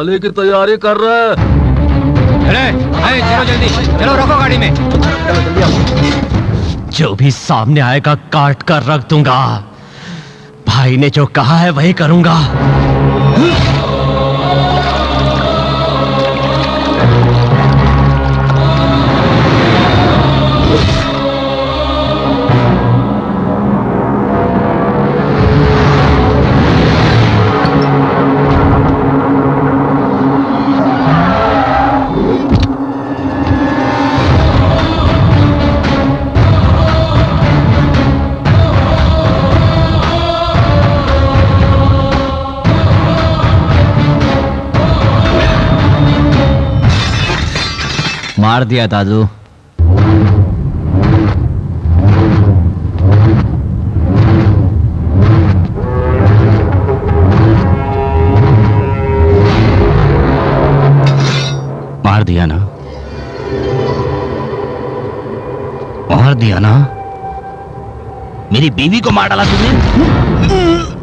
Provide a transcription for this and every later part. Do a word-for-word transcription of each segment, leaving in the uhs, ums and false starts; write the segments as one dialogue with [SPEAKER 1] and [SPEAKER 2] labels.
[SPEAKER 1] गोली की तैयारी कर रहा है।
[SPEAKER 2] अरे, अरे चलो जल्दी, चलो रखो गाड़ी में।
[SPEAKER 1] चलो जल्दी आओ।
[SPEAKER 3] जो भी सामने आएगा काट कर रख दूंगा। भाई ने जो कहा है वही करूंगा। मार दिया दादू। मार दिया ना, मार दिया ना। मेरी बीवी को मार डाला तुमने।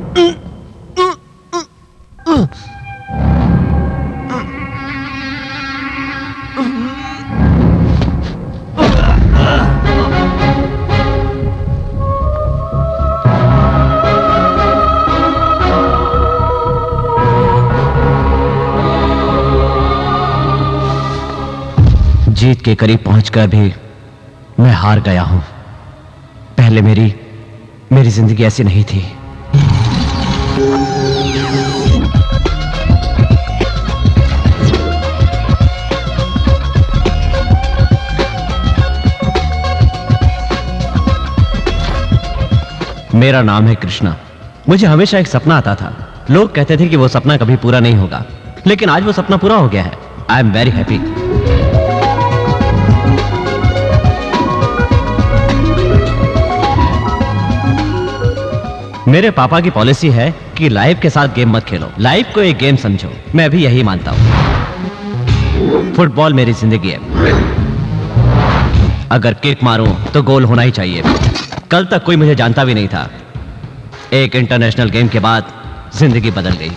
[SPEAKER 3] जीत के करीब पहुंचकर भी मैं हार गया हूं। पहले मेरी मेरी जिंदगी ऐसी नहीं थी। मेरा नाम है कृष्णा। मुझे हमेशा एक सपना आता था। लोग कहते थे कि वो सपना कभी पूरा नहीं होगा, लेकिन आज वो सपना पूरा हो गया है। I am very happy. मेरे पापा की पॉलिसी है कि लाइफ के साथ गेम मत खेलो, लाइफ को एक गेम समझो। मैं भी यही मानता हूं। फुटबॉल मेरी जिंदगी है। अगर किक मारूं तो गोल होना ही चाहिए। कल तक कोई मुझे जानता भी नहीं था। एक इंटरनेशनल गेम के बाद जिंदगी बदल गई।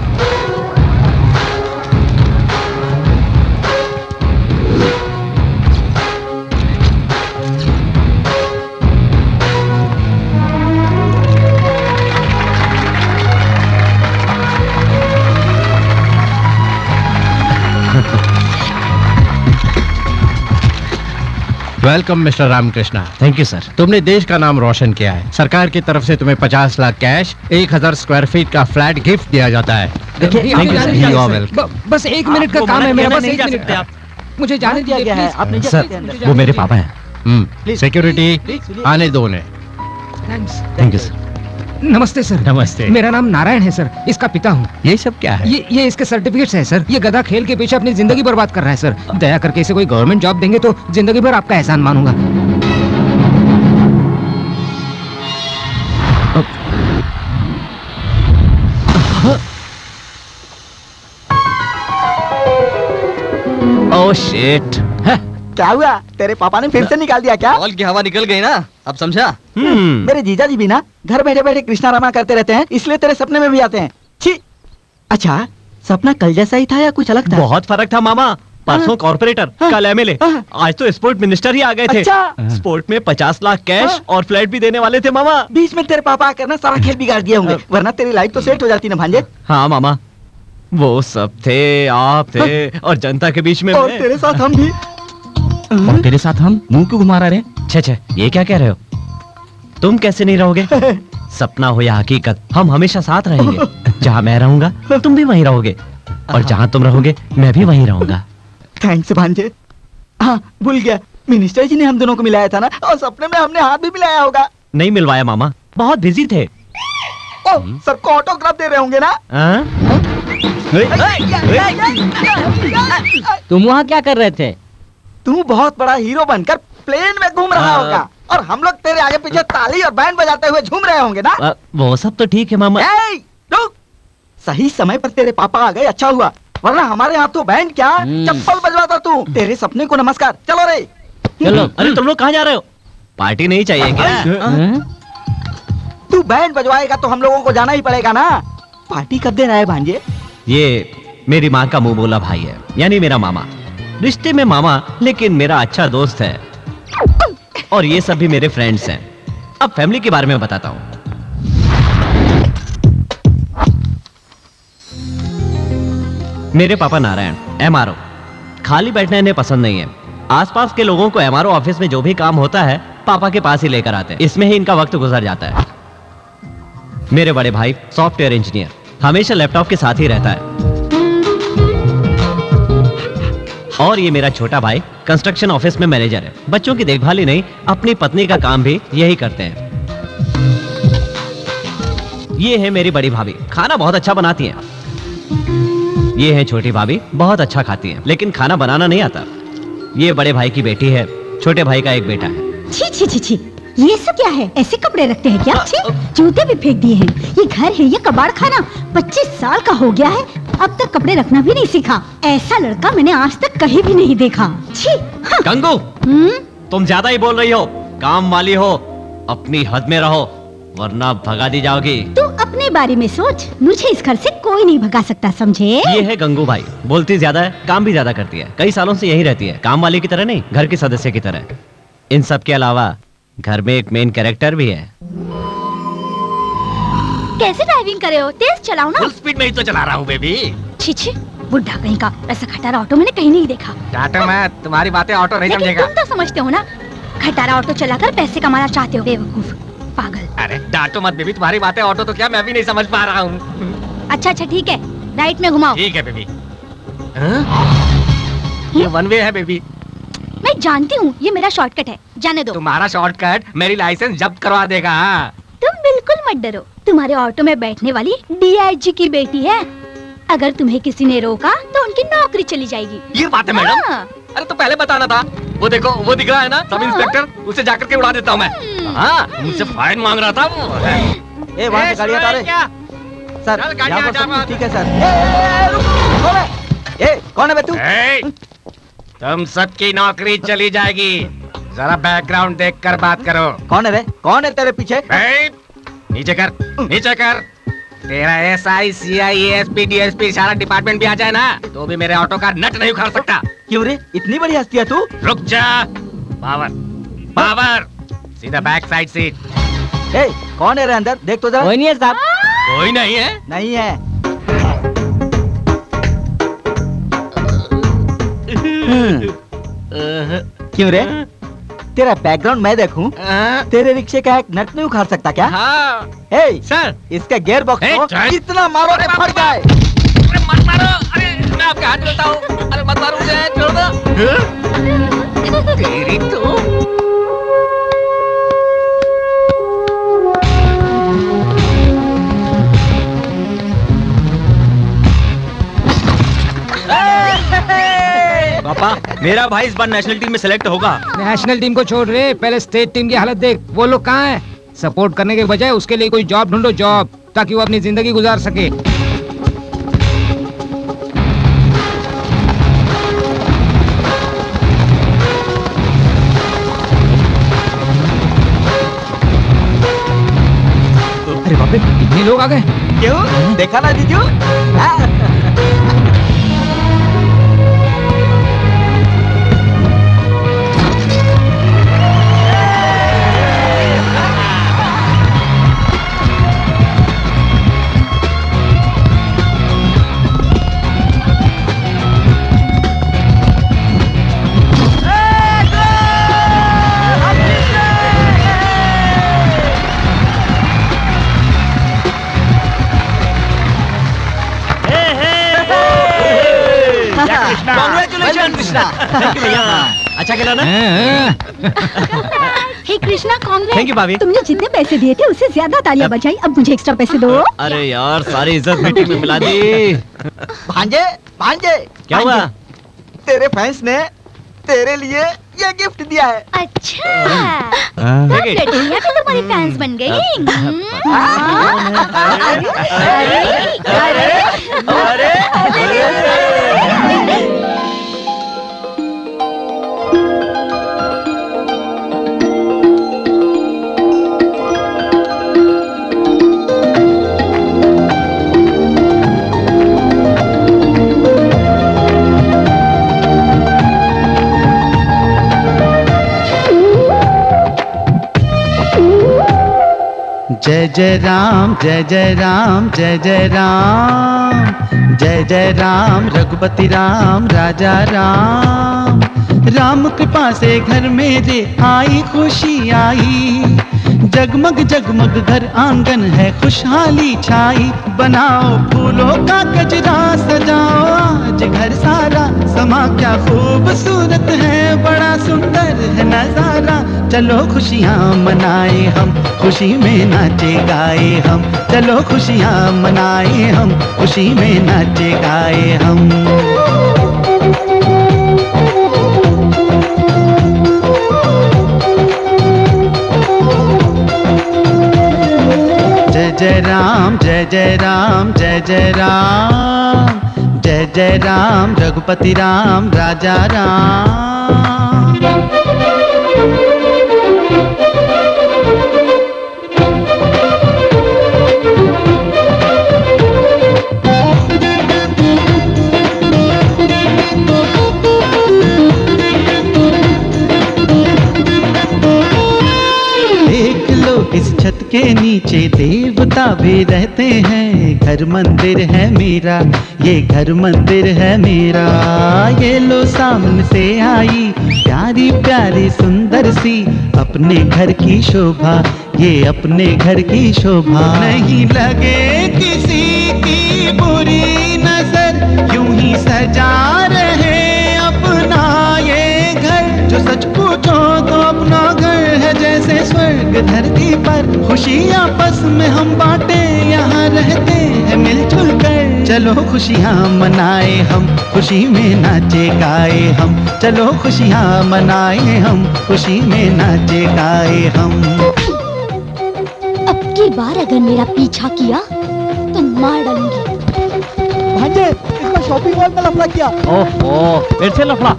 [SPEAKER 2] Welcome mister Ramakrishna.
[SPEAKER 3] Thank you sir.
[SPEAKER 2] तुमने देश का नाम रोशन किया है। सरकार की तरफ से तुम्हें पचास लाख कैश, एक हजार स्क्वायर फीट का फ्लैट गिफ्ट दिया जाता है।
[SPEAKER 4] बस एक मिनट का काम है मेरा। बस एक मिनट का मुझे जाने दिया गया है। आपने
[SPEAKER 3] सर वो मेरे पापा हैं।
[SPEAKER 2] सिक्योरिटी आने दो उन्हें।
[SPEAKER 3] Thank you sir.
[SPEAKER 4] नमस्ते सर।
[SPEAKER 2] नमस्ते।
[SPEAKER 4] मेरा नाम नारायण है सर, इसका पिता हूँ।
[SPEAKER 2] ये सब क्या है?
[SPEAKER 4] ये ये इसके सर्टिफिकेट्स हैं सर। ये गधा खेल के पीछे अपनी जिंदगी बर्बाद कर रहा है सर। दया करके इसे कोई गवर्नमेंट जॉब देंगे तो जिंदगी भर आपका एहसान मानूंगा।
[SPEAKER 3] Oh shit.
[SPEAKER 5] क्या हुआ? तेरे पापा ने फिर से निकाल दिया क्या?
[SPEAKER 6] बॉल की हवा निकल गई ना, अब समझा?
[SPEAKER 5] मेरे जीजा जी भी ना घर बैठे बैठे कृष्णा रामा करते रहते हैं, इसलिए तेरे सपने में भी आते हैं। छी। अच्छा, सपना कल जैसा ही था या कुछ अलग था?
[SPEAKER 3] बहुत फर्क था मामा। परसों कॉर्पोरेटर, कल एमएलए, आज तो स्पोर्ट मिनिस्टर ही आ गए थे।
[SPEAKER 5] अच्छा।
[SPEAKER 3] स्पोर्ट में पचास लाख कैश और फ्लैट भी देने वाले थे मामा।
[SPEAKER 5] बीच में तेरे पापा आकर ना सारा खेल बिगाड़ दिए होंगे, वरना तेरी लाइफ तो सेट हो जाती ना भांजे।
[SPEAKER 3] हाँ मामा, वो सब थे, आप थे और जनता के बीच में
[SPEAKER 5] और तेरे साथ हम भी।
[SPEAKER 3] और तेरे साथ हम मुंह क्यों घुमा रहे? छे छे, ये क्या कह रहे हो? तुम कैसे नहीं रहोगे? सपना हो या हकीकत, हम हमेशा साथ रहेंगे। जहाँ मैं रहूंगा तुम भी वहीं रहोगे, और जहाँ तुम रहोगे मैं भी वहीं रहूंगा।
[SPEAKER 5] थैंक्स भांजे। हाँ भूल गया, मिनिस्टर जी ने हम दोनों को मिलाया था ना, और सपने में हमने हाथ भी मिलाया होगा।
[SPEAKER 3] नहीं मिलवाया मामा, बहुत बिजी थे।
[SPEAKER 5] ओ, सबको ऑटोग्राफ दे रहे होंगे ना?
[SPEAKER 7] तुम वहाँ क्या कर रहे थे?
[SPEAKER 5] तू बहुत बड़ा हीरो बनकर प्लेन में घूम रहा होगा, और हम लोग तेरे आगे पीछे ताली और बैंड बजाते हुए झूम रहे होंगे ना?
[SPEAKER 3] आ, वो सब तो ठीक है मामा।
[SPEAKER 5] रुक! सही समय पर तेरे पापा आ गए, अच्छा हुआ, वरना हमारे यहाँ तो बैंड क्या चप्पल बजवाता तू। तेरे सपने को नमस्कार। चलो रे
[SPEAKER 3] चलो। अरे तुम लोग कहाँ जा रहे हो? पार्टी नहीं चाहिए क्या?
[SPEAKER 5] तू बैंड बजवाएगा तो हम लोगों को जाना ही पड़ेगा ना। पार्टी कब देना है भांजे?
[SPEAKER 3] ये मेरी माँ का मुंह बोला भाई है, यानी मेरा मामा। रिश्ते में मामा, लेकिन मेरा अच्छा दोस्त है। और ये सब भी मेरे फ्रेंड्स हैं। अब फैमिली के बारे में बताता हूँ। मेरे पापा नारायण एमआरओ। खाली बैठना इन्हें पसंद नहीं है। आसपास के लोगों को एमआरओ ऑफिस में जो भी काम होता है पापा के पास ही लेकर आते हैं। इसमें ही इनका वक्त गुजर जाता है। मेरे बड़े भाई सॉफ्टवेयर इंजीनियर, हमेशा लैपटॉप के साथ ही रहता है। और ये मेरा छोटा भाई कंस्ट्रक्शन ऑफिस में मैनेजर है। बच्चों की देखभाल ही नहीं, अपनी पत्नी का काम भी यही करते हैं। ये है मेरी बड़ी भाभी, खाना बहुत अच्छा बनाती हैं। ये है छोटी भाभी, बहुत अच्छा खाती हैं, लेकिन खाना बनाना नहीं आता। ये बड़े भाई की बेटी है, छोटे भाई का एक बेटा है।
[SPEAKER 8] छी छी छी छी, ये सब क्या है? ऐसे कपड़े रखते हैं क्या? छी, जूते भी फेंक दिए हैं। ये घर है या कबाड़ खाना? पच्चीस साल का हो गया है, अब तक कपड़े रखना भी नहीं सीखा। ऐसा लड़का मैंने आज तक कहीं भी नहीं देखा। छी। हाँ।
[SPEAKER 3] गंगू, तुम ज्यादा ही बोल रही हो। काम वाली हो, अपनी हद में रहो, वरना भगा दी जाओगी।
[SPEAKER 8] तू अपने बारे में सोच, मुझे इस घर से कोई नहीं भगा सकता, समझे?
[SPEAKER 3] ये है गंगू भाई, बोलती ज्यादा है, काम भी ज्यादा करती है। कई सालों से यही रहती है, काम वाली की तरह नहीं, घर के सदस्य की तरह। इन सब के अलावा घर में एक मेन कैरेक्टर भी है।
[SPEAKER 8] कैसे ड्राइविंग करे हो? तेज चलाओ ना।
[SPEAKER 9] फुल स्पीड में ही तो चला रहा हूँ बेबी।
[SPEAKER 8] छी छी, बुढ़ा कहीं का। ऐसा खटारा ऑटो मैंने कहीं नहीं देखा।
[SPEAKER 9] टाटा, मैं तुम्हारी बातें ऑटो नहीं समझेगा।
[SPEAKER 8] तुम तो समझते हो ना, खटारा ऑटो चलाकर पैसे कमाना चाहते हो, बेवकूफ पागल।
[SPEAKER 9] अरे डांटो मत बेबी, तुम्हारी बातें ऑटो तो क्या मैं भी नहीं समझ पा रहा हूँ।
[SPEAKER 8] अच्छा अच्छा ठीक है, राइट में घुमाओ।
[SPEAKER 9] ठीक है बेबी। ये वन वे है बेबी।
[SPEAKER 8] मैं जानती हूँ, ये मेरा शॉर्टकट है, जाने दो।
[SPEAKER 9] तुम्हारा शॉर्टकट मेरी लाइसेंस जब्त करवा देगा।
[SPEAKER 8] तुम बिल्कुल मत डरो, तुम्हारे ऑटो में बैठने वाली डीआईजी की बेटी है। अगर तुम्हें किसी ने रोका तो उनकी नौकरी चली जाएगी।
[SPEAKER 9] ये बात है मैडम? अरे तो पहले बताना था। वो देखो, वो दिख रहा है ना सब इंस्पेक्टर, उसे जाकर के उड़ा देता हूँ मैं। हाँ, मुझसे फाइन मांग रहा था वो।
[SPEAKER 5] ए, वहाँ से गाड़ी हटा रहे। सर, यहाँ पर सब कुछ ठीक है सर। ए, रुक, रुक, ए, कौन है बे तू?
[SPEAKER 9] तुम सबकी नौकरी चली जाएगी। जरा बैकग्राउंड देखकर बात करो।
[SPEAKER 5] कौन है रे? कौन है तेरे पीछे?
[SPEAKER 9] नीचे कर, नीचे कर। तेरा S I, C I, S P, D S P सारा डिपार्टमेंट भी आ जाए ना, तो भी मेरे ऑटो का नट नहीं उखाड़ सकता।
[SPEAKER 5] क्यों रे? इतनी बड़ी हस्ती है तू?
[SPEAKER 9] रुक जा। पावर, पावर, सीधा बैक साइड सीट।
[SPEAKER 5] ए, कौन है रे अंदर? देख तो जरा।
[SPEAKER 7] कोई नहीं है साहब।
[SPEAKER 9] कोई नहीं है?
[SPEAKER 5] नहीं है। क्यों रे? तेरा बैकग्राउंड मैं देखूं, तेरे रिक्शे का एक नट नहीं उखाड़ सकता क्या?
[SPEAKER 9] हाँ।
[SPEAKER 5] हे
[SPEAKER 9] सर,
[SPEAKER 5] इसका गियर बॉक्स को कितना मारो रे फट जाए।
[SPEAKER 9] अरे मत मारो, अरे मैं आपके हाथ जोड़ता हूँ। अरे मत मारो मुझे, छोड़ दो। तेरी तो
[SPEAKER 6] पापा, मेरा भाई इस बार नेशनल टीम में सिलेक्ट होगा।
[SPEAKER 4] नेशनल टीम को छोड़ रहे, पहले स्टेट टीम की हालत देख। वो लोग कहाँ हैं? सपोर्ट करने के बजाय उसके लिए कोई जॉब ढूंढो, जॉब, ताकि वो अपनी जिंदगी गुजार सके। अरे बाप रे, इतने लोग आ गए।
[SPEAKER 5] क्यों? देखा ना जीजू?
[SPEAKER 3] अच्छा खेला ना?
[SPEAKER 8] हे कृष्णा, कांग्रेस।
[SPEAKER 3] थैंक यू भाभी।
[SPEAKER 8] तुमने जितने पैसे दिए थे उससे ज्यादा तालियां बजाई, अब मुझे एक्स्ट्रा पैसे दो।
[SPEAKER 3] अरे यार, सारी इज्जत मिट्टी में मिला दी।
[SPEAKER 5] भांजे, भांजे,
[SPEAKER 3] क्या हुआ?
[SPEAKER 5] तेरे फैंस ने तेरे लिए ये गिफ्ट दिया है।
[SPEAKER 8] अच्छा, तो लड़कियां भी तुम्हारी फैंस बन गई। अरे, अरे, अरे,
[SPEAKER 10] जय जय राम जय जय राम जय जय राम जय जय राम रघुपति राम राजा राम। राम कृपा से घर मेरे आई खुशी आई, जगमग जगमग घर आंगन है खुशहाली छाई। बनाओ फूलों का गजरा सजाओ आज घर सारा, समा क्या खूबसूरत है बड़ा सुंदर है नजारा। चलो खुशियाँ मनाए हम खुशी में नाचे गाए हम, चलो खुशियाँ मनाए हम खुशी में नाचे गाए हम। जय जय राम जय जय राम जय जय राम जय जय राम रघुपति राम राजा राम। इस छत के नीचे देवता भी रहते हैं, घर मंदिर है मेरा ये घर मंदिर है मेरा। ये लो सामने से आई प्यारी प्यारी सुंदर सी अपने घर की शोभा, ये अपने घर की शोभा। नहीं लगे किसी की बुरी नजर यूं ही सजा रहे अपना ये घर। जो सच पूछो तो अपना घर है जैसे स्वर्ग धरती पर, खुशी आपस में हम बांटे यहाँ रहते हैं मिलजुल कर। चलो खुशियाँ मनाए हम खुशी में नाचे गाए हम, चलो खुशियाँ मनाए हम खुशी में नाचे गाए हम।
[SPEAKER 8] अब की बार अगर मेरा पीछा किया तो मार डालूंगी।
[SPEAKER 5] भांजे इसका शॉपिंग मॉल में लफड़ा किया।
[SPEAKER 7] ओहो फिर से लफड़ा।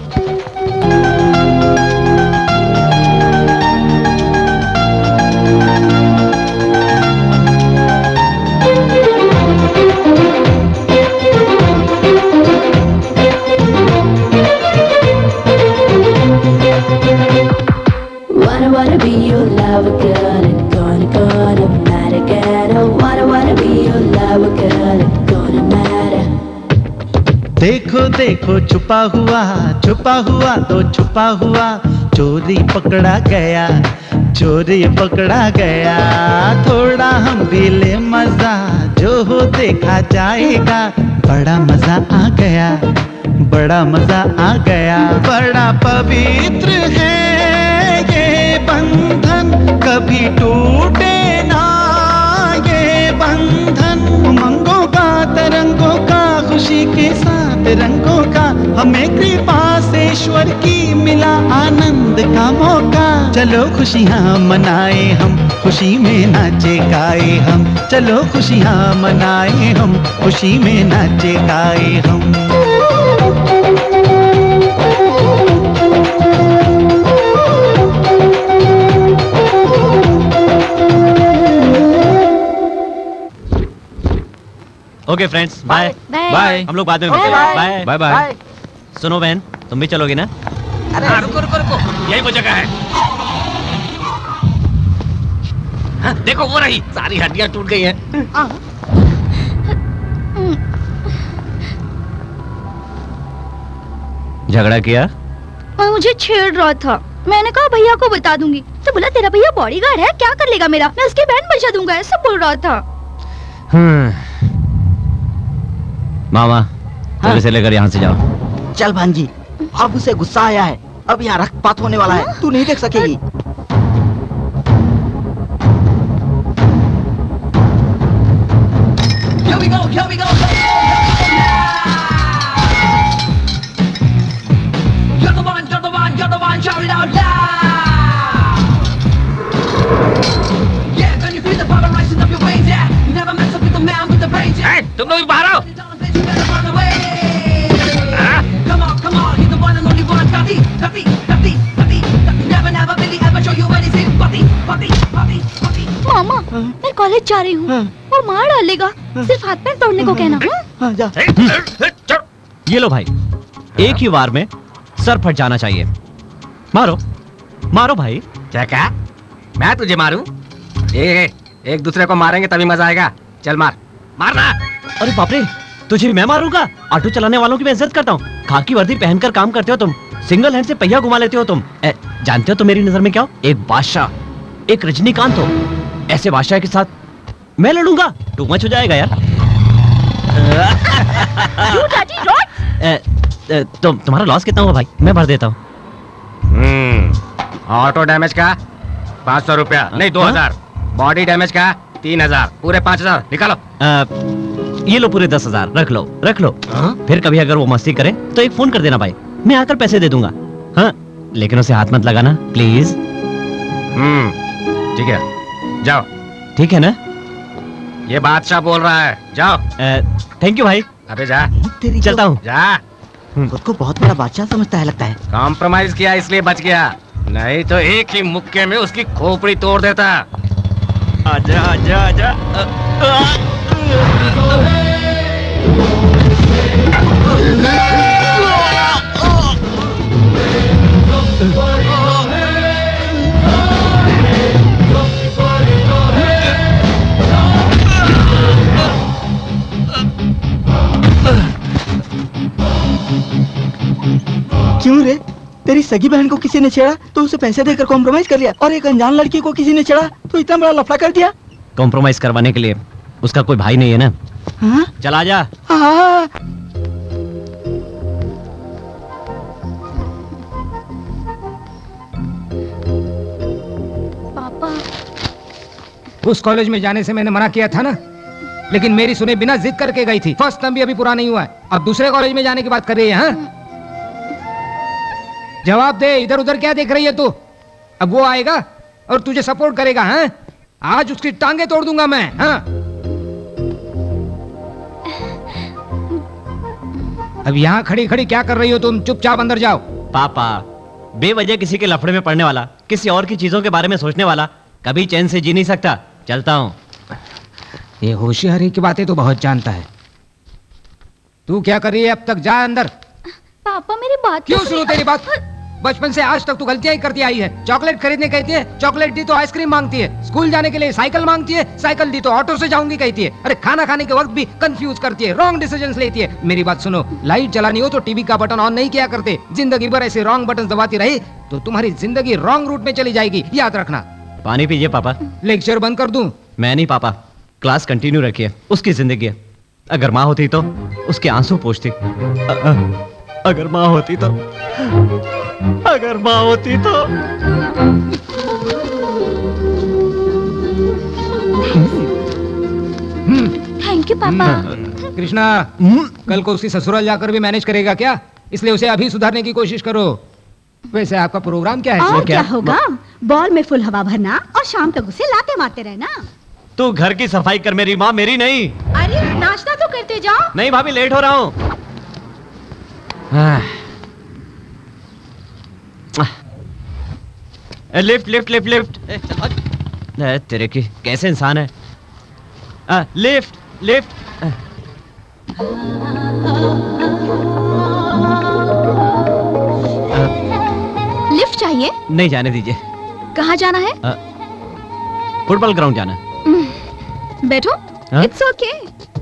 [SPEAKER 11] Wanna wanna be your lover girl and gonna gonna matter again. I wanna wanna be your lover girl and gonna matter.
[SPEAKER 10] देखो देखो छुपा हुआ छुपा हुआ तो छुपा हुआ, चोरी पकड़ा गया चोरी पकड़ा गया। थोड़ा हम भी ले मजा जो हो देखा जाएगा, बड़ा मजा आ गया बड़ा मजा आ गया। बड़ा पवित्र है ये बंधन कभी टूटे ना ये बंधन। उमंगों का तरंगों का खुशी के साथ रंगों का, हमें कृपा से ईश्वर की मिला आनंद का मौका। चलो खुशियाँ मनाए हम खुशी में नाचे गाए हम, चलो खुशियाँ मनाए हम खुशी में नाचे गाए हम।
[SPEAKER 3] Okay friends bye bye. हम लोग बाद में मिलते हैं। Bye bye bye. सुनो बहन तुम भी चलोगी ना?
[SPEAKER 9] अरे रुको रुको रुको यही वो जगह है। हाँ, देखो वो रही, सारी हड्डियां टूट गई हैं।
[SPEAKER 3] झगड़ा किया?
[SPEAKER 8] वो मुझे छेड़ रहा था, मैंने कहा भैया को बता दूंगी, तो बोला तेरा भैया बॉडीगार्ड है क्या कर लेगा मेरा, मैं उसकी बहन बचा दूंगा, ऐसा बोल रहा था।
[SPEAKER 3] मामा
[SPEAKER 5] हाँ?
[SPEAKER 3] इसे लेकर यहाँ से जाओ।
[SPEAKER 5] चल भांजी अब उसे गुस्सा आया है, अब यहाँ रक्तपात होने वाला है, तू नहीं देख सकेगी।
[SPEAKER 11] Here we go, here we go. You're the one, you're the one, you're the one, shout it out loud. Yeah, when you feel the power rising up your veins, yeah. You never mess up with the man with the brains, yeah.
[SPEAKER 9] Hey, तुम लोग भी बाहर आओ।
[SPEAKER 11] Come on, come on, he's the one and only one. Papi, papi, papi, papi, papi. Never, never, really ever show you anything. Papi, papi, papi, papi.
[SPEAKER 8] मामा मैं college जा रही हूँ, वो मार डालेगा, सिर्फ हाथ पैर तोड़ने को कहना।
[SPEAKER 5] हाँ, जा।
[SPEAKER 3] ये लो भाई, एक ही वार में सर फट जाना चाहिए। मारो मारो भाई।
[SPEAKER 9] क्या क्या मैं तुझे मारूं? ए, एक दूसरे को मारेंगे तभी मजा आएगा। चल मार, मारना।
[SPEAKER 3] अरे बाप रे, तुझे मैं मारूंगा? ऑटो चलाने वालों की मैं इज्जत करता हूँ। खाकी वर्दी पहनकर काम करते हो तुम, सिंगल हैंड से पहिया घुमा लेते हो तुम। ए, जानते हो तो मेरी नजर में क्या हो? एक बादशाह, एक रजनीकांत हो। ऐसे बादशाह के साथ मैं लड़ूंगा, टू मच हो जाएगा यार।
[SPEAKER 8] You dirty rat!
[SPEAKER 3] ए, ए, तुम तुम्हारा लॉस कितना हुआ भाई? मैं भर देता हूँ।
[SPEAKER 9] हम्म, ऑटो डैमेज का पाँच सौ रुपया नहीं दो हजार, बॉडी डैमेज का तीन हजार, पूरे पाँच हजार निकालो।
[SPEAKER 3] आ, ये लो पूरे दस हजार, रख लो रख लो। फिर कभी अगर वो मस्ती करे तो एक फोन कर देना भाई, मैं आकर पैसे दे दूंगा। हाँ, लेकिन उसे हाथ मत लगाना प्लीज।
[SPEAKER 9] हम्म, ठीक है, जाओ।
[SPEAKER 3] ठीक है ना?
[SPEAKER 9] ये बादशाह बोल रहा है, जाओ।
[SPEAKER 3] थैंक यू भाई।
[SPEAKER 9] अबे जा,
[SPEAKER 3] चलता हूँ।
[SPEAKER 9] जा।
[SPEAKER 5] खुद को बहुत बड़ा बादशाह समझता है लगता है।
[SPEAKER 9] कॉम्प्रोमाइज किया इसलिए बच गया, नहीं तो एक ही मुक्के में उसकी खोपड़ी तोड़ देता। आजा आजा आजा।
[SPEAKER 5] क्यों रे? तेरी सगी बहन को किसी ने छेड़ा तो उसे पैसे देकर कॉम्प्रोमाइज कर लिया, और एक अनजान लड़की को किसी ने छेड़ा तो इतना बड़ा लफड़ा कर दिया।
[SPEAKER 3] कॉम्प्रोमाइज करवाने के लिए उसका कोई भाई नहीं है ना?
[SPEAKER 5] हाँ?
[SPEAKER 3] चला जा।
[SPEAKER 5] हाँ।
[SPEAKER 8] पापा,
[SPEAKER 4] उस कॉलेज में जाने से मैंने मना किया था ना, लेकिन मेरी सुने बिना जिद करके गई थी। फर्स्ट टर्म भी अभी पूरा नहीं हुआ है, अब दूसरे कॉलेज में जाने की बात कर रही है। हाँ? जवाब दे, इधर उधर क्या देख रही है तू? अब वो आएगा और तुझे सपोर्ट करेगा। हाँ? आज उसकी टांगे तोड़ दूंगा मैं। हाँ? अब यहाँ खड़ी खड़ी क्या कर रही हो तुम? चुपचाप अंदर जाओ।
[SPEAKER 3] पापा, बेवजह किसी के लफड़े में पड़ने वाला, किसी और की चीजों के बारे में सोचने वाला कभी चैन से जी नहीं सकता। चलता हूँ।
[SPEAKER 4] ये होशियारी की बातें तो बहुत जानता है। तू क्या कर रही है अब तक? जा अंदर।
[SPEAKER 8] पापा मेरी बात
[SPEAKER 4] क्यों सुनो तेरी बात? बचपन से आज तक तू गलतियां ही करती आई है। चॉकलेट खरीदने कहती है, चॉकलेट दी तो आइसक्रीम मांगती है। स्कूल जाने के लिए साइकिल मांगती है, साइकिल दी तो ऑटो से जाऊंगी कहती है। अरे खाना खाने के वक्त भी कंफ्यूज करती है, रॉन्ग डिसीजंस लेती है। मेरी बात सुनो, लाइट जलानी हो तो टीवी का बटन ऑन नहीं किया करते। जिंदगी भर ऐसे रॉन्ग बटन दबाती रही तो तुम्हारी जिंदगी रॉन्ग रूट में चली जाएगी, याद रखना।
[SPEAKER 3] पानी पीजिए पापा।
[SPEAKER 4] लेक्चर बंद कर दूं?
[SPEAKER 3] मैं नहीं पापा, क्लास कंटिन्यू रखिए। उसकी जिंदगी है। अगर माँ होती तो उसके आंसू पोंछती। अगर माँ होती तो अगर माँ होती तो
[SPEAKER 8] थैंक यू पापा।
[SPEAKER 4] कृष्णा, कल को उसकी ससुराल जाकर भी मैनेज करेगा क्या? इसलिए उसे अभी सुधारने की कोशिश करो। वैसे आपका प्रोग्राम क्या है?
[SPEAKER 8] और क्या होगा? बॉल में फुल हवा भरना और शाम तक उसे लाते मारते रहना।
[SPEAKER 3] तू घर की सफाई कर मेरी माँ, मेरी नहीं।
[SPEAKER 8] अरे नाश्ता तो करते जाओ।
[SPEAKER 3] नहीं भाभी, लेट हो रहा हूँ। Lift lift lift lift. तेरे की कैसे इंसान है? आ, लिफ्ट लिफ्ट।
[SPEAKER 8] लिफ्ट चाहिए?
[SPEAKER 3] नहीं, जाने दीजिए।
[SPEAKER 8] कहाँ जाना है?
[SPEAKER 3] आ, फुटबॉल ग्राउंड जाना है।
[SPEAKER 8] बैठो। It's okay.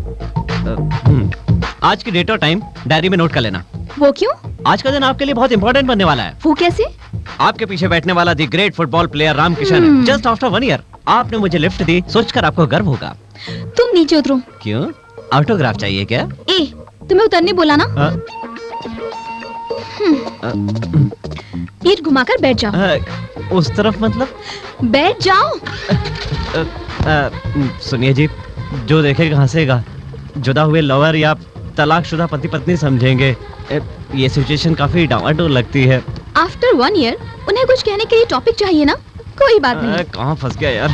[SPEAKER 3] आज की डेट और टाइम डायरी में नोट कर लेना।
[SPEAKER 8] वो क्यों?
[SPEAKER 3] आज का दिन आपके लिए बहुत इंपॉर्टेंट बनने वाला है।
[SPEAKER 8] वो कैसे?
[SPEAKER 3] आपके पीछे बैठने वाला the great football player Ram Kishan just after one year आपने मुझे लिफ्ट दी, सोचकर आपको गर्व होगा।
[SPEAKER 8] तुम नीचे उतरो।
[SPEAKER 3] क्यों? ऑटोग्राफ चाहिए क्या?
[SPEAKER 8] ए, तुम्हें उतरने बोला ना। पीठ घुमाकर बैठ जाओ।
[SPEAKER 3] आ, उस तरफ मतलब?
[SPEAKER 8] बैठ जाओ।
[SPEAKER 3] सुनिए जी, जो देखेगा हंसेगा। जुदा हुए लवर या तलाकशुदा पति पत्नी समझेंगे। ये सिचुएशन काफी डावाडोल लगती है।
[SPEAKER 8] आफ्टर वन ईयर उन्हें कुछ कहने के लिए टॉपिक चाहिए ना। कोई बात नहीं।
[SPEAKER 3] कहाँ फंस गया यार।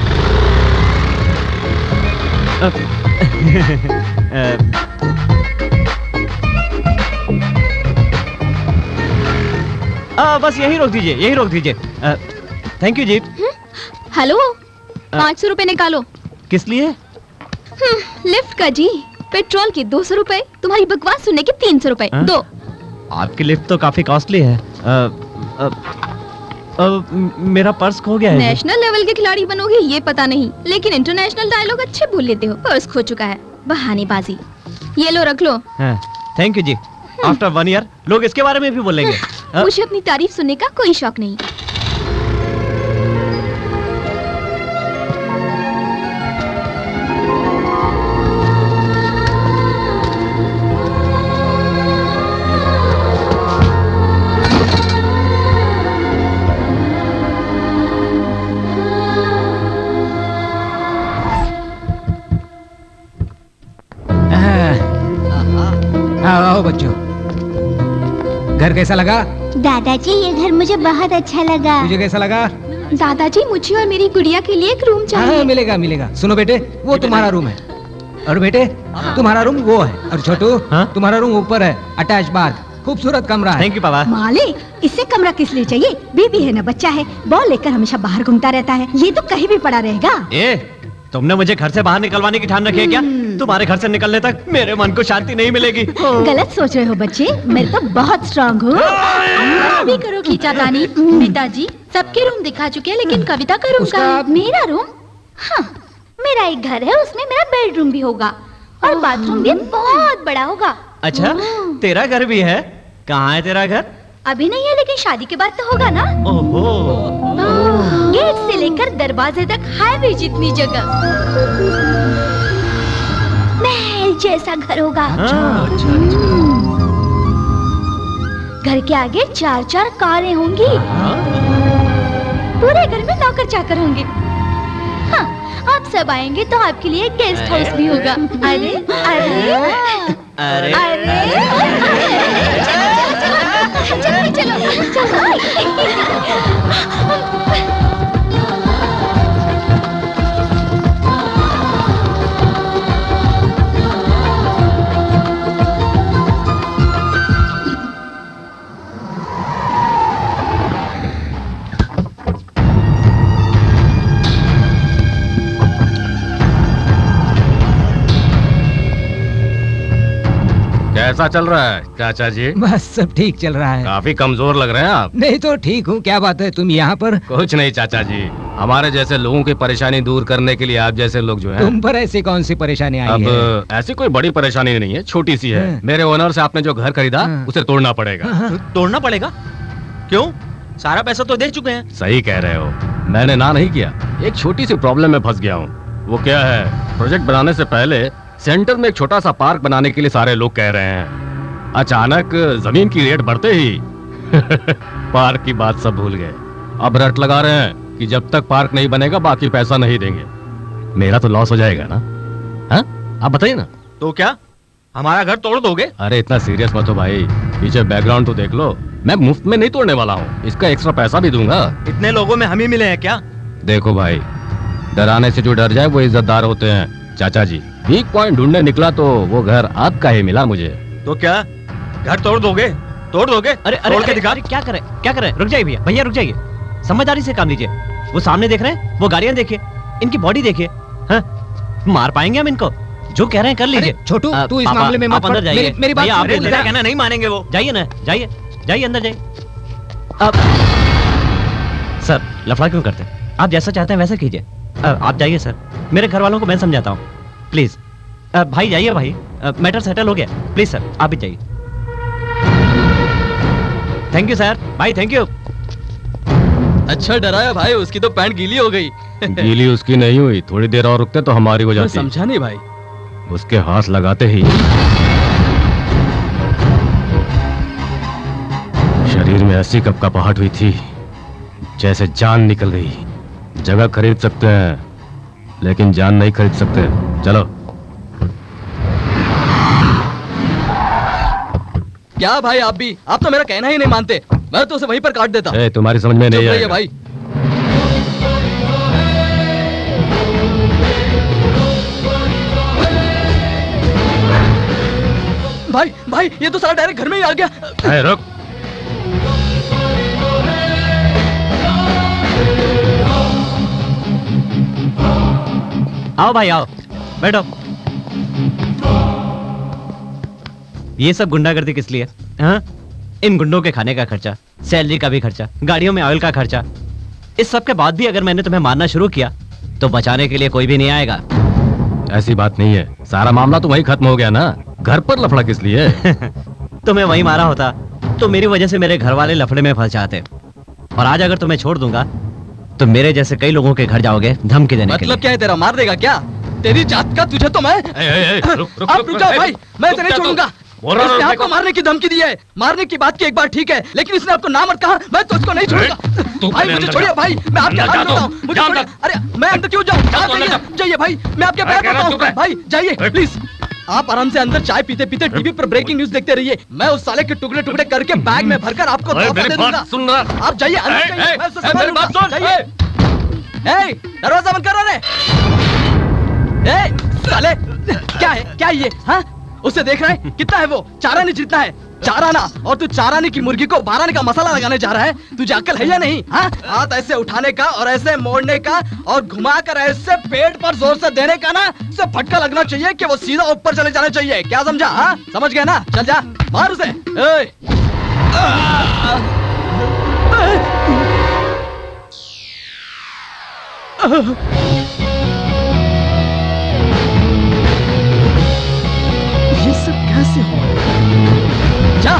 [SPEAKER 3] आ, बस यही रोक दीजिए, यही रोक दीजिए। Thank you ji.
[SPEAKER 8] हेलो, पाँच सौ रुपए निकालो।
[SPEAKER 3] किस लिए?
[SPEAKER 8] लिफ्ट का जी। पेट्रोल की दो सौ रुपए, तुम्हारी बकवास सुनने के तीन सौ रुपए। दो।
[SPEAKER 3] आपकी लिफ्ट तो काफी कॉस्टली है। आ, आ, मेरा पर्स खो गया है।
[SPEAKER 12] नेशनल लेवल के खिलाड़ी बनोगे ये पता नहीं, लेकिन इंटरनेशनल डायलॉग अच्छे बोल लेते हो। पर्स खो चुका है, बहानेबाजी। ये लो, रख लो।
[SPEAKER 3] Thank you ji. After one year लोग इसके बारे में भी बोलेंगे।
[SPEAKER 12] मुझे अपनी तारीफ सुनने का कोई शौक नहीं।
[SPEAKER 4] आओ बच्चों, घर कैसा लगा?
[SPEAKER 8] दादाजी ये घर मुझे बहुत अच्छा लगा।
[SPEAKER 4] तुझे कैसा लगा?
[SPEAKER 12] दादाजी मुझे और मेरी गुड़िया के लिए एक रूम चाहिए।
[SPEAKER 4] हाँ, मिलेगा मिलेगा। सुनो बेटे, वो तुम्हारा रूम है, और बेटे तुम्हारा रूम वो है, और छोटू तुम्हारा रूम ऊपर है, अटैच बाथ, खूबसूरत कमरा है।
[SPEAKER 3] थैंक यू पापा।
[SPEAKER 8] मालिक, इससे कमरा किस लिए चाहिए? बीबी है ना बच्चा है, बॉल लेकर हमेशा बाहर घूमता रहता है, ये तो कहीं भी पड़ा रहेगा।
[SPEAKER 3] ए, तुमने मुझे घर से बाहर निकलवाने की ठान रखी है क्या? तुम्हारे घर से निकलने तक मेरे मन को शांति नहीं मिलेगी।
[SPEAKER 8] गलत सोच रहे हो बच्चे, मैं तो बहुत स्ट्रांग हूँ।
[SPEAKER 12] अभी करो खींचातानी। पिताजी सबके रूम दिखा चुके हैं, लेकिन कविता का रूम कहाँ है?
[SPEAKER 8] मेरा रूम? हाँ, मेरा एक घर है, उसमें मेरा बेडरूम भी होगा और बाथरूम भी बहुत बड़ा होगा।
[SPEAKER 3] अच्छा, तेरा घर भी है? कहाँ है तेरा घर?
[SPEAKER 8] अभी नहीं है, लेकिन शादी के बाद तो होगा ना।
[SPEAKER 3] ओहो।
[SPEAKER 8] गेट से लेकर दरवाजे तक हाईवे जितनी जगह, महल जैसा घर होगा।
[SPEAKER 3] अच्छा, अच्छा।
[SPEAKER 8] घर के आगे चार चार कारें होंगी। पूरे घर में नौकर चाकर होंगे। हाँ, आप सब आएंगे तो आपके लिए गेस्ट हाउस भी होगा। अरे अरे
[SPEAKER 3] अरे
[SPEAKER 8] अरे चलो चलो चलो।
[SPEAKER 1] कैसा चल रहा है चाचा जी?
[SPEAKER 4] बस सब ठीक चल रहा है।
[SPEAKER 1] काफी कमजोर लग रहे हैं आप।
[SPEAKER 4] नहीं तो ठीक हूँ, क्या बात है, तुम यहाँ पर?
[SPEAKER 1] कुछ नहीं चाचा जी, हमारे जैसे लोगों की परेशानी दूर करने के लिए आप जैसे लोग जो हैं।
[SPEAKER 4] तुम पर ऐसी कौन सी परेशानी आई
[SPEAKER 1] अब
[SPEAKER 4] है?
[SPEAKER 1] ऐसी कोई बड़ी परेशानी नहीं है, छोटी सी है।
[SPEAKER 4] हाँ।
[SPEAKER 1] मेरे ओनर से आपने जो घर खरीदा उसे तोड़ना पड़ेगा।
[SPEAKER 4] हाँ।
[SPEAKER 6] तोड़ना पड़ेगा? क्यों? सारा पैसा तो दे चुके हैं।
[SPEAKER 1] सही कह रहे हो, मैंने ना नहीं किया। एक छोटी सी प्रॉब्लम में फंस गया हूँ। वो क्या है, प्रोजेक्ट बनाने से पहले सेंटर में एक छोटा सा पार्क बनाने के लिए सारे लोग कह रहे हैं। अचानक जमीन की रेट बढ़ते ही पार्क की बात सब भूल गए। अब रट लगा रहे हैं कि जब तक पार्क नहीं बनेगा बाकी पैसा नहीं देंगे। मेरा तो लॉस हो जाएगा ना। हाँ, आप बताइए ना।
[SPEAKER 6] तो क्या हमारा घर तोड़ दोगे?
[SPEAKER 1] अरे इतना सीरियस मत हो भाई, पीछे बैकग्राउंड तो देख लो। मैं मुफ्त में नहीं तोड़ने वाला हूँ, इसका एक्स्ट्रा पैसा भी दूंगा।
[SPEAKER 6] इतने लोगों में हम ही मिले हैं क्या?
[SPEAKER 1] देखो भाई, डराने से जो डर जाए वो इज्जतदार होते हैं। चाचा जी, वीक पॉइंट ढूंढने निकला तो वो घर आपका ही मिला मुझे।
[SPEAKER 6] तो क्या घर तोड़ दोगे? तोड़ दोगे?
[SPEAKER 3] अरे अरे,
[SPEAKER 6] तोड़ के दिखा।
[SPEAKER 3] अरे क्या करे क्या करे रुक जाइए भैया, भैया रुक जाइए, समझदारी से काम लीजिए। वो सामने देख रहे हैं, वो गाड़ियां देखिए, इनकी बॉडी देखिए। हाँ, मार पाएंगे हम इनको? जो कह रहे हैं कर लीजिए।
[SPEAKER 4] छोटू, तू इस मामले में मत
[SPEAKER 3] आप अंदर
[SPEAKER 4] पड़।
[SPEAKER 3] जाइए।
[SPEAKER 4] मेरी, मेरी बात
[SPEAKER 3] भैया, आप
[SPEAKER 6] मेरा कहना नहीं मानेंगे वो।
[SPEAKER 3] जाइए ना, जाइए जाइए अंदर जाइए। अब सर लफड़ा क्यों करते हैं? आप जैसा चाहते हैं वैसा कीजिए। आप जाइए सर, मेरे घर वालों को मैं समझाता हूँ, प्लीज। भाई जाइए भाई, मैटर सेटल हो गया। प्लीज सर आप भी जाइए। थैंक यू सर, भाई थैंक यू।
[SPEAKER 13] अच्छा डराया भाई, उसकी तो पैंट गीली हो गई।
[SPEAKER 1] गीली उसकी नहीं हुई, थोड़ी देर और रुकते तो हमारी हो जाती।
[SPEAKER 13] समझा नहीं भाई।
[SPEAKER 1] उसके हाथ लगाते ही शरीर में ऐसी कपकपाहट हुई थी जैसे जान निकल गई। जगह खरीद सकते हैं लेकिन जान नहीं खरीद सकते। चलो।
[SPEAKER 13] क्या भाई आप भी, आप तो मेरा कहना ही नहीं मानते। मैं तो उसे वहीं पर काट देता।
[SPEAKER 1] ए, तुम्हारी समझ में नहीं आएगा
[SPEAKER 13] भाई। भाई भाई ये तो सारा डायरेक्ट घर में ही आ गया।
[SPEAKER 1] ए, रुक।
[SPEAKER 3] आओ भाई आओ, बैठो। ये सब गुंडागर्दी किस लिए? हाँ, इन गुंडों के खाने का खर्चा सैलरी का भी खर्चा, गाड़ियों में ऑयल का खर्चा। इस सब के बाद भी अगर मैंने तुम्हें मारना शुरू किया तो बचाने के लिए कोई भी नहीं आएगा।
[SPEAKER 1] ऐसी बात नहीं है, सारा मामला तो वही खत्म हो गया ना, घर पर लफड़ा किस लिए?
[SPEAKER 3] तुम्हें वही मारा होता तो मेरी वजह से मेरे घर वाले लफड़े में फंस जाते। और आज अगर तुम्हें छोड़ दूंगा तो मेरे जैसे कई लोगों के घर जाओगे धमकी देने के लिए।
[SPEAKER 13] मतलब क्या है तेरा, मार देगा क्या? तेरी जात का तुझे तो मैं
[SPEAKER 1] ए, ए, ए, रुक, रुक,
[SPEAKER 13] आप
[SPEAKER 1] रुक,
[SPEAKER 13] रुक जाओ
[SPEAKER 1] रुक,
[SPEAKER 13] भाई, मैं
[SPEAKER 1] रुक
[SPEAKER 13] इसे नहीं
[SPEAKER 1] जा तू।
[SPEAKER 13] छोड़ूंगा।
[SPEAKER 1] बोल रहा
[SPEAKER 13] इसने
[SPEAKER 1] हूँ,
[SPEAKER 13] आपको मारने की धमकी दी है, मारने की बात की एक बार ठीक है, लेकिन इसने आपको ना मत कहा, मैं तो उसको नहीं छोड़ूंगा।
[SPEAKER 1] तू
[SPEAKER 13] भाई
[SPEAKER 1] मेरे
[SPEAKER 13] मुझे
[SPEAKER 1] अंदर
[SPEAKER 13] छोड़िए
[SPEAKER 1] जा।
[SPEAKER 13] भाई, मैं आपके
[SPEAKER 1] अंदर
[SPEAKER 13] हाथ
[SPEAKER 1] जा
[SPEAKER 13] जोड़ता
[SPEAKER 1] तू,
[SPEAKER 13] हूँ, मुझे
[SPEAKER 1] जा
[SPEAKER 13] छोड़िए।
[SPEAKER 1] अंदर।
[SPEAKER 13] अरे मैं अंदर क्यों जाऊँ?
[SPEAKER 1] जा तू अंदर जा।
[SPEAKER 13] जाइए जाइए भाई, मैं आपके पैर
[SPEAKER 1] कह रहा
[SPEAKER 13] पड़ता
[SPEAKER 1] तू
[SPEAKER 13] हूँ।
[SPEAKER 1] बैठ।
[SPEAKER 13] भाई जाइए प्लीज, आप आराम से अंदर चाय पीते पीते टीवी पर ब्रेकिंग न्यूज देखते रहिए। मैं उस साले के टुकड़े टुकड़े करके बैग में भरकर आपको
[SPEAKER 1] अरे,
[SPEAKER 13] तोहफा
[SPEAKER 1] मेरी
[SPEAKER 13] दे
[SPEAKER 1] बात
[SPEAKER 13] दूंगा।
[SPEAKER 1] सुन ना।
[SPEAKER 13] आप जाइए अंदर
[SPEAKER 1] ए,
[SPEAKER 13] जाइए,
[SPEAKER 1] ए,
[SPEAKER 13] मैं उसे
[SPEAKER 1] ए,
[SPEAKER 13] संभाल
[SPEAKER 1] मेरी
[SPEAKER 13] लूंगा।
[SPEAKER 1] बात सुन।
[SPEAKER 13] जाइए। ए, दरवाजा बंद करो रे। ए, साले क्या है क्या है ये? हाँ, उसे देख रहा है कितना है वो? चारानी जितना है, चाराना। और तू चारानी की मुर्गी को बाराने का मसाला लगाने जा रहा है? तुझे अक्ल है या नहीं? हाँ, हाथ ऐसे उठाने का और ऐसे मोड़ने का और घुमाकर ऐसे पेट पर जोर से देने का ना, से फटका लगना चाहिए कि वो सीधा ऊपर चले जाना चाहिए। क्या समझा? हाँ, समझ गया ना? चल जा, मार उसे। ए,
[SPEAKER 5] ये सब कैसे हो?
[SPEAKER 13] जा।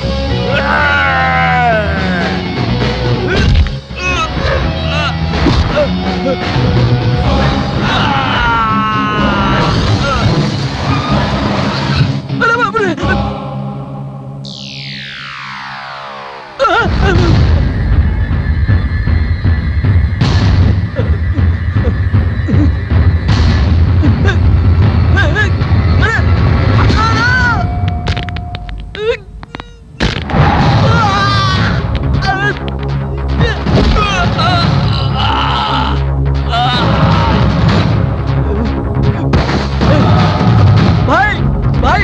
[SPEAKER 13] भाई भाई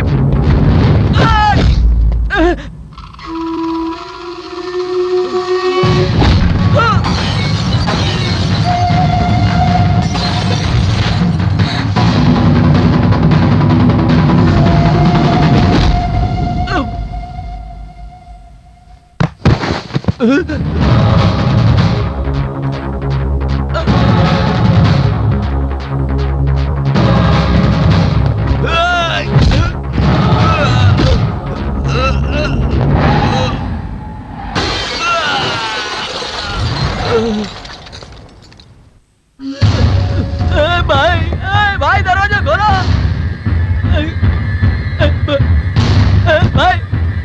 [SPEAKER 13] ए, भाई ए, भाई दरवाजा खोलो। ए, ए, ए, भाई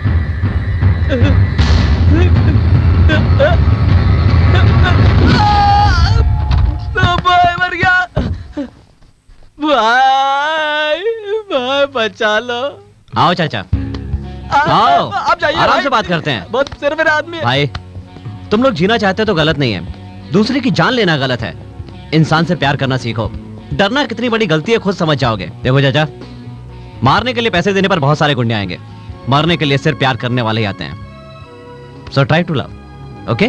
[SPEAKER 13] भाई मर गया। भाई भाई बचा लो।
[SPEAKER 3] आओ चाचा,
[SPEAKER 13] आ-
[SPEAKER 3] आओ,
[SPEAKER 13] आप जाइए
[SPEAKER 3] आराम
[SPEAKER 13] भाई।
[SPEAKER 3] से बात करते हैं।
[SPEAKER 13] बहुत सिर मेरा आदमी है।
[SPEAKER 3] भाई तुम लोग जीना चाहते हो तो गलत नहीं है, दूसरे की जान लेना गलत है। इंसान से प्यार करना सीखो, डरना कितनी बड़ी गलती है खुद समझ जाओगे। देखो चाचा, मारने के लिए पैसे देने पर बहुत सारे गुंडे आएंगे, मरने के लिए सिर्फ प्यार करने वाले ही आते हैं। So try to love, okay?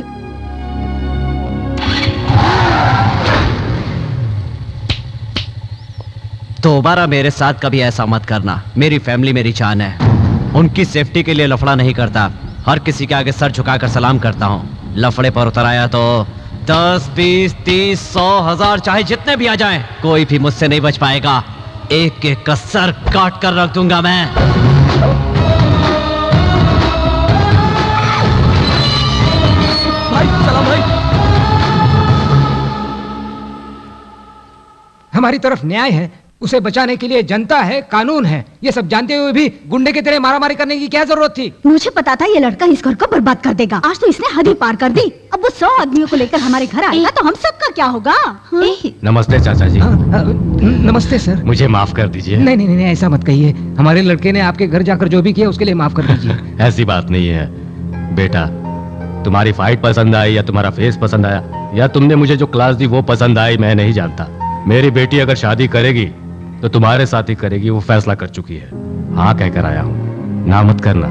[SPEAKER 3] दोबारा मेरे साथ कभी ऐसा मत करना। मेरी फैमिली मेरी जान है, उनकी सेफ्टी के लिए लफड़ा नहीं करता, हर किसी के आगे सर झुकाकर सलाम करता हूँ। लफड़े पर उतर आया तो दस बीस तीस सौ हजार चाहे जितने भी आ जाएं, कोई भी मुझसे नहीं बच पाएगा। एक एक का सर काट कर रख दूंगा मैं।
[SPEAKER 13] भाई सलाम भाई।
[SPEAKER 4] हमारी तरफ न्याय है, उसे बचाने के लिए जनता है, कानून है। ये सब जानते हुए भी गुंडे की तरह मारामारी करने की क्या जरूरत थी?
[SPEAKER 8] मुझे पता था ये लड़का इस घर को बर्बाद कर देगा। आज तो इसने हद ही पार कर दी। अब वो सौ आदमियों को लेकर हमारे घर आएगा तो हम सबका क्या होगा? हाँ?
[SPEAKER 1] नमस्ते चाचा जी।
[SPEAKER 4] नमस्ते सर।
[SPEAKER 1] मुझे माफ कर दीजिए।
[SPEAKER 4] नहीं नहीं नहीं ऐसा मत कहिए। हमारे लड़के ने आपके घर जाकर जो भी किया उसके लिए माफ कर दीजिए।
[SPEAKER 1] ऐसी बात नहीं है बेटा, तुम्हारी फाइट पसंद आई या तुम्हारा फेस पसंद आया या तुमने मुझे जो क्लास दी वो पसंद आई, मैं नहीं जानता। मेरी बेटी अगर शादी करेगी तो तुम्हारे साथ ही करेगी, वो फैसला कर चुकी है। हाँ कहकर आया हूं, ना मत करना।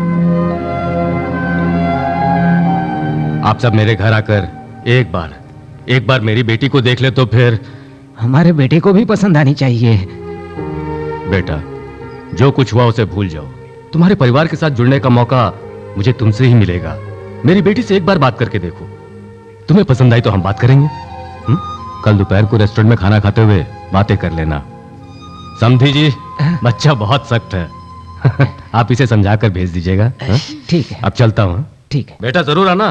[SPEAKER 1] आप सब मेरे घर आकर एक बार एक बार मेरी बेटी को देख ले तो फिर
[SPEAKER 4] हमारे बेटे को भी पसंद आनी चाहिए।
[SPEAKER 1] बेटा, जो कुछ हुआ उसे भूल जाओ। तुम्हारे परिवार के साथ जुड़ने का मौका मुझे तुमसे ही मिलेगा। मेरी बेटी से एक बार बात करके देखो, तुम्हें पसंद आई तो हम बात करेंगे। हुँ? कल दोपहर को रेस्टोरेंट में खाना खाते हुए बातें कर लेना। समझी जी, बच्चा बहुत सख्त है। आप इसे समझा कर भेज दीजिएगा।
[SPEAKER 4] ठीक है,
[SPEAKER 1] अब चलता हूँ।
[SPEAKER 4] ठीक है
[SPEAKER 1] बेटा, जरूर आना।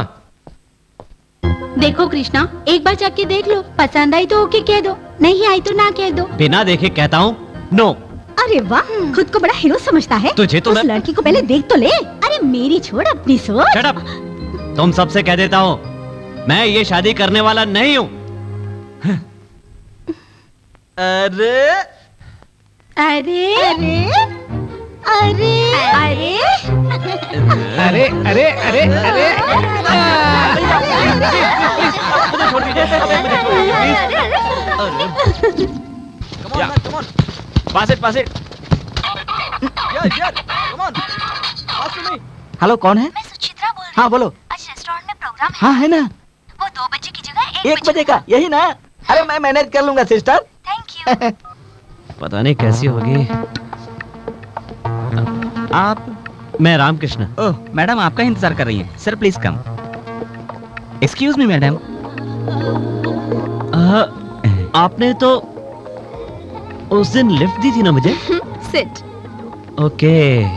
[SPEAKER 8] देखो कृष्णा, एक बार जाके देख लो, पसंद आई तो ओके कह दो, नहीं आई तो ना कह दो।
[SPEAKER 3] बिना देखे कहता हूँ नो।
[SPEAKER 8] अरे वाह, खुद को बड़ा हीरो समझता है।
[SPEAKER 3] तुझे तो
[SPEAKER 8] उस
[SPEAKER 3] मैं...
[SPEAKER 8] लड़की को पहले देख तो ले। अरे मेरी छोड़, अपनी सोच।
[SPEAKER 3] Shut up. तुम सबसे कह देता हूँ, मैं ये शादी करने वाला नहीं हूँ।
[SPEAKER 13] अरे
[SPEAKER 8] अरे अरे अरे अरे
[SPEAKER 4] अरे अरे अरे अरे
[SPEAKER 13] छोड़ दीजिए। Pass it, pass it. यार यार, come on, pass to me.
[SPEAKER 5] Hello, कौन है?
[SPEAKER 8] मैं सुचित्रा बोल रही हूँ।
[SPEAKER 5] हाँ बोलो।
[SPEAKER 8] आज रेस्टोरेंट में प्रोग्राम है।
[SPEAKER 5] हाँ है ना,
[SPEAKER 8] वो दो बजे की जगह
[SPEAKER 5] एक बजे का, यही ना? अरे मैं मैनेज कर लूंगा सिस्टर।
[SPEAKER 8] Thank you.
[SPEAKER 3] पता नहीं कैसी होगी। आप? मैं रामकृष्ण।
[SPEAKER 13] ओह, मैडम आपका इंतजार कर रही हैं। Sir please come. Excuse me madam.
[SPEAKER 3] आपने तो उस दिन लिफ्ट दी थी ना मुझे?
[SPEAKER 12] Sit.
[SPEAKER 3] Okay.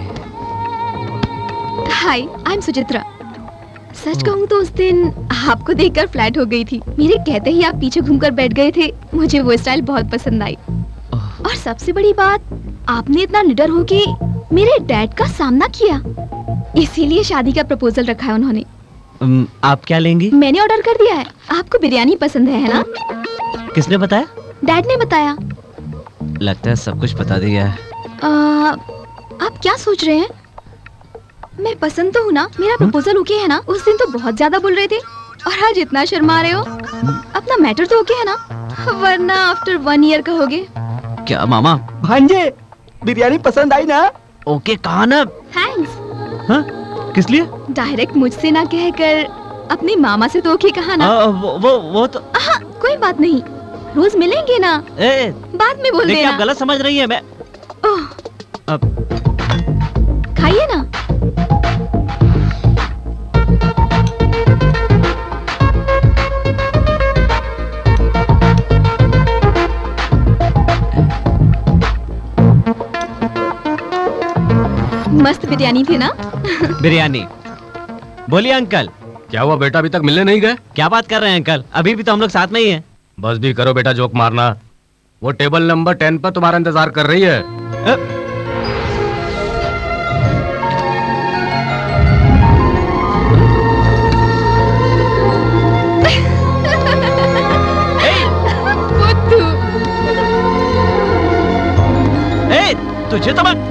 [SPEAKER 12] Hi, I am Suchitra. सच कहूँ तो उस दिन आपको देखकर फ्लैट हो गई थी। मेरे कहते ही आप पीछे घूमकर बैठ गए थे। मुझे वो स्टाइल बहुत पसंद आई। और सबसे बड़ी बात, आपने इतना निडर होके मेरे डैड का सामना किया। इसीलिए शादी का प्रपोजल रखा है उन्होंने।
[SPEAKER 3] um, आप क्या लेंगी?
[SPEAKER 12] मैंने ऑर्डर कर दिया है। आपको बिरयानी पसंद है, है ना?
[SPEAKER 3] किसने बताया?
[SPEAKER 12] डैड ने बताया।
[SPEAKER 3] लगता है सब कुछ बता दिया है।
[SPEAKER 12] आ, आप क्या सोच रहे हैं? मैं पसंद तो हूँ ना? मेरा प्रपोजल ओके है ना? उस दिन तो बहुत ज्यादा बोल रहे थे और आज इतना शर्मा रहे हो। अपना मैटर तो ओके है ना? वरना आफ्टर वन ईयर कहोगे।
[SPEAKER 3] क्या मामा?
[SPEAKER 5] भांजे, बिरयानी पसंद आई ना?
[SPEAKER 3] ओके कहा ना?
[SPEAKER 12] थैंक्स।
[SPEAKER 3] हाँ? किस लिए?
[SPEAKER 12] डायरेक्ट मुझसे ना कहकर अपने मामा से तो ओके कहा ना?
[SPEAKER 3] आ, वो वो वो तो
[SPEAKER 12] हाँ, कोई बात नहीं, रोज मिलेंगे ना।
[SPEAKER 3] ए,
[SPEAKER 12] बाद में बोल देना।
[SPEAKER 3] आप गलत समझ रही है। मैं
[SPEAKER 12] ओह,
[SPEAKER 3] अब
[SPEAKER 12] खाइए ना। मस्त बिरयानी थी ना?
[SPEAKER 3] बिरयानी। बोलिए अंकल।
[SPEAKER 1] क्या हुआ बेटा, अभी तक मिलने नहीं गए?
[SPEAKER 3] क्या बात कर रहे हैं अंकल, अभी भी तो हम लोग साथ में ही हैं।
[SPEAKER 1] बस भी करो बेटा, जोक मारना। वो टेबल नंबर टेन पर तुम्हारा इंतजार कर रही है।
[SPEAKER 3] आ? ए, तुझे तो मैं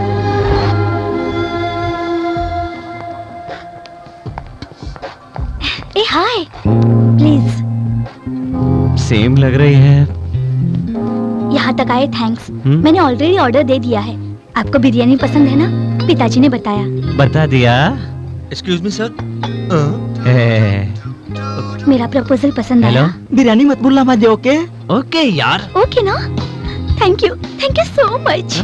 [SPEAKER 8] ए हाय, प्लीज।
[SPEAKER 3] सेम लग रही है।
[SPEAKER 8] यहाँ तक आए थैंक्स।
[SPEAKER 3] हम्म?
[SPEAKER 8] मैंने ऑलरेडी ऑर्डर दे दिया है। आपको बिरयानी पसंद है ना? पिताजी ने बताया।
[SPEAKER 3] बता दिया।
[SPEAKER 13] Excuse me sir.
[SPEAKER 8] मेरा प्रपोजल पसंद
[SPEAKER 3] हेलो?
[SPEAKER 8] आया?
[SPEAKER 5] बिरयानी मत भूलना भांजे, ओके?
[SPEAKER 3] ओके यार।
[SPEAKER 8] ओके ना? Thank you, thank you so much.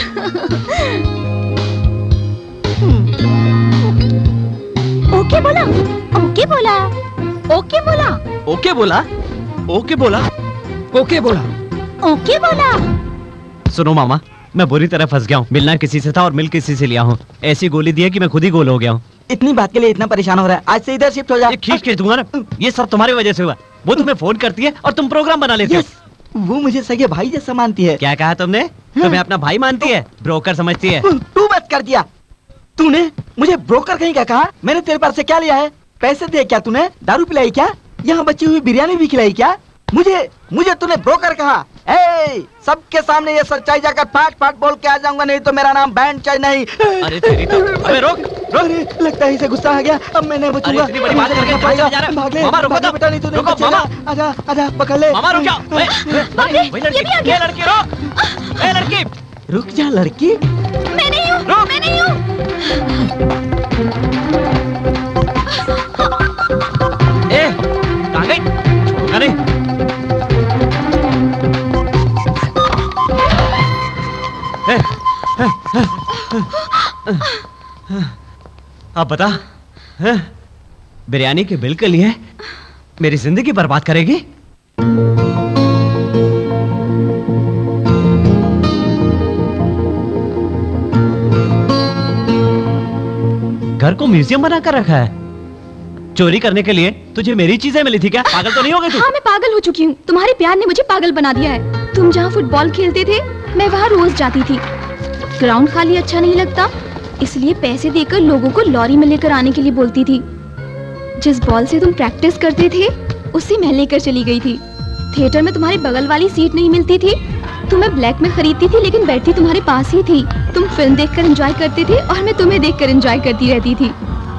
[SPEAKER 8] Okay बोला, ओके बोला, ओके बोला,
[SPEAKER 13] ओके बोला, ओके बोला,
[SPEAKER 4] ओके बोला,
[SPEAKER 8] ओके बोला।
[SPEAKER 3] सुनो मामा, मैं बुरी तरह फंस गया हूँ। मिलना किसी से था और मिल किसी से लिया हूँ। ऐसी गोली दी है कि मैं खुद ही गोल हो गया हूँ।
[SPEAKER 5] इतनी बात के लिए इतना परेशान हो रहा है? आज से इधर शिफ्ट हो जा।
[SPEAKER 3] ये खींच खींच दूंगा ना। ये सब तुम्हारी वजह से हुआ। वो तुम्हें फोन करती है और तुम प्रोग्राम बना लेते हो।
[SPEAKER 5] वो मुझे सगे भाई जैसा मानती है।
[SPEAKER 3] क्या कहा तुमने? तुम्हें अपना भाई मानती है? ब्रोकर समझती है?
[SPEAKER 5] तू बस कर दिया। तूने मुझे ब्रोकर कहीं का कहा? मैंने तेरे पास से क्या लिया है? पैसे दिए क्या तूने? दारू पिलाई क्या? यहाँ बची हुई बिरयानी भी खिलाई क्या? मुझे मुझे तूने ब्रोकर कहा? ए, सबके सामने ये सच्चाई जाकर फाट फाट बोल के आ जाऊंगा, नहीं तो मेरा नाम बैंड चाय नहीं।
[SPEAKER 3] अरे तेरी तो अबे रोक रोक।
[SPEAKER 5] लगता है इसे गुस्सा आ गया। अब मैं नहीं बचूंगा।
[SPEAKER 3] इतनी बड़ी बात करके कहाँ चले जा रहा है?
[SPEAKER 5] भाग ले,
[SPEAKER 3] मामा रुको
[SPEAKER 5] भाग ले
[SPEAKER 3] तो।
[SPEAKER 5] बेटा, नहीं तो नहीं
[SPEAKER 3] रुको,
[SPEAKER 5] बचेगा।
[SPEAKER 3] मामा।
[SPEAKER 5] आजा आजा पकड़ ले।
[SPEAKER 3] मामा रुक जाओ। वही लड़की, ये लड़की रुक। ए लड़की
[SPEAKER 5] रुक जा लड़की।
[SPEAKER 8] मैं नहीं हूँ, मैं नहीं हूँ।
[SPEAKER 3] ए, कहाँ गई? छोड़ूंगा नहीं। ए, ए, ए, अब बता, बिरयानी के बिल के लिए मेरी जिंदगी बर्बाद करेगी? घर को म्यूजियम बना कर रखा है। चोरी करने के लिए तुझे मेरी चीजें मिली थी क्या? पागल तो नहीं हो गई तू?
[SPEAKER 12] हाँ, मैं पागल हो चुकी हूँ। तुम्हारे प्यार ने मुझे पागल बना दिया है। तुम जहाँ फुटबॉल खेलते थे, मैं वहाँ रोज जाती थी। ग्राउंड खाली अच्छा नहीं लगता, इसलिए पैसे देकर लोगों को लॉरी में लेकर आने के लिए बोलती थी। जिस बॉल से तुम प्रैक्टिस करते थे, उसी मैं लेकर चली गई थी। थिएटर में तुम्हारे बगल वाली सीट नहीं मिलती थी, तो मैं ब्लैक में खरीदती थी, लेकिन बैठती तुम्हारे पास ही थी। तुम फिल्म देखकर एंजॉय करते थे और मैं तुम्हें देखकर एंजॉय करती रहती थी।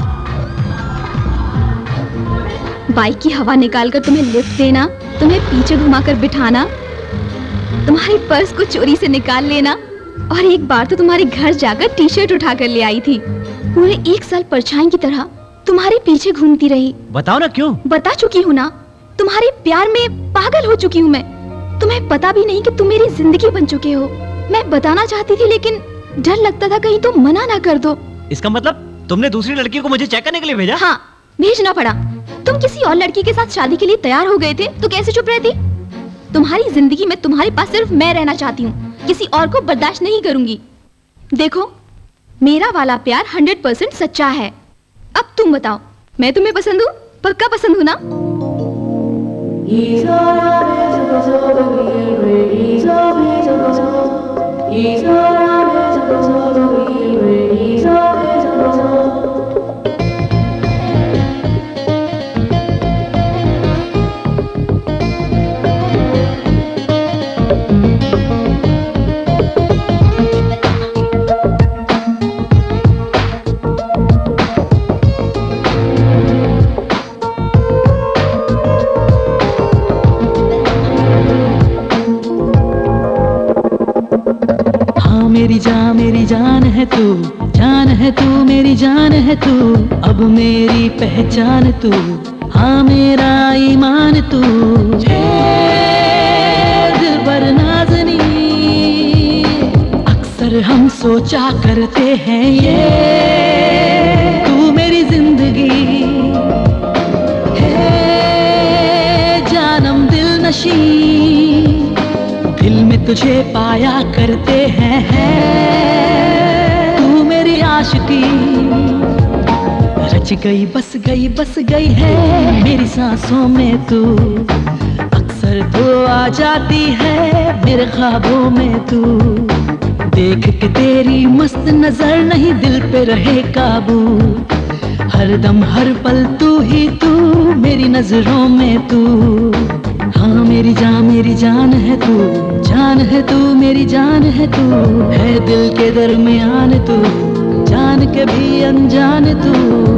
[SPEAKER 12] बाइक की हवा निकालकर तुम्हें लिफ्ट देना, तुम्हें पीछे घुमाकर बिठाना, तुम्हारे पर्स को चोरी से निकाल लेना, और एक बार तो तुम्हारे घर जाकर टी शर्ट उठाकर ले आई थी। पूरे एक साल परछाई की तरह तुम्हारे पीछे घूमती रही।
[SPEAKER 3] बताओ ना क्यों?
[SPEAKER 12] बता चुकी हूँ ना, तुम्हारे प्यार में पागल हो चुकी हूँ मैं। तुम्हें पता भी नहीं कि तुम मेरी जिंदगी बन चुके हो। मैं बताना चाहती थी, लेकिन डर लगता था कहीं तुम मना ना कर दो।
[SPEAKER 3] इसका मतलब तुमने दूसरी लड़की को मुझे चेक करने के लिए भेजा?
[SPEAKER 12] हाँ, भेजना पड़ा। तुम किसी और लड़की के साथ शादी के लिए तैयार हो गए थे, तो कैसे चुप रहती? तुम्हारी जिंदगी में तुम्हारे पास सिर्फ मैं रहना चाहती हूँ, किसी और को बर्दाश्त नहीं करूंगी। देखो, मेरा वाला प्यार हंड्रेड परसेंट सच्चा है। अब तुम बताओ, मैं तुम्हें पसंद हूँ? पक्का पसंद हूँ ना?
[SPEAKER 10] मेरी जान मेरी जान है तू, जान है तू, मेरी जान है तू, अब मेरी पहचान तू, हाँ मेरा ईमान तू। दिलबर नाज़नी, अक्सर हम सोचा करते हैं ये, तू मेरी जिंदगी है, जानम दिल नशी, दिल में तुझे पाया करते हैं, है तू मेरी आशिकी, रच गई बस गई बस गई है मेरी सांसों में तू, अक्सर तो आ जाती है मेरे ख्वाबों में तू, देख के तेरी मस्त नजर नहीं दिल पे रहे काबू, हर दम हर पल तू ही तू मेरी नजरों में तू, हाँ मेरी जान मेरी जान है तू, जान है तू, मेरी जान है तू, है दिल के दरमियान तू, जान के भी अनजान तू।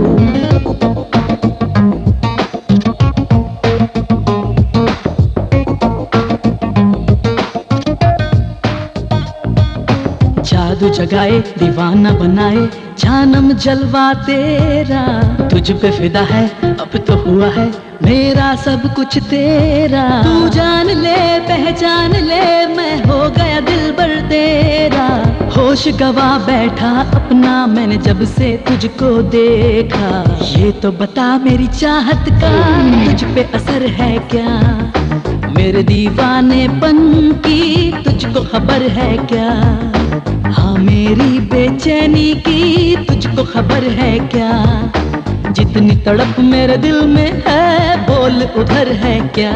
[SPEAKER 10] जादू जगाए दीवाना बनाए जानम जलवा तेरा, तुझ पे फिदा है अब तो हुआ है मेरा सब कुछ तेरा, तू जान ले पहचान ले मैं हो गया दिलबर तेरा, होश गवा बैठा अपना मैंने जब से तुझको देखा, ये तो बता मेरी चाहत का तुझ पे असर है क्या, मेरे दीवानेपन की तुझको खबर है क्या, हाँ मेरी बेचैनी की तुझको खबर है क्या, जितनी तड़प मेरे दिल में है बोल उधर है क्या।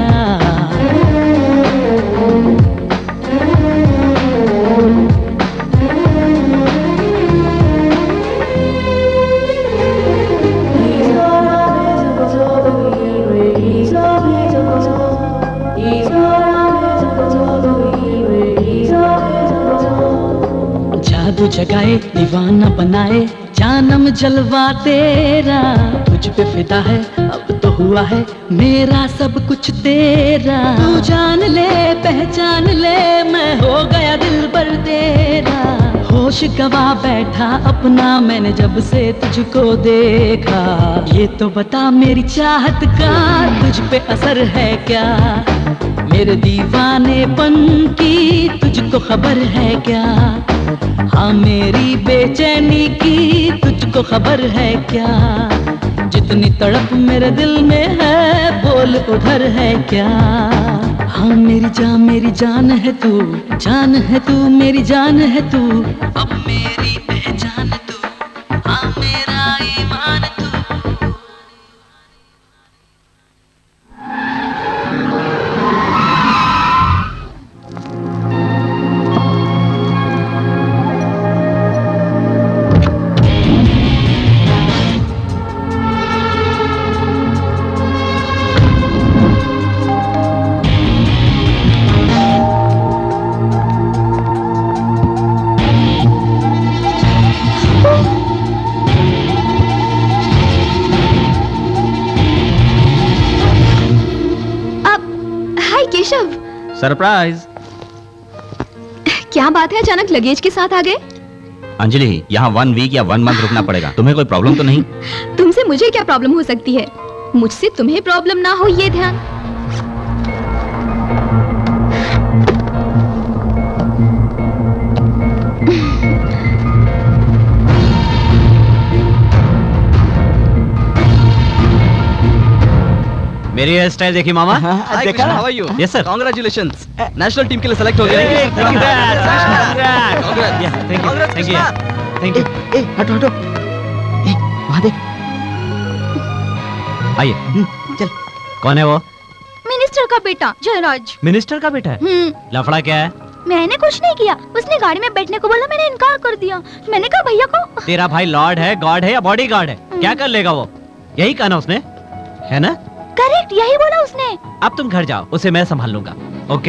[SPEAKER 10] जादू जगाए दीवाना बनाए जानम जलवा तेरा, तुझ पे फिदा है अब तो हुआ है मेरा सब कुछ तेरा, तू जान ले पहचान ले मैं हो गया दिलबर तेरा, होश गवा बैठा अपना मैंने जब से तुझको देखा, ये तो बता मेरी चाहत का तुझ पे असर है क्या, मेरे दीवानेपन की तुझको खबर है क्या, हाँ मेरी बेचैनी की तुझको खबर है क्या, जितनी तड़प मेरे दिल में है बोल उधर है क्या। हाँ मेरी जान मेरी जान है तू, जान है तू मेरी जान है तू, अब मेरी पहचान तू, हाँ मेरा ईमान तू।
[SPEAKER 3] सरप्राइज।
[SPEAKER 12] क्या बात है, अचानक लगेज के साथ आ गए?
[SPEAKER 3] अंजलि, यहाँ वन वीक या वन मंथ रुकना पड़ेगा। तुम्हें कोई प्रॉब्लम तो नहीं?
[SPEAKER 12] तुमसे मुझे क्या प्रॉब्लम हो सकती है, मुझसे तुम्हें प्रॉब्लम ना हो ये ध्यान।
[SPEAKER 3] मेरी हेयर स्टाइल देखी मामा?
[SPEAKER 13] Hi Krishna, how are you?
[SPEAKER 3] Yes sir.
[SPEAKER 13] Congratulations, national team के लिए सेलेक्ट हो गए।
[SPEAKER 3] Thank you. Thank you.
[SPEAKER 5] ए हटो हटो, ए वहाँ देख।
[SPEAKER 3] आइए।
[SPEAKER 5] चल।
[SPEAKER 3] कौन है वो?
[SPEAKER 12] मिनिस्टर का बेटा जयराज।
[SPEAKER 3] मिनिस्टर का बेटा है?
[SPEAKER 12] हम्म।
[SPEAKER 3] लफड़ा क्या है?
[SPEAKER 12] मैंने कुछ नहीं किया, उसने गाड़ी में बैठने को बोला, मैंने इनकार कर दिया। मैंने कहा भैया को।
[SPEAKER 3] तेरा भाई लॉर्ड है, गॉड है या बॉडी गार्ड है? क्या कर लेगा वो? यही कहा ना उसने, है ना?
[SPEAKER 12] करेक्ट, यही बोला उसने।
[SPEAKER 3] अब तुम घर जाओ, उसे मैं संभाल लूंगा। ओके?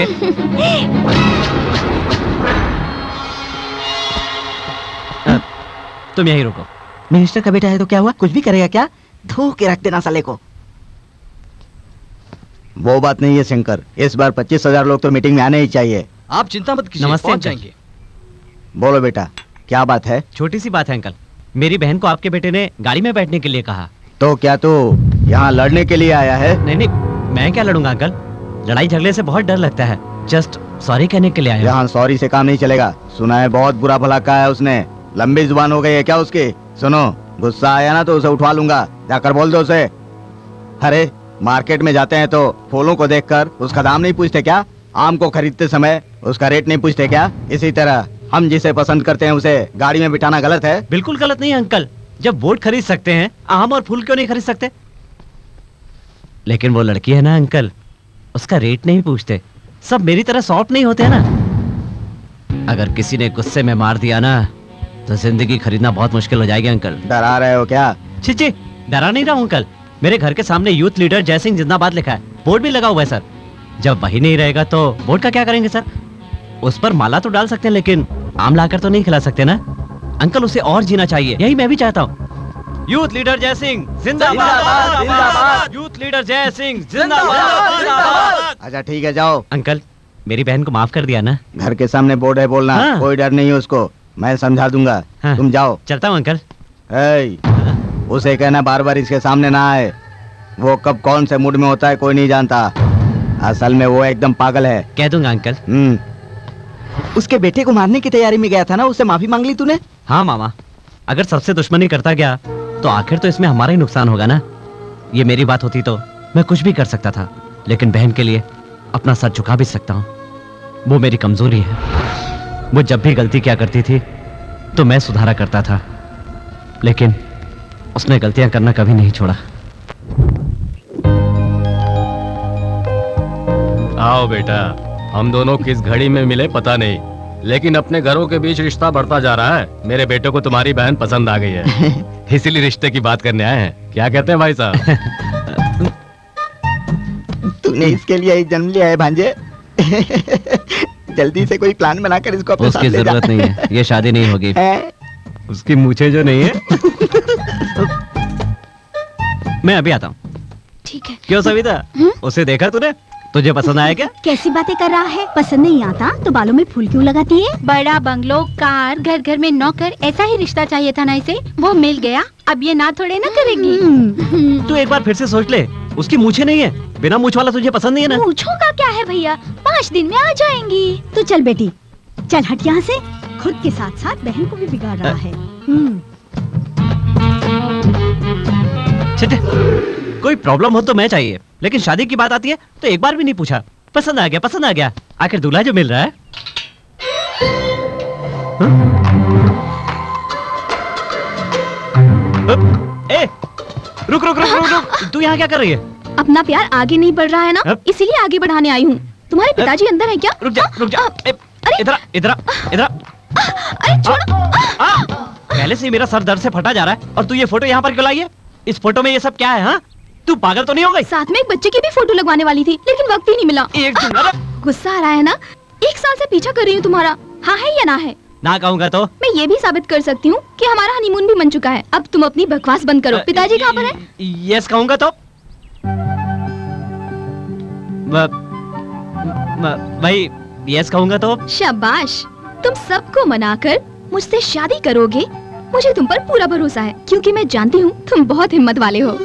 [SPEAKER 3] तुम यहीं रुको।
[SPEAKER 5] मिनिस्टर का बेटा है तो क्या हुआ, कुछ भी करेगा क्या? धो के रख देना साले को। वो बात नहीं है शंकर, इस बार पच्चीस हजार लोग तो मीटिंग में आने ही चाहिए।
[SPEAKER 13] आप चिंता मत कीजिए,
[SPEAKER 3] नमस्ते
[SPEAKER 13] पहुंच
[SPEAKER 3] अंकल।
[SPEAKER 13] जाएंगे।
[SPEAKER 5] बोलो बेटा, क्या बात है?
[SPEAKER 3] छोटी सी बात है अंकल, मेरी बहन को आपके बेटे ने गाड़ी में बैठने के लिए कहा।
[SPEAKER 5] तो क्या तू यहाँ लड़ने के लिए आया है?
[SPEAKER 3] नहीं नहीं, मैं क्या लड़ूंगा अंकल, लड़ाई झगड़े से बहुत डर लगता है। जस्ट सॉरी कहने के लिए आया।
[SPEAKER 5] यहाँ सॉरी से काम नहीं चलेगा। सुना है बहुत बुरा भला कहा है उसने, लंबी जुबान हो गई है क्या उसकी? सुनो, गुस्सा आया ना तो उसे उठवा लूंगा, जाकर बोल दो उसे। अरे मार्केट में जाते हैं तो फूलों को देखकर उसका दाम नहीं पूछते क्या? आम को खरीदते समय उसका रेट नहीं पूछते क्या? इसी तरह हम जिसे पसंद करते हैं उसे गाड़ी में बिठाना गलत है?
[SPEAKER 3] बिल्कुल गलत नहीं है अंकल, जब वोट खरीद सकते हैं आम और फूल क्यों नहीं खरीद सकते? लेकिन वो लड़की है ना अंकल, उसका रेट नहीं पूछते। सब मेरी तरह सॉफ्ट नहीं होते हैं ना। अगर किसी ने गुस्से में मार दिया ना तो जिंदगी खरीदना बहुत मुश्किल हो जाएगी अंकल।
[SPEAKER 5] डरा रहे हो क्या?
[SPEAKER 3] छी छी, डरा नहीं रहा हूं अंकल। मेरे घर के सामने यूथ लीडर जय सिंह जिंदाबाद लिखा है, बोर्ड भी लगा हुआ है सर। जब वही नहीं रहेगा तो वोट का क्या करेंगे सर? उस पर माला तो डाल सकते हैं लेकिन आम लाकर तो नहीं खिला सकते ना अंकल। उसे और जीना चाहिए, यही मैं भी चाहता हूँ। यूथ लीडर जय सिंह जिंदाबाद, जिंदाबाद। यूथ लीडर जय सिंह जिंदाबाद, जिंदाबाद।
[SPEAKER 5] अच्छा ठीक है, जाओ।
[SPEAKER 3] अंकल, मेरी बहन को माफ कर दिया ना?
[SPEAKER 5] घर के सामने बोर्ड है बोलना। हाँ। कोई डर नहीं है उसको, मैं समझा दूंगा। हाँ। तुम जाओ।
[SPEAKER 3] चलता हूँ अंकल।
[SPEAKER 5] ए, उसे कहना बार बार इसके सामने ना आए। वो कब कौन से मूड में होता है कोई नहीं जानता। असल में वो एकदम पागल है।
[SPEAKER 3] कह दूंगा अंकल।
[SPEAKER 5] हम्म। उसके बेटे को मारने की तैयारी में गया था ना, उससे माफी मांग ली तूने?
[SPEAKER 3] हाँ मामा, अगर सबसे दुश्मनी करता गया तो आखिर तो इसमें हमारा ही नुकसान होगा ना। ये मेरी बात होती तो मैं कुछ भी कर सकता था, लेकिन बहन के लिए अपना सर झुका भी सकता हूँ। वो मेरी कमजोरी है। वो जब भी गलती क्या करती थी तो मैं सुधारा करता था, लेकिन उसने गलतियां करना कभी नहीं छोड़ा।
[SPEAKER 1] आओ बेटा, हम दोनों किस घड़ी में मिले पता नहीं, लेकिन अपने घरों के बीच रिश्ता बढ़ता जा रहा है। मेरे बेटे को तुम्हारी बहन पसंद आ गई है, इसीलिए रिश्ते की बात करने आए हैं। क्या कहते हैं भाई साहब?
[SPEAKER 5] तूने इसके लिए ही जन्म लिया है भांजे। जल्दी से कोई प्लान बनाकर इसको अपने साथ ले जा।
[SPEAKER 3] उसकी जरूरत नहीं है, ये शादी नहीं होगी। उसकी मूछें जो नहीं है। मैं अभी आता हूँ।
[SPEAKER 12] ठीक है।
[SPEAKER 3] क्यों सविता, उसे देखा तूने? तुझे पसंद आया क्या?
[SPEAKER 8] कैसी बातें कर रहा है? पसंद नहीं आता तो बालों में फूल क्यों लगाती है?
[SPEAKER 12] बड़ा बंगलो, कार, घर घर में नौकर, ऐसा ही रिश्ता चाहिए था ना इसे। वो मिल गया, अब ये ना थोड़े ना करेगी।
[SPEAKER 3] तू एक बार फिर से सोच ले, उसकी मूछें नहीं है। बिना मूछ वाला तुझे पसंद नहीं है ना?
[SPEAKER 8] मूछों का क्या है भैया, पाँच दिन में आ जाएंगी। तो चल बेटी, चल हट यहाँ से। खुद के साथ साथ बहन को भी बिगाड़ रहा है।
[SPEAKER 3] छिटे, कोई प्रॉब्लम हो तो मैं चाहिए, लेकिन शादी की बात आती है तो एक बार भी नहीं पूछा। पसंद आ गया, पसंद आ गया, आखिर दूल्हा जो मिल रहा है। ए, रुक रुक रुक रुक रुक, तू यहाँ क्या कर रही है?
[SPEAKER 12] अपना प्यार आगे नहीं बढ़ रहा है ना, इसीलिए आगे बढ़ाने आई हूँ। तुम्हारे पिताजी अंदर है क्या?
[SPEAKER 3] रुक जा, रुक जा। इधर इधर इधर।
[SPEAKER 12] अरे छोड़ो।
[SPEAKER 3] पहले से ही मेरा सर दर्द से फटा जा रहा है और तू ये फोटो यहाँ पर क्यों लाई है? इस फोटो में ये सब क्या है? हाँ, तू पागल तो नहीं हो गई?
[SPEAKER 12] साथ में एक बच्चे की भी फोटो लगवाने वाली थी, लेकिन वक्त ही नहीं मिला।
[SPEAKER 3] एक
[SPEAKER 12] गुस्सा आ रहा है ना? एक साल से पीछा कर रही हूँ तुम्हारा, हाँ है या ना है?
[SPEAKER 3] ना कहूँगा तो
[SPEAKER 12] मैं ये भी साबित कर सकती हूँ कि हमारा हनीमून भी बन चुका है। अब तुम अपनी बकवास बंद करो। पिताजी कहाँ पर है?
[SPEAKER 3] यस कहूँगा तो भाई, यस कहूँगा तो
[SPEAKER 12] शाबाश, तुम सबको मनाकर मुझसे शादी करोगे। मुझे तुम पर पूरा भरोसा है, क्योंकि मैं जानती हूँ तुम बहुत हिम्मत वाले हो।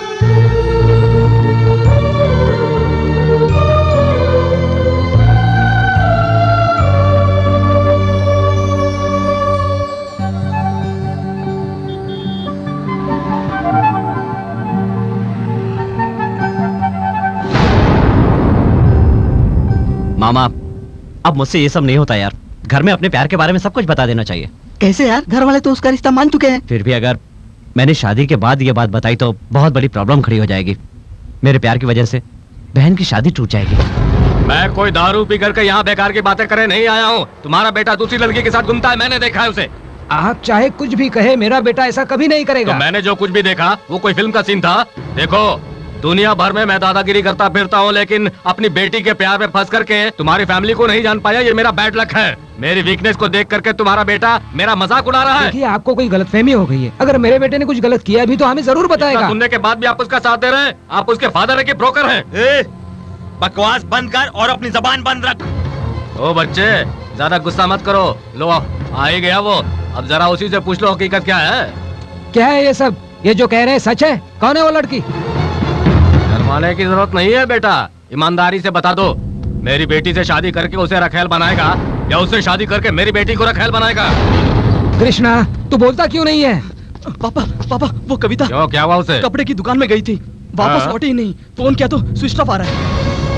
[SPEAKER 3] मामा, अब मुझसे ये सब नहीं होता यार। घर में अपने प्यार के बारे में सब कुछ बता देना चाहिए।
[SPEAKER 5] कैसे यार? घर वाले तो उसका रिश्ता मान चुके हैं।
[SPEAKER 3] फिर भी अगर मैंने शादी के बाद ये बात बताई तो बहुत बड़ी प्रॉब्लम खड़ी हो जाएगी। मेरे प्यार की वजह से बहन की शादी टूट जाएगी।
[SPEAKER 1] मैं कोई दारू पी करके यहाँ बेकार की बातें करे नहीं आया हूँ। तुम्हारा बेटा दूसरी लड़की के साथ घूमता है, मैंने देखा है उसे।
[SPEAKER 4] आप चाहे कुछ भी कहे, मेरा बेटा ऐसा कभी नहीं करेगा।
[SPEAKER 1] तो मैंने जो कुछ भी देखा वो कोई फिल्म का सीन था। देखो, दुनिया भर में मैं दादागिरी करता फिरता हूँ, लेकिन अपनी बेटी के प्यार में फंस करके तुम्हारी फैमिली को नहीं जान पाया। ये मेरा बैड लक है। मेरी वीकनेस को देख करके तुम्हारा बेटा मेरा मजाक उड़ा रहा है।
[SPEAKER 4] देखिए, आपको कोई गलतफहमी हो गई है। अगर मेरे बेटे ने कुछ गलत किया भी तो हमें जरूर बताएगा।
[SPEAKER 1] सुनने के बाद भी आप उसका साथ दे रहे हैं। आप उसके फादर है कि ब्रोकर हैं?
[SPEAKER 6] बकवास बंद कर और अपनी जबान बंद रख।
[SPEAKER 1] ओ बच्चे, ज्यादा गुस्सा मत करो। लो आ ही गया वो, अब जरा उसी से पूछ लो हकीकत क्या है।
[SPEAKER 4] क्या है ये सब? ये जो कह रहे हैं सच है? कौन है वो लड़की?
[SPEAKER 1] शर्माने की जरूरत नहीं है बेटा, ईमानदारी से बता दो। मेरी बेटी से शादी करके उसे रखेल बनाएगा या उससे शादी करके मेरी बेटी को रखेल बनाएगा?
[SPEAKER 4] कृष्णा, तू बोलता क्यों नहीं है?
[SPEAKER 13] पापा, पापा, वो कविता
[SPEAKER 1] क्यों, क्या हुआ उसे?
[SPEAKER 13] कपड़े की दुकान में गई थी, वापस लौटी ही नहीं। फोन किया तो स्विच ऑफ आ रहा है।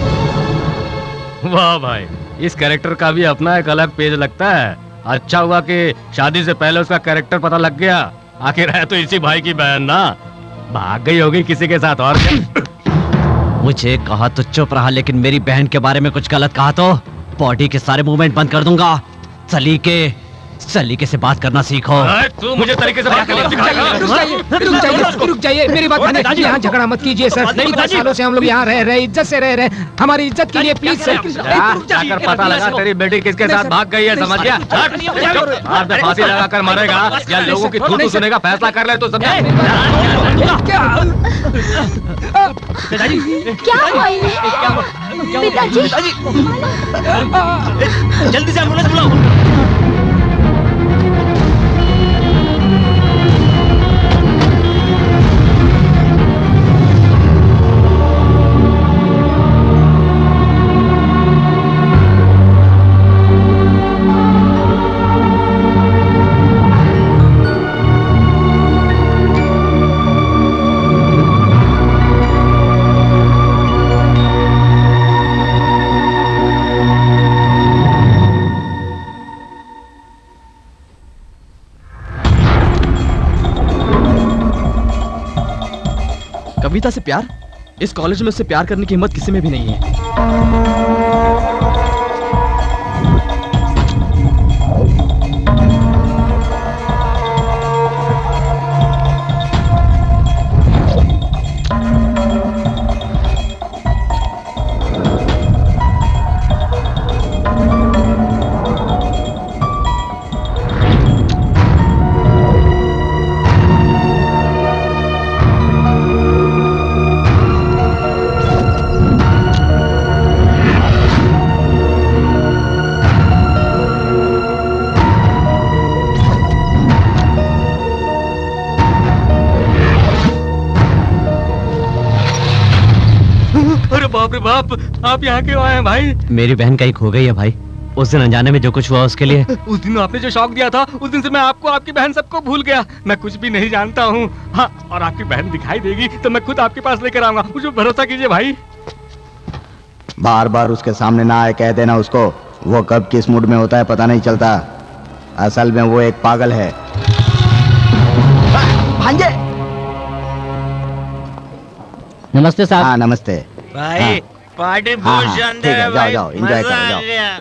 [SPEAKER 1] वाह भाई, इस कैरेक्टर का भी अपना एक अलग पेज लगता है। अच्छा हुआ कि शादी से पहले उसका कैरेक्टर पता लग गया। आखिर है तो इसी भाई की बहन ना। भाग गई होगी किसी के साथ और क्या?
[SPEAKER 3] मुझे कहा तो चुप रहा, लेकिन मेरी बहन के बारे में कुछ गलत कहा तो बॉडी के सारे मूवमेंट बंद कर दूंगा। सलीके सलीके से बात करना सीखो।
[SPEAKER 1] तू मुझे तरीके से बात करना सिखाएगा?
[SPEAKER 4] रुक जाइए, रुक जाइए, रुक जाइए, मेरी बात मानिए। यहाँ झगड़ा मत कीजिए सर। इतने सालों से हम लोग यहाँ रह रहे, इज्जत से रह रहे, हमारी इज्जत के लिए प्लीज सर।
[SPEAKER 1] जाकर पता लगा तेरी बेटी किसके साथ भाग गई है, समझ गया? हाथ में फांसी लगा कर मरेगा या लोगों की थू थू सुनेगा? फैसला कर ले तो समझ।
[SPEAKER 12] क्या हुआ इन्हें? पिताजी,
[SPEAKER 6] जल्दी से एम्बुलेंस बुलाओ।
[SPEAKER 13] कविता से प्यार? इस कॉलेज में उससे प्यार करने की हिम्मत किसी में भी नहीं है।
[SPEAKER 1] बाप रे बाप, आप यहाँ क्यों आए हैं भाई?
[SPEAKER 3] मेरी बहन कहीं खो गई है भाई। उस दिन अनजाने में जो कुछ हुआ उसके लिए।
[SPEAKER 1] उस दिन आपने जो शौक दिया था, उस दिन से मैं आपको, आपकी बहन सबको भूल गया। मैं कुछ भी नहीं जानता हूँ। हाँ, और आपकी बहन दिखाई देगी तो मैं खुद आपके पास लेकर आऊंगा, मुझे भरोसा कीजिए भाई।
[SPEAKER 14] बार बार उसके सामने ना आए, कह देना उसको। वो कब किस मूड में होता है पता नहीं चलता। असल में वो एक पागल है।
[SPEAKER 5] भांजे।
[SPEAKER 7] नमस्ते साहब।
[SPEAKER 14] हाँ नमस्ते
[SPEAKER 6] भाई
[SPEAKER 14] हाँ।
[SPEAKER 6] पार्टी
[SPEAKER 14] हाँ,
[SPEAKER 6] बहुत
[SPEAKER 14] हाँ,
[SPEAKER 6] शानदार
[SPEAKER 14] ठीक है,
[SPEAKER 6] है
[SPEAKER 14] जाओ
[SPEAKER 6] भाई,
[SPEAKER 14] जाओ एंजॉय
[SPEAKER 6] मजा
[SPEAKER 14] करो
[SPEAKER 6] आ
[SPEAKER 14] जाओ।
[SPEAKER 6] गया।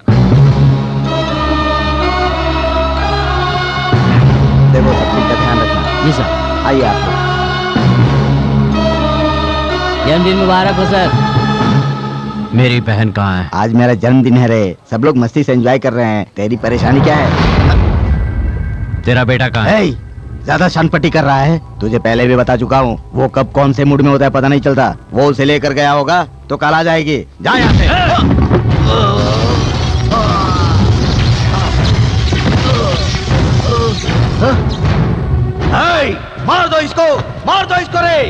[SPEAKER 14] देखो सब चीज का ध्यान रखना।
[SPEAKER 7] जी सर।
[SPEAKER 14] आइए आप लोग।
[SPEAKER 7] जन्मदिन मुबारक हो सर।
[SPEAKER 3] मेरी बहन कहाँ है?
[SPEAKER 14] आज मेरा जन्मदिन है रे, सब लोग मस्ती से एंजॉय कर रहे हैं। तेरी परेशानी क्या है?
[SPEAKER 3] तेरा बेटा कहाँ है?
[SPEAKER 14] ए, ज्यादा शानपट्टी कर रहा है। तुझे पहले भी बता चुका हूँ, वो कब कौन से मूड में होता है पता नहीं चलता। वो उसे लेकर गया होगा तो कल आ जाएगी। जा यहाँ से।
[SPEAKER 5] हे, मार दो इसको, मार दो इसको रे।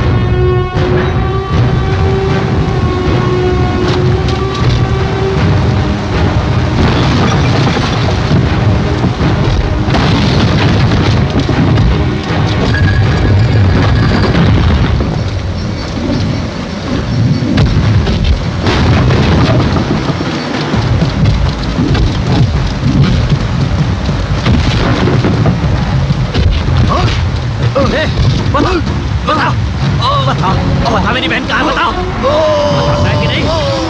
[SPEAKER 6] बता मेरी बहन कहाँ है, बताओ। बताता है कि नहीं?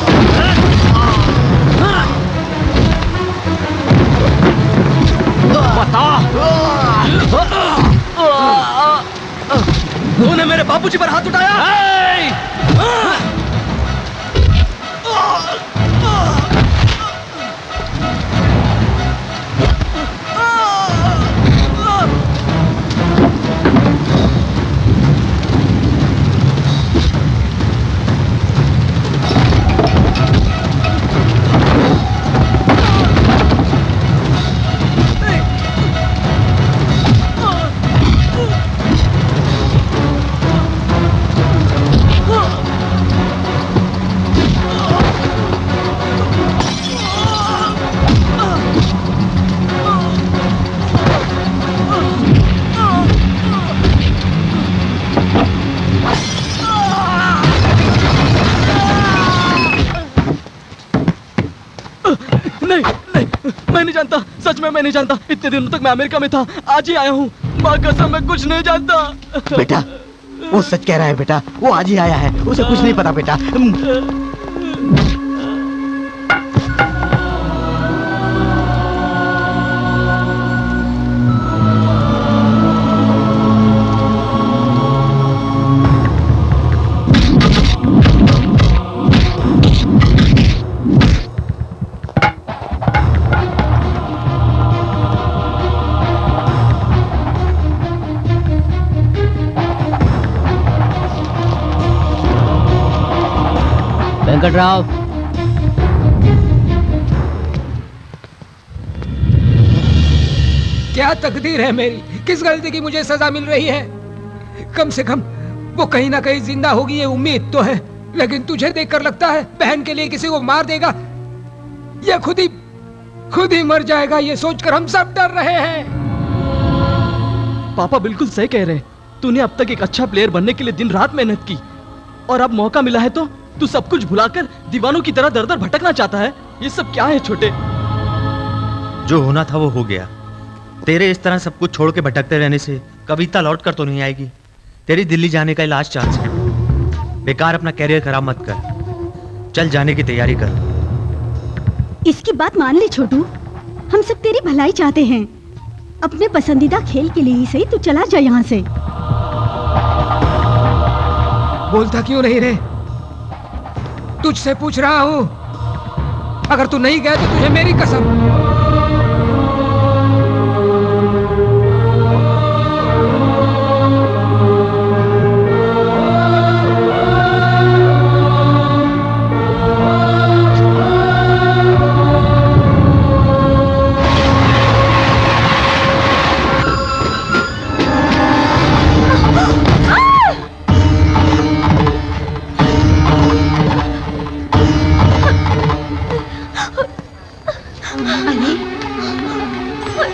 [SPEAKER 13] बता। तूने मेरे बापूजी पर हाथ उठाया। जानता, सच में मैं नहीं जानता। इतने दिनों तक मैं अमेरिका में था, आज ही आया हूँ। माँ कसम मैं कुछ नहीं जानता।
[SPEAKER 14] बेटा वो सच कह रहा है बेटा, वो आज ही आया है, उसे कुछ नहीं पता बेटा।
[SPEAKER 7] वेंकटराव,
[SPEAKER 4] क्या तकदीर है मेरी, किस गलती की मुझे सजा मिल रही है। कम से कम वो कहीं ना कहीं जिंदा होगी ये उम्मीद तो है, लेकिन तुझे देखकर लगता है बहन के लिए किसी को मार देगा या खुद ही खुद ही मर जाएगा, ये सोचकर हम सब डर रहे हैं।
[SPEAKER 13] पापा बिल्कुल सही कह रहे हैं। तूने अब तक एक अच्छा प्लेयर बनने के लिए दिन रात मेहनत की और अब मौका मिला है तो तू सब कुछ भुलाकर दीवानों की तरह दर दर भटकना चाहता है। ये सब क्या है छोटे?
[SPEAKER 6] जो होना था वो हो गया। तेरे इस तरह सब कुछ छोड़ के भटकते रहने से कविता लौट कर तो नहीं आएगी। तेरी दिल्ली जाने का लास्ट चांस है। बेकार अपना कैरियर खराब मत कर, चल जाने की तैयारी कर।
[SPEAKER 8] इसकी बात मान ले छोटू, हम सब तेरी भलाई चाहते हैं। अपने पसंदीदा खेल के लिए ही सही तू चला जा यहाँ से।
[SPEAKER 4] बोलता क्यों नहीं रे? तुझसे पूछ रहा हूँ, अगर तू नहीं गया तो तुझे मेरी कसम।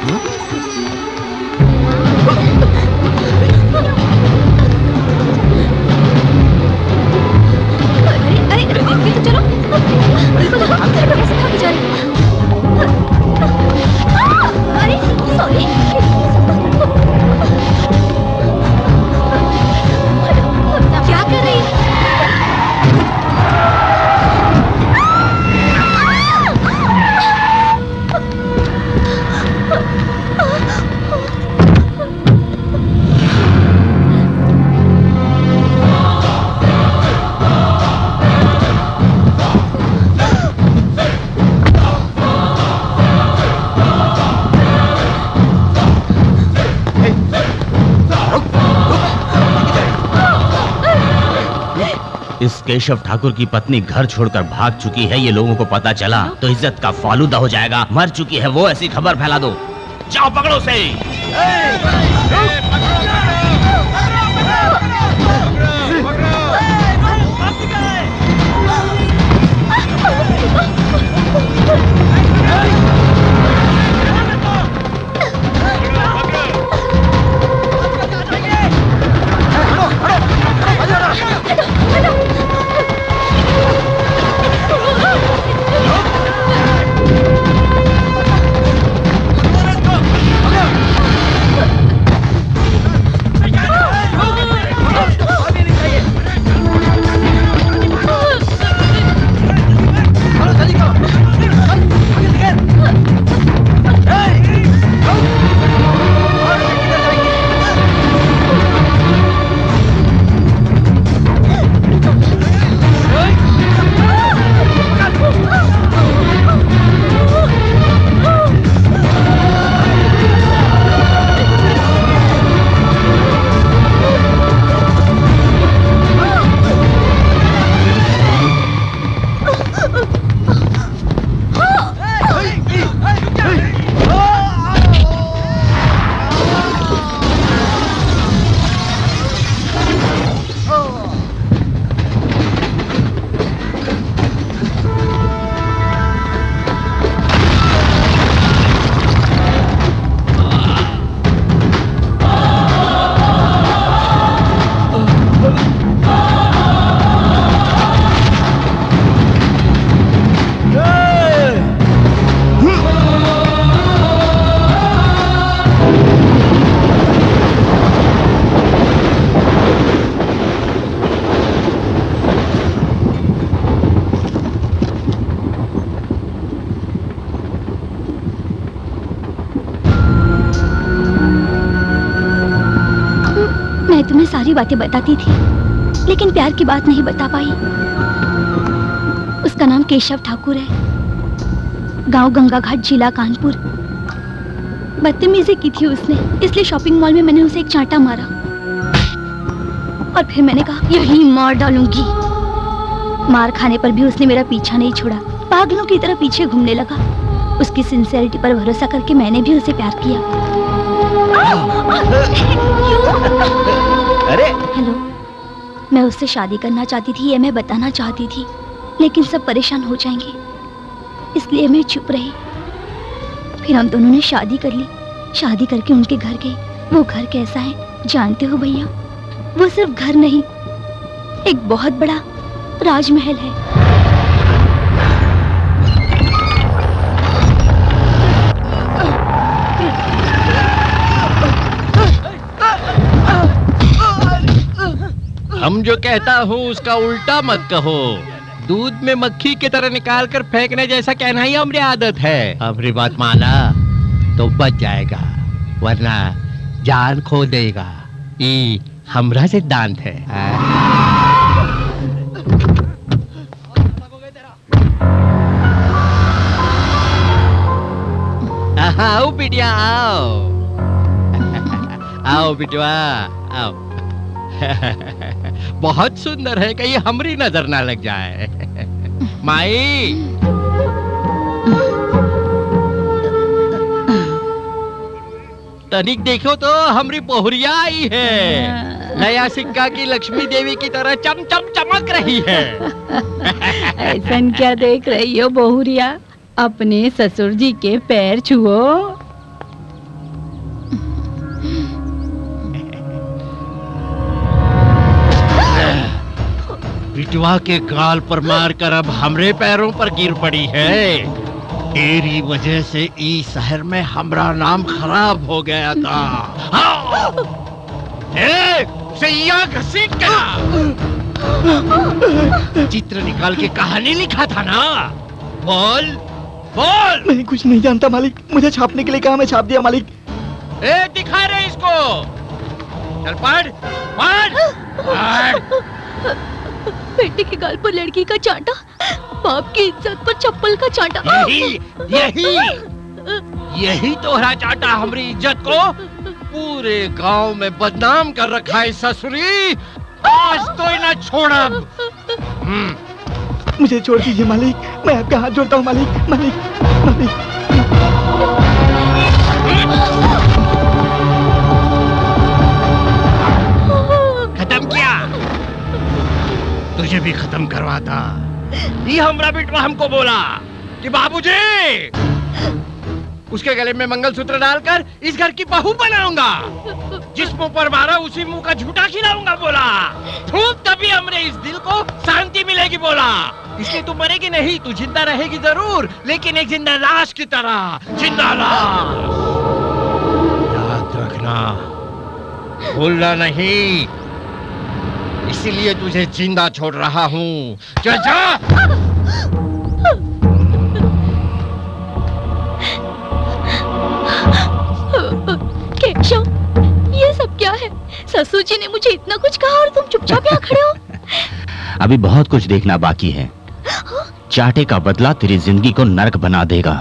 [SPEAKER 12] अरे अरे अरे तो चलो कैसे भाग जा रही अरे सॉरी क्या कर रही है
[SPEAKER 3] इस केशव ठाकुर की पत्नी घर छोड़कर भाग चुकी है, ये लोगों को पता चला तो इज्जत का फालूदा हो जाएगा। मर चुकी है वो, ऐसी खबर फैला दो। जाओ पकड़ो उसे। तुम्हें सारी बातें बताती थी, लेकिन प्यार की बात नहीं बता पाई। उसका नाम केशव ठाकुर है, गांव गंगा घाट, जिला कानपुर। बदतमीजी की थी उसने, इसलिए शॉपिंग मॉल में मैंने उसे एक चांटा मारा और फिर मैंने कहा यही मार डालूंगी। मार खाने पर भी उसने मेरा पीछा नहीं छोड़ा, पागलों की तरह पीछे घूमने लगा। उसकी सिंसियरिटी पर भरोसा करके मैंने भी उसे प्यार किया। अरे
[SPEAKER 12] हेलो, मैं उससे शादी करना चाहती थी, ये मैं बताना चाहती थी, लेकिन सब परेशान हो जाएंगे, इसलिए मैं चुप रही। फिर हम दोनों ने शादी कर ली। शादी करके उनके घर गई। वो घर कैसा है जानते हो भैया? वो सिर्फ घर नहीं, एक बहुत बड़ा राजमहल है।
[SPEAKER 2] हम जो कहता हूँ उसका उल्टा मत कहो। दूध में मक्खी की तरह निकाल कर फेंकने जैसा कहना ही हमारी आदत है। हमारी बात माना तो बच जाएगा, वरना जान खो देगा। ये हमरा सिद्धांत है। आओ बिटिया आओ। आओ बिटिया आओ। बहुत सुंदर है, कहीं हमरी नजर ना लग जाए। माई तनिक देखो तो हमरी पोहरिया आई है, नया सिक्का की लक्ष्मी देवी की तरह चम चम चमक रही है।
[SPEAKER 15] ऐसा क्या देख रही हो बहुरिया? अपने ससुर जी के पैर छुओ।
[SPEAKER 2] बिटवा के गाल पर मारकर अब हमरे पैरों पर गिर पड़ी है। तेरी वजह से इस शहर में हमारा नाम खराब हो गया था। हाँ। ए, उसे यहाँ घसीट के ला। चित्र निकाल के कहानी लिखा था ना? बोल बोल।
[SPEAKER 5] मैं कुछ नहीं जानता मालिक, मुझे छापने के लिए कहा, मैं छाप दिया मालिक।
[SPEAKER 2] ए, दिखा रहे इसको। चल पढ़ पढ़ पढ़।
[SPEAKER 12] बेटे के गाल पर लड़की का चांटा, बाप की इज्जत पर चप्पल का चांटा।
[SPEAKER 2] यही यही यही तोहरा चांटा हमारी इज्जत को पूरे गांव में बदनाम कर रखा है ससुरी। आज तो इन्हें छोड़ा।
[SPEAKER 5] मुझे छोड़ दीजिए मालिक, मैं आपका हाथ जोड़ता हूँ मालिक। मालिक मालिक
[SPEAKER 2] खत्म किया, तुझे भी खत्म करवाता। ये हमारा बेटवा हमको बोला कि बाबूजी उसके गले में मंगलसूत्र डालकर इस घर की बहू बनाऊंगा, जिस मुंह पर मारा उसी मुंह का झूठा खिलाऊंगा बोला। खूब तभी हमने इस दिल को शांति मिलेगी बोला। इसलिए तू मरेगी नहीं, तू जिंदा रहेगी जरूर, लेकिन एक जिंदा लाश की तरह। जिंदा लाश, याद रखना, भूलना नहीं। इसीलिए तुझे जिंदा छोड़ रहा हूँ। जा जा।
[SPEAKER 12] केशव, ये सब क्या है? ससुर जी ने मुझे इतना कुछ कहा और तुम चुपचाप यहाँ खड़े हो।
[SPEAKER 14] अभी बहुत कुछ देखना बाकी है। चाटे का बदला तेरी जिंदगी को नरक बना देगा।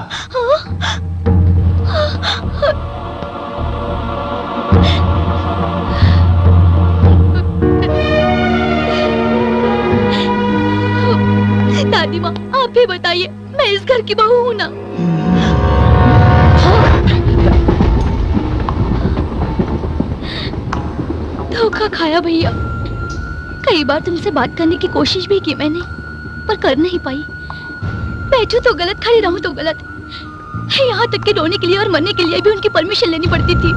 [SPEAKER 12] दादी माँ, आप भी बताइए, मैं इस घर की बहू हूँ ना? धोखा खाया भैया। कई बार तुमसे बात करने की कोशिश भी की मैंने, पर कर नहीं पाई। बैठूं तो गलत, खड़ी रहूं तो गलत। यहाँ तक कि रोने के लिए और मरने के लिए भी उनकी परमिशन लेनी पड़ती थी।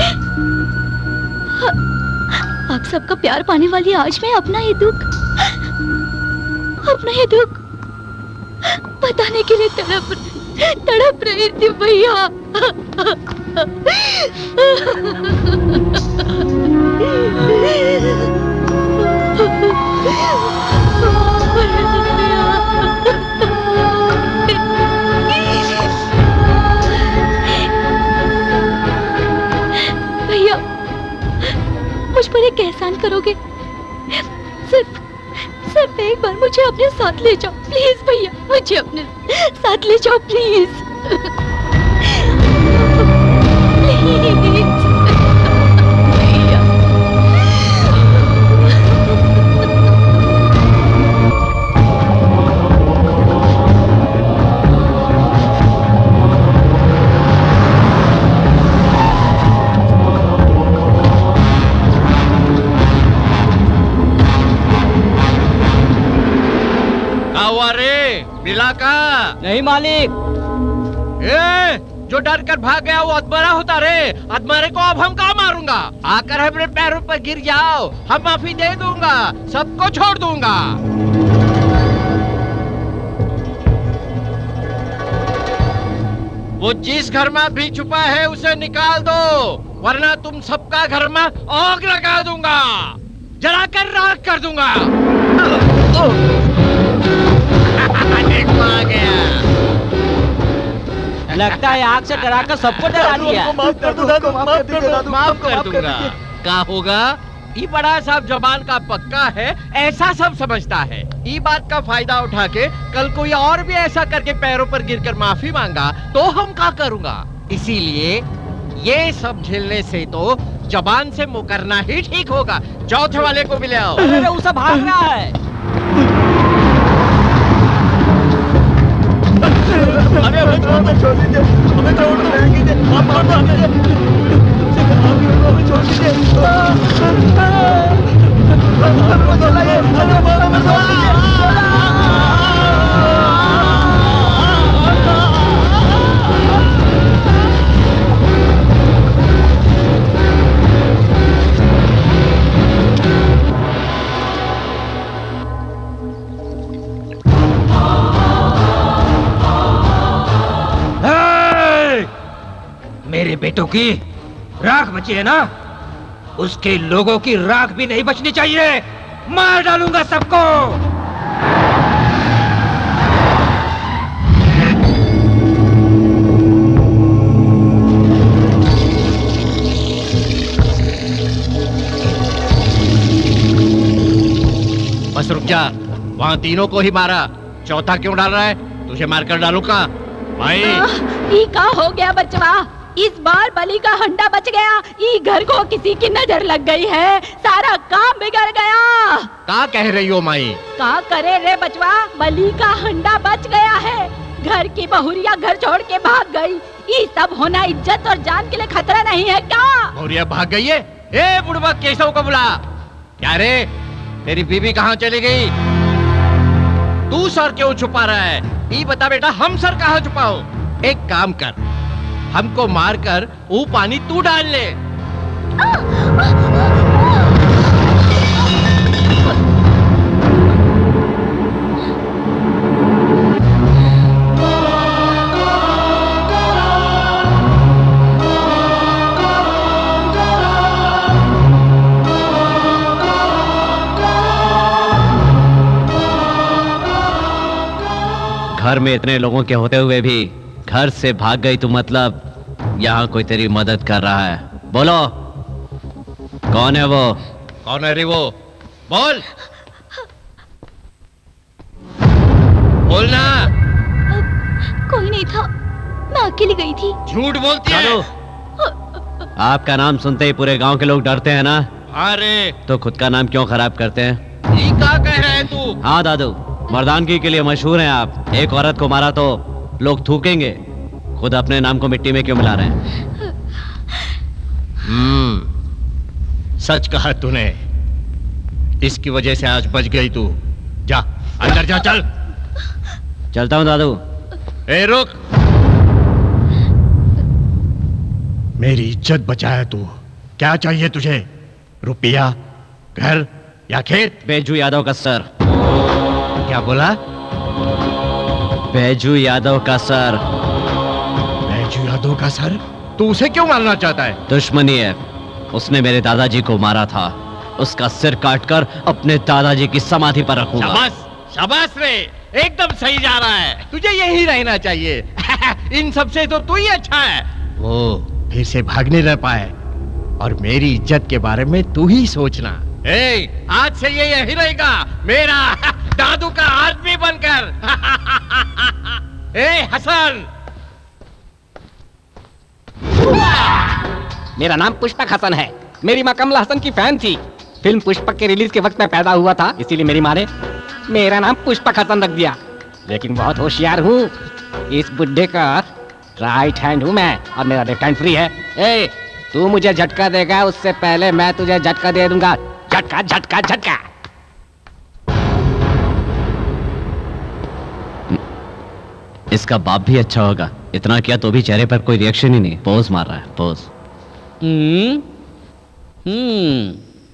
[SPEAKER 12] आप सबका प्यार पाने वाली आज मैं अपना ये दुख अपना ये दुख बताने के लिए तड़प तड़प रही थी भैया। भैया, मुझ पर एक एहसान करोगे? सिर्फ सिर्फ एक बार मुझे अपने साथ ले जाओ प्लीज भैया, मुझे अपने साथ ले जाओ प्लीज। प्लीज भैया।
[SPEAKER 2] मिला का?
[SPEAKER 7] नहीं मालिक।
[SPEAKER 2] ए, जो डर कर भाग गया वो अधमरा होता रे। अधमरे को अब हम कहाँ मारूंगा? आकर हमारे पैरों पर गिर जाओ, हम माफी दे दूंगा, सबको छोड़ दूंगा। वो जिस घर में भी छुपा है उसे निकाल दो, वरना तुम सबका घर में आग लगा दूंगा, जलाकर राख कर दूंगा। देखो आ गया।
[SPEAKER 7] लगता है आग से डराकर सबको डरा दिया।
[SPEAKER 2] माफ कर दूंगा, माफ कर दूंगा। क्या होगा? ये बड़ा साहब जबान का पक्का है, ऐसा सब समझता है। ये बात का फायदा उठा के कल कोई और भी ऐसा करके पैरों पर गिरकर माफी मांगा तो हम क्या करूंगा? इसीलिए ये सब झेलने से तो जबान से मुकरना ही ठीक होगा। चौथे वाले को भी ले आओ।
[SPEAKER 7] अरे वो सब भाग रहा है।
[SPEAKER 5] अरे हमें छोड़ दीजिए, हमें छोड़ दीजिए, हम हमें छोड़
[SPEAKER 4] बेटों की राख बची है ना, उसके लोगों की राख भी नहीं बचनी चाहिए। मार डालूंगा सबको।
[SPEAKER 2] बस रुक जा, वहाँ तीनों को ही मारा, चौथा क्यों डाल रहा है? तुझे मारकर डालू का भाई?
[SPEAKER 15] ई का हो गया बचवा, इस बार बलि का हंडा बच गया। ई घर को किसी की नजर लग गई है, सारा काम बिगड़ गया।
[SPEAKER 2] का कह रही हो माई?
[SPEAKER 15] का करे रे बचवा, बलि का हंडा बच गया है। घर की बहुरिया घर छोड़ के भाग गई। ये सब होना इज्जत और जान के लिए खतरा नहीं है क्या?
[SPEAKER 2] बहुरिया भाग गई है? ए बुढ़वा केशव को बुला। क्या रे, तेरी बीबी कहाँ चली गई? तू सर क्यों छुपा रहा है? ये बता बेटा, हम सर कहाँ छुपाओ? एक काम कर, हमको मारकर वो पानी तू डाल ले।
[SPEAKER 3] घर में इतने लोगों के होते हुए भी घर से भाग गई तू, मतलब यहाँ कोई तेरी मदद कर रहा है। बोलो, कौन है वो?
[SPEAKER 2] कौन है रे वो? बोल बोलना।
[SPEAKER 12] कोई नहीं था, मैं अकेली गई थी।
[SPEAKER 2] झूठ बोलती है।
[SPEAKER 3] आपका नाम सुनते ही पूरे गांव के लोग डरते हैं ना?
[SPEAKER 2] अरे
[SPEAKER 3] तो खुद का नाम क्यों खराब करते हैं?
[SPEAKER 2] ये क्या कह रहे हैं तू?
[SPEAKER 3] हाँ दादू, मर्दानगी के लिए मशहूर हैं आप। एक औरत को मारा तो लोग थूकेंगे, खुद अपने नाम को मिट्टी में क्यों मिला रहे हैं?
[SPEAKER 2] हम्म, सच कहा तूने। इसकी वजह से आज बच गई तू। जा अंदर जा, चल।
[SPEAKER 3] चलता हूँ दादू।
[SPEAKER 2] ए रुक, मेरी इज्जत बचाया तू। क्या चाहिए तुझे? रुपया, घर या खेत?
[SPEAKER 3] बैजू यादव का सर।
[SPEAKER 2] क्या बोला?
[SPEAKER 3] बैजू यादव का सर।
[SPEAKER 2] बैजू यादव का सर? तू उसे क्यों मारना चाहता है?
[SPEAKER 3] दुश्मनी है, उसने मेरे दादाजी को मारा था। उसका सिर काटकर अपने दादाजी की समाधि पर रखूंगा।
[SPEAKER 2] शाबाश, शाबाश रे, एकदम सही जा रहा है। तुझे यही रहना चाहिए। इन सब से तो तू ही अच्छा है। वो फिर से भाग नहीं रह पाए, और मेरी इज्जत के बारे में तू ही सोचना। ए, आज से ये यही रहेगा, मेरा दादू का आदमी बनकर। ए हसन।
[SPEAKER 9] मेरा नाम पुष्पक हसन है। मेरी माँ कमला हसन की फैन थी। फिल्म पुष्पक के रिलीज के वक्त में पैदा हुआ था, इसीलिए मेरी माँ ने मेरा नाम पुष्पक हसन रख दिया। लेकिन बहुत होशियार हूँ, इस बुड्ढे का राइट हैंड हूँ मैं, और मेरा लेफ्ट हैंड फ्री है। ए, तू मुझे झटका देगा, उससे पहले मैं तुझे झटका दे दूंगा। झटका झटका झटका।
[SPEAKER 3] इसका बाप भी अच्छा होगा, इतना किया तो भी चेहरे पर कोई रिएक्शन ही नहीं। पोज मार रहा है, पोज।
[SPEAKER 9] हम्म हम्म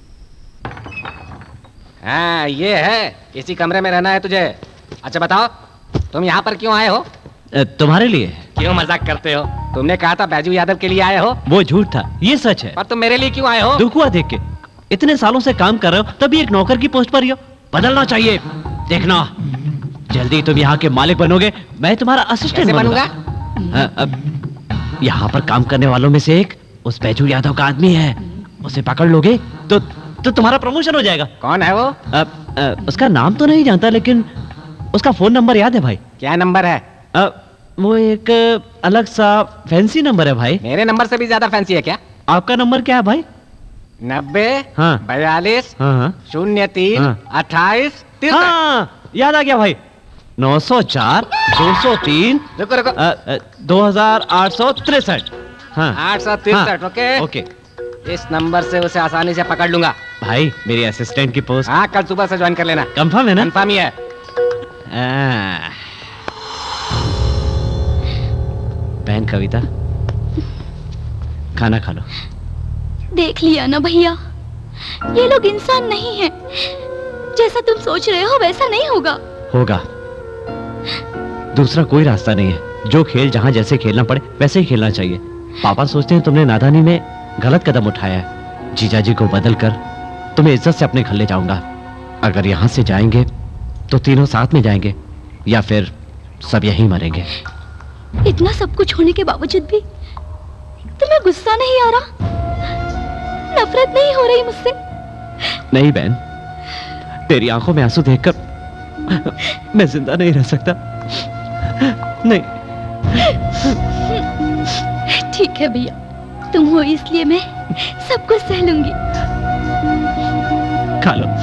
[SPEAKER 9] हाँ, ये है, इसी कमरे में रहना है तुझे। अच्छा बताओ, तुम यहाँ पर क्यों आए हो?
[SPEAKER 3] तुम्हारे लिए।
[SPEAKER 9] क्यों मजाक करते हो? तुमने कहा था बैजू यादव के लिए आए हो।
[SPEAKER 3] वो झूठ था, ये सच है।
[SPEAKER 9] पर तुम मेरे लिए क्यों आए हो?
[SPEAKER 3] दुख हुआ देख के। इतने सालों से काम कर रहे हो, तभी एक नौकर की पोस्ट पर ही हो। बदलना चाहिए। देखना, जल्दी तुम यहाँ के मालिक बनोगे, मैं तुम्हारा असिस्टेंट बनूंगा। अब यहाँ पर काम करने वालों में से एक उस बैजू यादव का आदमी है, उसे पकड़ लोगे तो तो तुम्हारा प्रमोशन हो जाएगा।
[SPEAKER 9] कौन है वो?
[SPEAKER 3] अब आ, उसका नाम तो नहीं जानता, लेकिन उसका फोन नंबर याद है भाई।
[SPEAKER 9] क्या नंबर है?
[SPEAKER 3] आ, वो एक अलग सा फैंसी नंबर है भाई।
[SPEAKER 9] मेरे नंबर से भी ज्यादा फैंसी है क्या?
[SPEAKER 3] आपका नंबर क्या है भाई?
[SPEAKER 9] नब्बे
[SPEAKER 3] हाँ
[SPEAKER 9] बयालीस
[SPEAKER 3] हाँ हाँ
[SPEAKER 9] शून्य तीन
[SPEAKER 3] हाँ।
[SPEAKER 9] अट्ठाईस तिरसठ।
[SPEAKER 3] हाँ, याद आ गया भाई। नौ सौ चार दो सौ तीन
[SPEAKER 9] रुको रुको
[SPEAKER 3] दो हजार आठ सौ तिरसठ। हाँ
[SPEAKER 9] आठ सौ तिरसठ। Okay
[SPEAKER 3] okay.
[SPEAKER 9] इस नंबर से उसे आसानी से पकड़ लूंगा।
[SPEAKER 3] भाई मेरी असिस्टेंट की पोस्ट।
[SPEAKER 9] हाँ, कल सुबह से ज्वाइन कर लेना।
[SPEAKER 3] कंफर्म है ना?
[SPEAKER 9] कंफर्म ही है।
[SPEAKER 3] बहन कविता, खाना खा लो।
[SPEAKER 12] देख लिया ना भैया, ये लोग इंसान नहीं हैं। जैसा तुम सोच रहे हो वैसा नहीं होगा।
[SPEAKER 3] होगा, दूसरा कोई रास्ता नहीं है। जो खेल जहां जैसे खेलना पड़े वैसे ही खेलना चाहिए। पापा सोचते हैं तुमने नादानी में गलत कदम उठाया है। जीजा जी को बदल कर तुम्हें इज्जत से अपने घर ले जाऊंगा। अगर यहां से जाएंगे तो तीनों साथ में जाएंगे या फिर सब यहीं मरेंगे।
[SPEAKER 12] इतना सब कुछ होने के बावजूद भी तुम्हें गुस्सा नहीं आ रहा? नफरत नहीं हो रही मुझसे?
[SPEAKER 3] नहीं बहन, तेरी आंखों में आंसू देखकर मैं जिंदा नहीं रह सकता। नहीं।
[SPEAKER 12] ठीक है भैया, तुम हो इसलिए मैं सब कुछ सह लूंगी।
[SPEAKER 3] खा लो।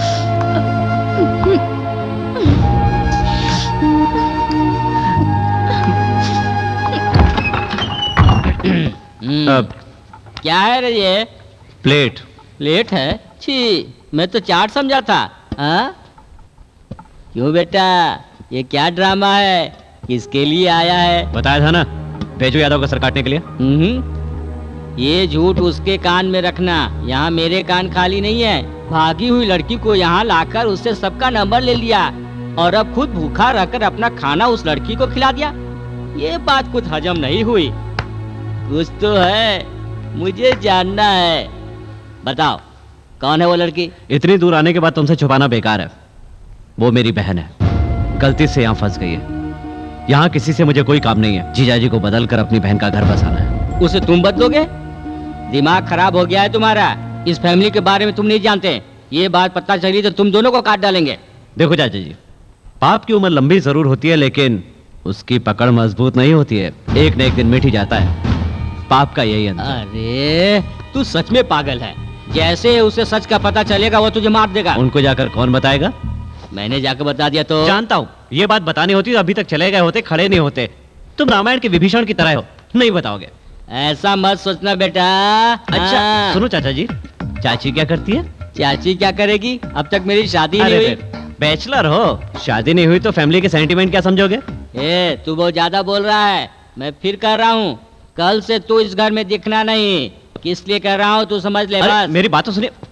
[SPEAKER 7] अब क्या है रे ये?
[SPEAKER 3] प्लेट।
[SPEAKER 7] प्लेट है? छी, मैं तो चाट समझा था। हाँ? क्यों बेटा, ये क्या ड्रामा है? किसके लिए आया है?
[SPEAKER 3] बताया था ना, भेजो यादव का सर काटने के लिए।
[SPEAKER 7] हम्म, ये झूठ उसके कान में रखना। यहाँ मेरे कान खाली नहीं है। भागी हुई लड़की को यहाँ लाकर उससे सबका नंबर ले लिया और अब खुद भूखा रहकर अपना खाना उस लड़की को खिला दिया। ये बात कुछ हजम नहीं हुई। कुछ तो है, मुझे जानना है। बताओ, कौन है वो लड़की?
[SPEAKER 3] इतनी दूर आने के बाद तुमसे छुपाना बेकार है। वो मेरी बहन है, गलती से यहाँ फंस गई है। यहाँ किसी से मुझे कोई काम नहीं है। जीजाजी को बदल कर अपनी बहन का घर बसाना है।
[SPEAKER 7] उसे तुम बदलोगे? दिमाग खराब हो गया है तुम्हारा। इस फैमिली के बारे में तुम नहीं जानते। ये बात पता चली तो तुम दोनों को काट डालेंगे।
[SPEAKER 3] देखो चाचा जी, पाप की उम्र लंबी जरूर होती है लेकिन उसकी पकड़ मजबूत नहीं होती है। एक न एक दिन मिट ही जाता है। पाप का यही अंत।
[SPEAKER 7] अरे तू सच में पागल है। जैसे उसे सच का पता चलेगा वो तुझे मार देगा।
[SPEAKER 3] उनको जाकर कौन बताएगा?
[SPEAKER 7] मैंने जाकर बता दिया तो।
[SPEAKER 3] जानता हूँ, ये बात बतानी होती तो अभी तक चले गए होते, खड़े नहीं होते। तुम रामायण के विभीषण की तरह हो, नहीं बताओगे।
[SPEAKER 7] ऐसा मत सोचना बेटा।
[SPEAKER 3] अच्छा सुनो चाचा जी, चाची क्या करती है?
[SPEAKER 7] चाची क्या करेगी? अब तक मेरी शादी नहीं हुई।
[SPEAKER 3] बैचलर हो, शादी नहीं हुई तो फैमिली के सेंटीमेंट क्या समझोगे?
[SPEAKER 7] ए, तू बहुत ज्यादा बोल रहा है। मैं फिर कह रहा हूँ, कल से तू इस घर में दिखना नहीं। किस लिए कह रहा हूँ तू समझ ले बस।
[SPEAKER 3] मेरी बात तो सुनिए।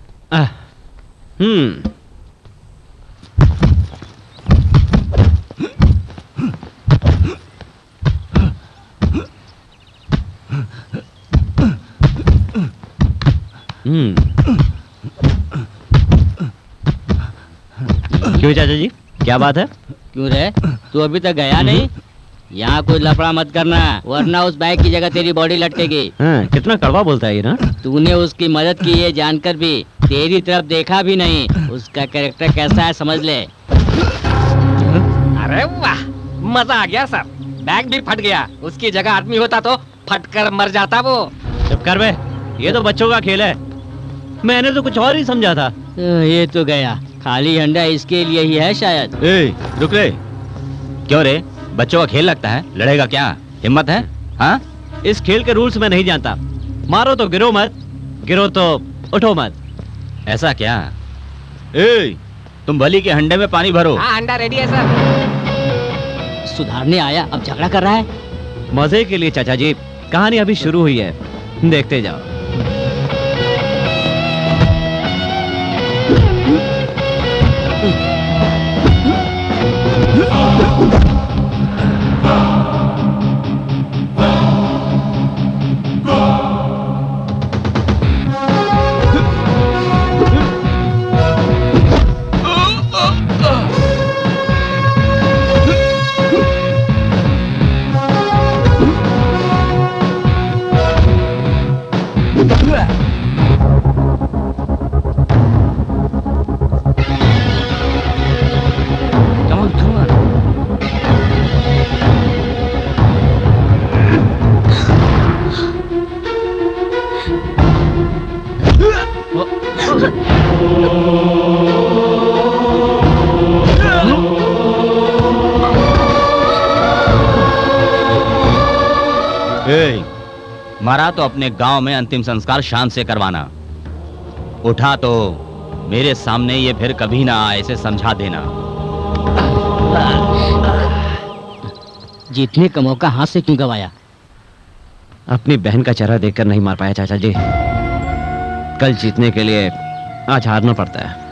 [SPEAKER 3] हम्म हम्म क्यों चाचा जी, क्या बात है?
[SPEAKER 7] क्यों रे, तू अभी तक गया नहीं? यहाँ कोई लफड़ा मत करना वरना उस बैग की जगह तेरी बॉडी लटकेगी।
[SPEAKER 3] हाँ, कितना कड़वा बोलता है ये ना।
[SPEAKER 7] तूने उसकी मदद की ये जानकर भी तेरी तरफ देखा भी नहीं। उसका कैरेक्टर कैसा है समझ ले।
[SPEAKER 9] अरे वाह, मजा आ गया सर। बैग भी फट गया। उसकी जगह आदमी होता तो फटकर मर जाता वो।
[SPEAKER 3] चुप कर बे, ये तो बच्चों का खेल है। मैंने तो कुछ और ही समझा था।
[SPEAKER 7] ये तो गया, खाली हंडा इसके लिए ही है शायद।
[SPEAKER 14] ए, रुक ले। क्यों रे, बच्चों का खेल लगता है? लड़ेगा क्या? हिम्मत है? हाँ?
[SPEAKER 3] इस खेल के रूल्स मैं नहीं जानता। मारो तो गिरो मत, गिरो तो उठो मत।
[SPEAKER 14] ऐसा क्या? ए, तुम बलि के हंडे में पानी भरो।
[SPEAKER 9] हाँ, अंडा रेडी है सर।
[SPEAKER 7] सुधारने आया, अब झगड़ा कर रहा है।
[SPEAKER 3] मजे के लिए चाचा जी, कहानी अभी शुरू हुई है, देखते जाओ।
[SPEAKER 14] मरा तो अपने गांव में अंतिम संस्कार शान से करवाना। उठा तो मेरे सामने ये फिर कभी ना आए, इसे समझा देना।
[SPEAKER 7] जीतने का मौका हाथ से क्यों गवाया?
[SPEAKER 3] अपनी बहन का चेहरा देखकर नहीं मार पाया चाचा जी। कल जीतने के लिए आज हारना पड़ता है।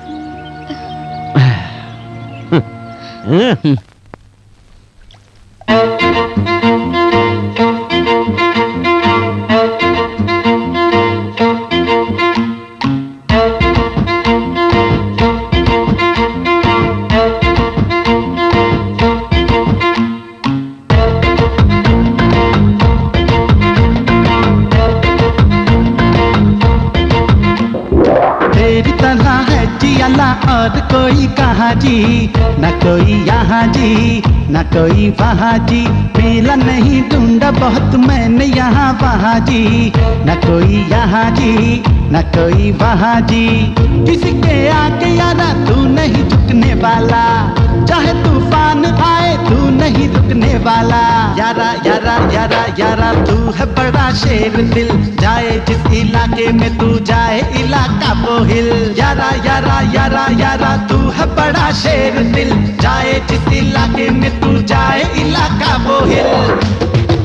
[SPEAKER 10] वाला और कोई कहाँ जी, न कोई यहाँ जी न कोई वहाँ जी, मिला नहीं ढूंढा बहुत मैंने यहाँ वहाँ जी, न कोई यहाँ जी न कोई वहाँ जी। किसी के आगे यारा तू नहीं झुकने वाला, चाहे तूफान आए तू नहीं रुकने वाला। यारा यारा यारा यारा तू है बड़ा शेर दिल, जाए जिस इलाके में तू जाए इलाका वो हिल। यारा यारा यारा यारा तू है बड़ा शेर दिल, जाए जिस इलाके में तू जाए इलाका वो हिल।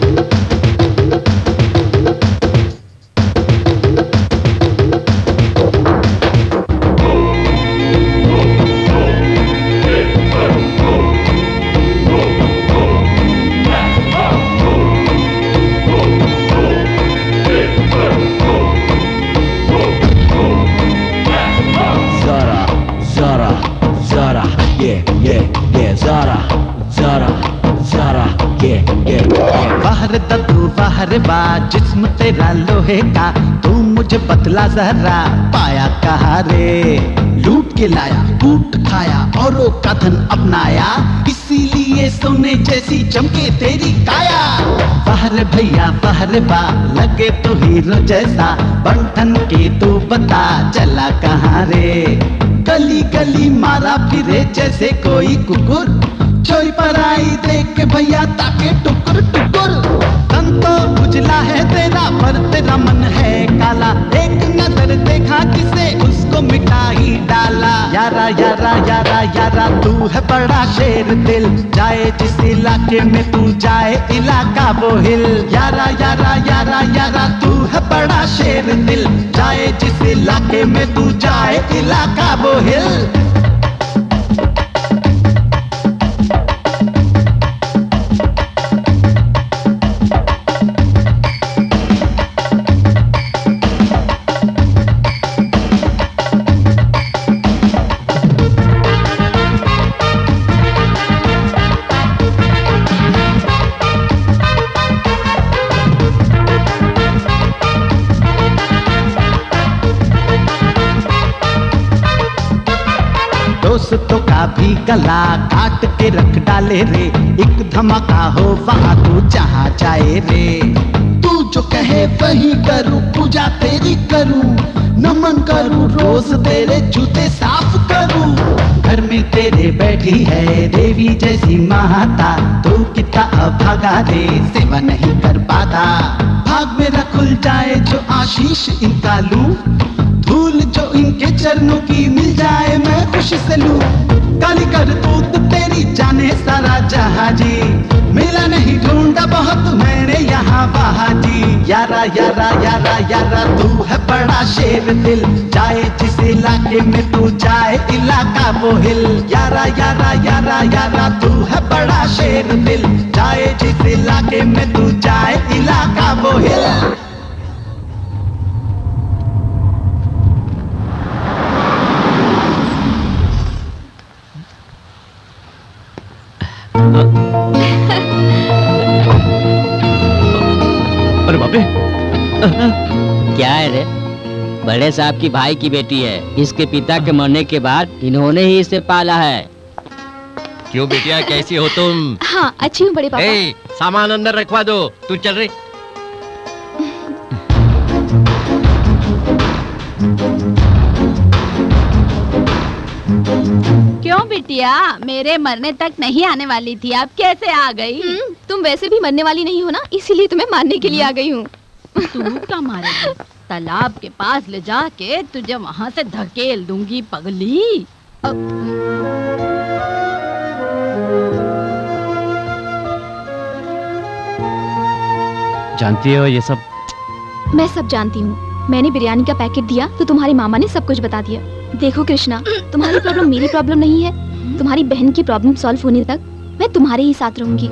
[SPEAKER 10] बाहर तू बाहर बा, जिस्म तेरा लोहे का, तू मुझे बतला जरा पाया कहाँ रे। लूट के लाया कूट खाया औरों का धन अपनाया, इसीलिए सोने जैसी चमके तेरी काया। बाहर भैया बाहर बा, लगे तो हीरो जैसा, बंठन के तू बता चला कहाँ रे। गली गली मारा फिरे जैसे कोई कुकुर, चोरी पर आई देख के भैया ताके टुकुर टुकुर। तन तो उजला है तेरा पर तेरा मन है काला, एक नजर देखा जिसे उसको मिटा ही डाला। यारा यारा यारा यारा तू है बड़ा शेर दिल, जाए जिस इलाके में तू जाए इलाका वो हिल। यारा यारा यारा यारा तू है बड़ा शेर दिल, जाए जिस इलाके में तू जाए इलाका वो हिल। दोस्तों का भी गला काट के रख डाले रे, एक धमाका हो वहाँ तू जहाँ जाए रे। तू जो कहे वही करूँ, पूजा तेरी करूँ, नमन करूँ, रोज तेरे जूते साफ करूँ। घर में तेरे बैठी है देवी जैसी माता, तू कितना अभागा रे सेवा नहीं कर पाता। भाग मेरा खुल जाए जो आशीष इनका लूं, धूल जो इनके चरणों की मिल जाए मैं खुशी से लूं। काली करतूत तेरी जाने सारा जहाजी, मिला नहीं ढूंढा बहुत मैंने यहाँ वहाँ जी। यारा यारा यारा यारा तू है बड़ा शेर दिल, जाए जिस इलाके में तू जाए इलाका वो हिल। यारा यारा यारा यारा तू है बड़ा शेर दिल, जाए जिस इलाके में तू जाए इलाका वो हिल।
[SPEAKER 3] अरे बाप रे,
[SPEAKER 7] क्या है रे? बड़े साहब की भाई की बेटी है, इसके पिता के मरने के बाद इन्होंने ही इसे पाला है।
[SPEAKER 2] क्यों बेटिया, कैसी हो तुम?
[SPEAKER 12] हाँ अच्छी हूँ बड़े पापा।
[SPEAKER 2] ए, सामान अंदर रखवा दो, तू चल रही।
[SPEAKER 15] क्यों बिटिया, मेरे मरने तक नहीं आने वाली थी, अब कैसे आ गई?
[SPEAKER 12] तुम वैसे भी मरने वाली नहीं हो ना, इसीलिए तुम्हें मारने के लिए आ गई हूँ।
[SPEAKER 15] तू क्या मारेगी? तालाब के पास ले जाके तुझे वहाँ से धकेल दूंगी पगली।
[SPEAKER 3] जानती हो ये सब?
[SPEAKER 12] मैं सब जानती हूँ। मैंने बिरयानी का पैकेट दिया तो तुम्हारी मामा ने सब कुछ बता दिया। देखो कृष्णा, तुम्हारी प्रॉब्लम मेरी प्रॉब्लम नहीं है। तुम्हारी बहन की प्रॉब्लम सॉल्व होने तक मैं तुम्हारे ही साथ रहूंगी।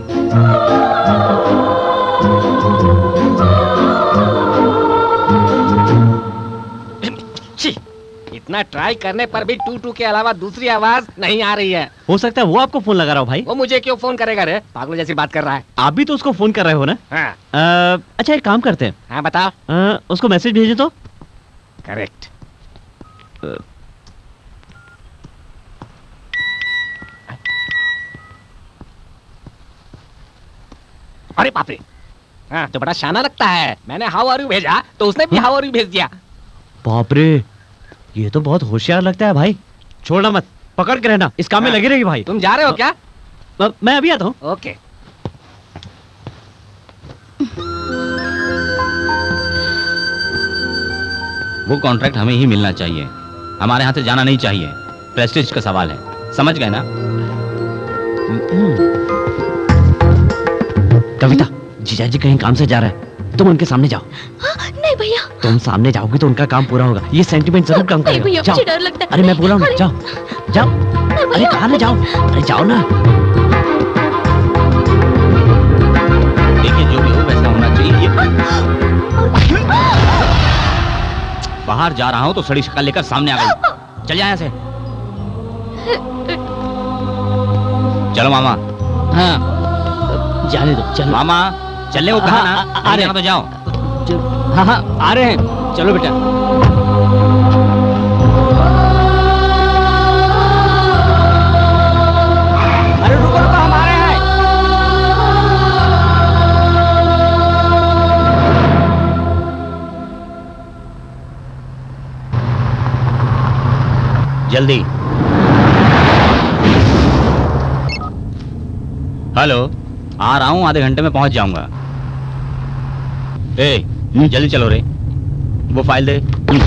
[SPEAKER 9] इतना ट्राई करने पर भी टू टू के अलावा दूसरी आवाज नहीं आ रही है।
[SPEAKER 3] हो सकता है वो आपको फोन लगा रहा हो भाई।
[SPEAKER 9] वो मुझे क्यों फोन करेगा रे? पागल जैसी बात कर रहा है।
[SPEAKER 3] आप भी तो उसको फोन कर रहे हो ना?
[SPEAKER 9] हाँ।
[SPEAKER 3] आ, अच्छा एक काम करते हैं।
[SPEAKER 9] हाँ बताओ।
[SPEAKER 3] आ, उसको मैसेज भेजें तो?
[SPEAKER 9] करेक्ट। अरे बाप रे, हाँ तो बड़ा शाना लगता है। मैंने हाउ आर यू भेजा तो उसने भी हाउ आर यू भेज दिया।
[SPEAKER 3] बाप रे, ये तो बहुत होशियार लगता है भाई। छोड़ना मत, पकड़ के रहना, इस काम में लगी रहेगी भाई।
[SPEAKER 9] तुम जा रहे हो क्या?
[SPEAKER 3] मैं अभी आता हूँ।
[SPEAKER 9] ओके।
[SPEAKER 16] वो कॉन्ट्रैक्ट हमें ही मिलना चाहिए, हमारे हाथ से जाना नहीं चाहिए। प्रेस्टीज का सवाल है, समझ गए ना?
[SPEAKER 3] कविता, जीजा जी कहीं काम से जा रहा है, तुम उनके सामने जाओ।
[SPEAKER 12] हाँ, नहीं भैया।
[SPEAKER 3] तुम सामने जाओगी तो उनका काम पूरा होगा। ये सेंटिमेंट जरूर काम
[SPEAKER 12] नहीं भैया,
[SPEAKER 3] करेगा।
[SPEAKER 12] मुझे डर लगता है।
[SPEAKER 3] अरे मैं बोला हूँ, जाओ जाओ। अरे कहाँ ना जाओ, अरे जाओ ना।
[SPEAKER 16] देखिए जो भी हो वैसा होना चाहिए। बाहर जा रहा हूँ तो सड़ी शक्ल लेकर सामने आ गई। चल जाए यहाँ से। चलो मामा।
[SPEAKER 7] हाँ जाने दो, चलो
[SPEAKER 16] मामा। चलने को कहा ना, आ रहे हैं तो जाओ।
[SPEAKER 7] हाँ हाँ आ रहे हैं, चलो बेटा।
[SPEAKER 9] अरे रुको रुको, हम आ रहे हैं।
[SPEAKER 16] जल्दी। हेलो, आ रहा हूँ, आधे घंटे में पहुंच जाऊंगा। ए, जल्दी चलो रे, वो फाइल दे।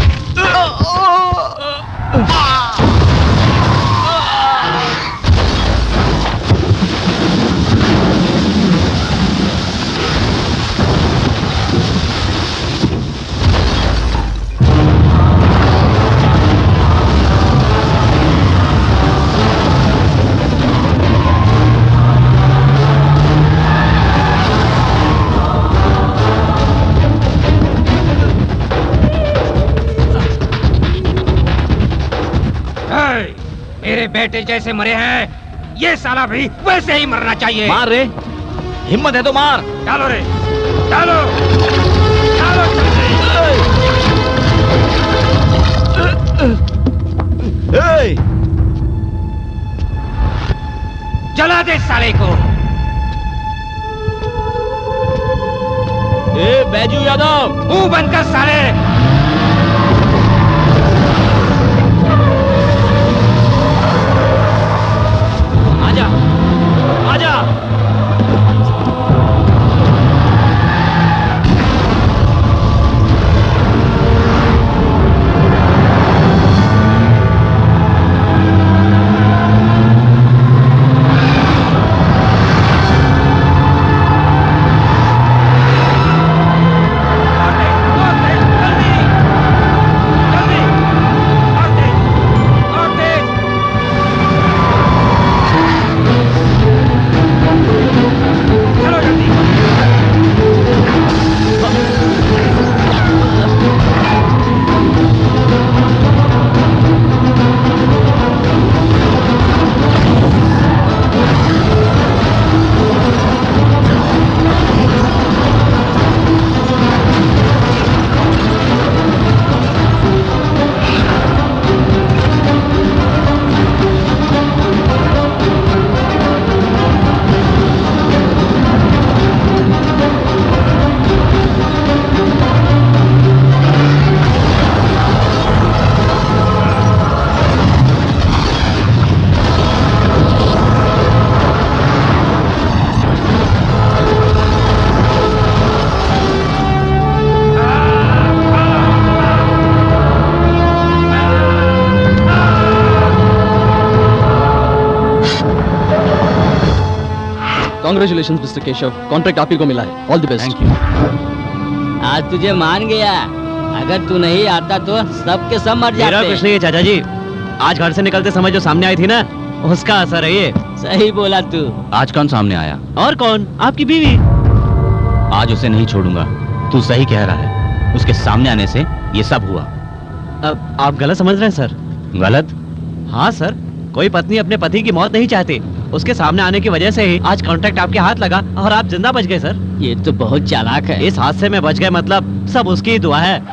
[SPEAKER 4] मेरे बेटे जैसे मरे हैं, ये साला भी वैसे ही मरना चाहिए।
[SPEAKER 16] मार रे, हिम्मत है तो मार।
[SPEAKER 4] डालो रे, डालो, डालो
[SPEAKER 16] जल्दी।
[SPEAKER 4] जला दे साले को।
[SPEAKER 16] ए बैजू यादव,
[SPEAKER 4] मुंह बंद कर साले।
[SPEAKER 16] आजा, आजा।
[SPEAKER 13] कांग्रेचुलेशंस मिस्टर केशव, कॉन्ट्रैक्ट आप ही को मिला है। All the best.
[SPEAKER 16] Thank you.
[SPEAKER 7] आज तुझे मान गया, अगर तू नहीं आता तो सब के सब मर
[SPEAKER 3] मेरा
[SPEAKER 7] जाते।
[SPEAKER 3] कुछ नहीं है चाचा जी, आज घर से निकलते समय जो सामने आई थी ना, उसका असर है ये।
[SPEAKER 7] सही बोला तू।
[SPEAKER 16] आज कौन सामने आया?
[SPEAKER 3] और कौन? आपकी बीवी।
[SPEAKER 16] आज उसे नहीं छोड़ूंगा। तू सही कह रहा है, उसके सामने आने से ये सब हुआ।
[SPEAKER 3] अब आप गलत समझ रहे हैं सर।
[SPEAKER 16] गलत?
[SPEAKER 3] हाँ सर, कोई पत्नी अपने पति की मौत नहीं चाहती। उसके सामने आने की वजह से ही आज कॉन्ट्रैक्ट आपके हाथ लगा और आप जिंदा बच गए सर।
[SPEAKER 7] ये तो बहुत चालाक है।
[SPEAKER 3] इस हादसे में बच गए मतलब सब उसकी ही दुआ है।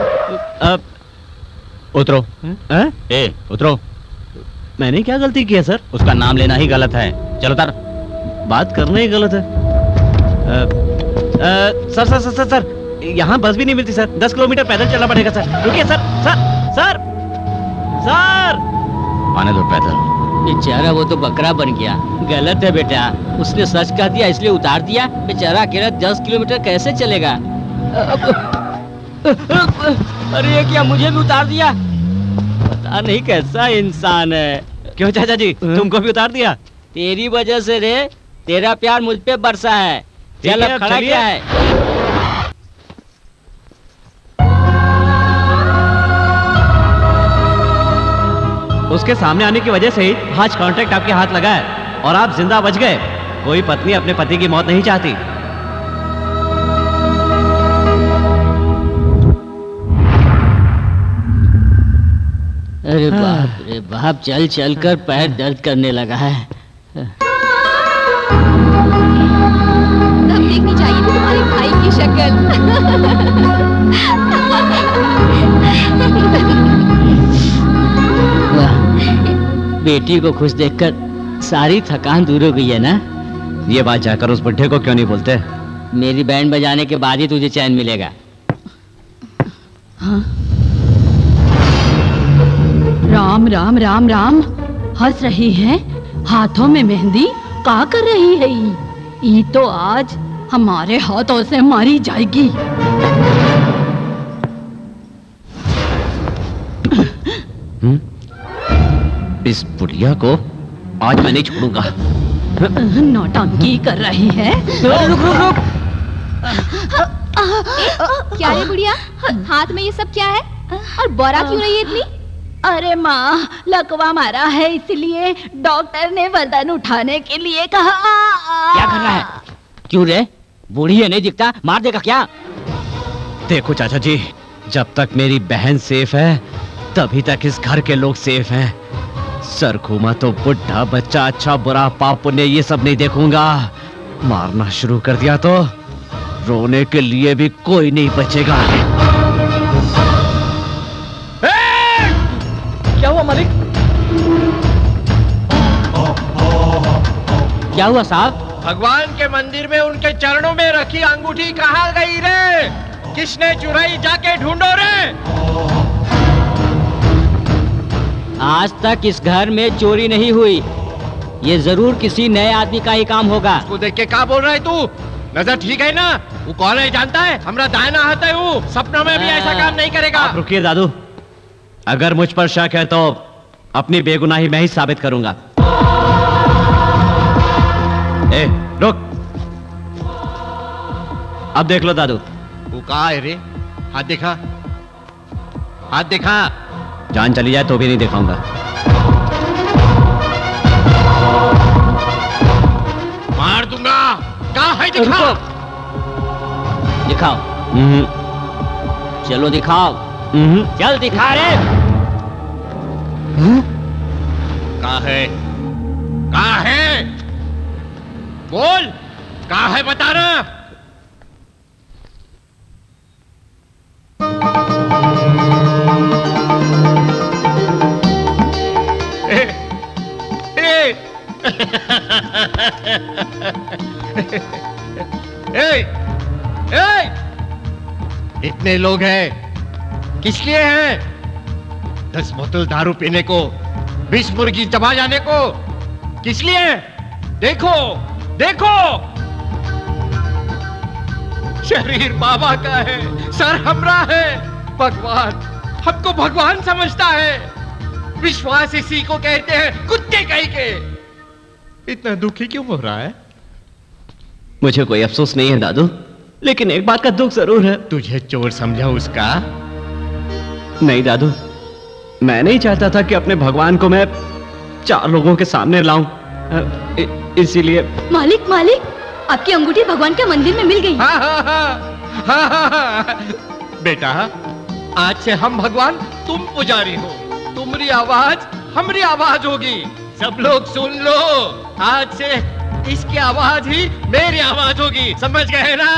[SPEAKER 3] अब
[SPEAKER 16] उतरो।
[SPEAKER 3] है?
[SPEAKER 16] ए, उतरो।
[SPEAKER 3] मैंने क्या गलती की है सर?
[SPEAKER 16] उसका नाम लेना ही गलत है। चलो तर।
[SPEAKER 3] बात करना ही गलत है। Sir sir sir sir sir यहाँ बस भी नहीं मिलती सर। दस किलोमीटर पैदल चलना पड़ेगा सर। रुकिए सर सर सर सर
[SPEAKER 16] आने दो पैदल।
[SPEAKER 7] बेचारा वो तो बकरा बन गया। गलत है बेटा, उसने सच कह दिया इसलिए उतार दिया। बेचारा अकेला दस किलोमीटर कैसे चलेगा? अरे ये क्या, मुझे भी उतार दिया? पता नहीं कैसा इंसान है।
[SPEAKER 3] क्यों चाचा जी, तुमको भी उतार दिया?
[SPEAKER 7] तेरी वजह से रे, तेरा प्यार मुझ पे बरसा है। चल अब खड़ा क्या है?
[SPEAKER 3] उसके सामने आने की वजह से ही आज कॉन्ट्रैक्ट आपके हाथ लगा है और आप जिंदा बच गए। कोई पत्नी अपने पति की मौत नहीं चाहती।
[SPEAKER 7] अरे बाप रे बाप, चल चल कर पैर दर्द करने लगा है।
[SPEAKER 12] तब देखनी चाहिए थी तुम्हारे भाई की शक्ल।
[SPEAKER 7] बेटी को खुश देखकर सारी थकान दूर हो गई है ना?
[SPEAKER 3] ये बात जाकर उस बुढ़े को क्यों नहीं बोलते?
[SPEAKER 7] मेरी बैंड बजाने के बाद ही तुझे चैन मिलेगा।
[SPEAKER 15] हाँ? राम राम राम राम, हंस रही है, हाथों में मेहंदी का कर रही है? ये तो आज हमारे हाथों से मारी जाएगी।
[SPEAKER 3] हुँ? इस बुढ़िया को आज मैं नहीं छोड़ूंगा।
[SPEAKER 15] नौटंकी कर रही है।
[SPEAKER 12] रुक रुक रुक। क्या है बुढ़िया, हाथ में ये सब क्या है और बोरा क्यों रही है इतनी?
[SPEAKER 15] अरे माँ, लकवा मारा है इसलिए डॉक्टर ने वजन उठाने के लिए कहा।
[SPEAKER 7] क्या कर रहा है? क्यों रे, बूढ़ी है नहीं दिखता, मार देगा क्या?
[SPEAKER 3] देखो चाचा जी, जब तक मेरी बहन सेफ है तभी तक इस घर के लोग सेफ हैं। सर घूमा तो बुढ़ा बच्चा अच्छा बुरा पाप पुण्य ये सब नहीं देखूंगा। मारना शुरू कर दिया तो रोने के लिए भी कोई नहीं बचेगा।
[SPEAKER 13] क्या हुआ मालिक?
[SPEAKER 7] क्या हुआ साहब?
[SPEAKER 2] भगवान के मंदिर में उनके चरणों में रखी अंगूठी कहाँ गई रे? किसने चुराई, जाके ढूंढो रे।
[SPEAKER 7] आज तक इस घर में चोरी नहीं हुई, ये जरूर किसी नए आदमी का ही काम होगा।
[SPEAKER 2] उसको देख के क्या बोल रहा है तू? नजर ठीक है ना? वो कौन है जानता है? हमरा दायना हाथ है वो, सपनों में भी ऐसा काम नहीं करेगा।
[SPEAKER 3] आप रुकिए दादू, अगर मुझ पर शक है तो अपनी बेगुनाही मैं ही साबित करूंगा। ए, रुक। अब देख लो दादू।
[SPEAKER 2] वो कहाँ है रे? हाथ दिखा, हाथ दिखा।
[SPEAKER 3] जान चली जाए तो भी नहीं दिखाऊंगा।
[SPEAKER 2] मार दूंगा। कहाँ है? दिखाओ।
[SPEAKER 7] दिखाओ। चलो दिखाओ। चल दिखा रे।
[SPEAKER 2] कहाँ है? कहाँ है? बोल, कहाँ है बताना। ए, ए, ए, ए, इतने लोग हैं, किस लिए हैं? दस बोतल दारू पीने को, बीस मुर्गी चबा जाने को, किस लिए? देखो, देखो, शरीर बाबा का है, सर हमरा है। भगवान हमको भगवान समझता है। विश्वास इसी को कहते हैं, कुत्ते कहीं के। इतना दुखी क्यों हो रहा है?
[SPEAKER 3] मुझे कोई अफसोस नहीं है दादू, लेकिन एक बात का दुख जरूर है।
[SPEAKER 2] तुझे चोर समझा उसका?
[SPEAKER 3] नहीं दादू, मैं नहीं चाहता था कि अपने भगवान को मैं चार लोगों के सामने लाऊं, इसीलिए।
[SPEAKER 12] मालिक मालिक, आपकी अंगूठी भगवान के मंदिर में मिल गई।
[SPEAKER 2] हाँ, हाँ, हाँ, हाँ, हाँ, हाँ। बेटा, आज से हम भगवान, तुम पुजारी हो। तुम्हारी आवाज हमारी आवाज होगी। सब लोग सुन लो, आज से इसकी आवाज ही मेरी आवाज होगी। समझ गए ना?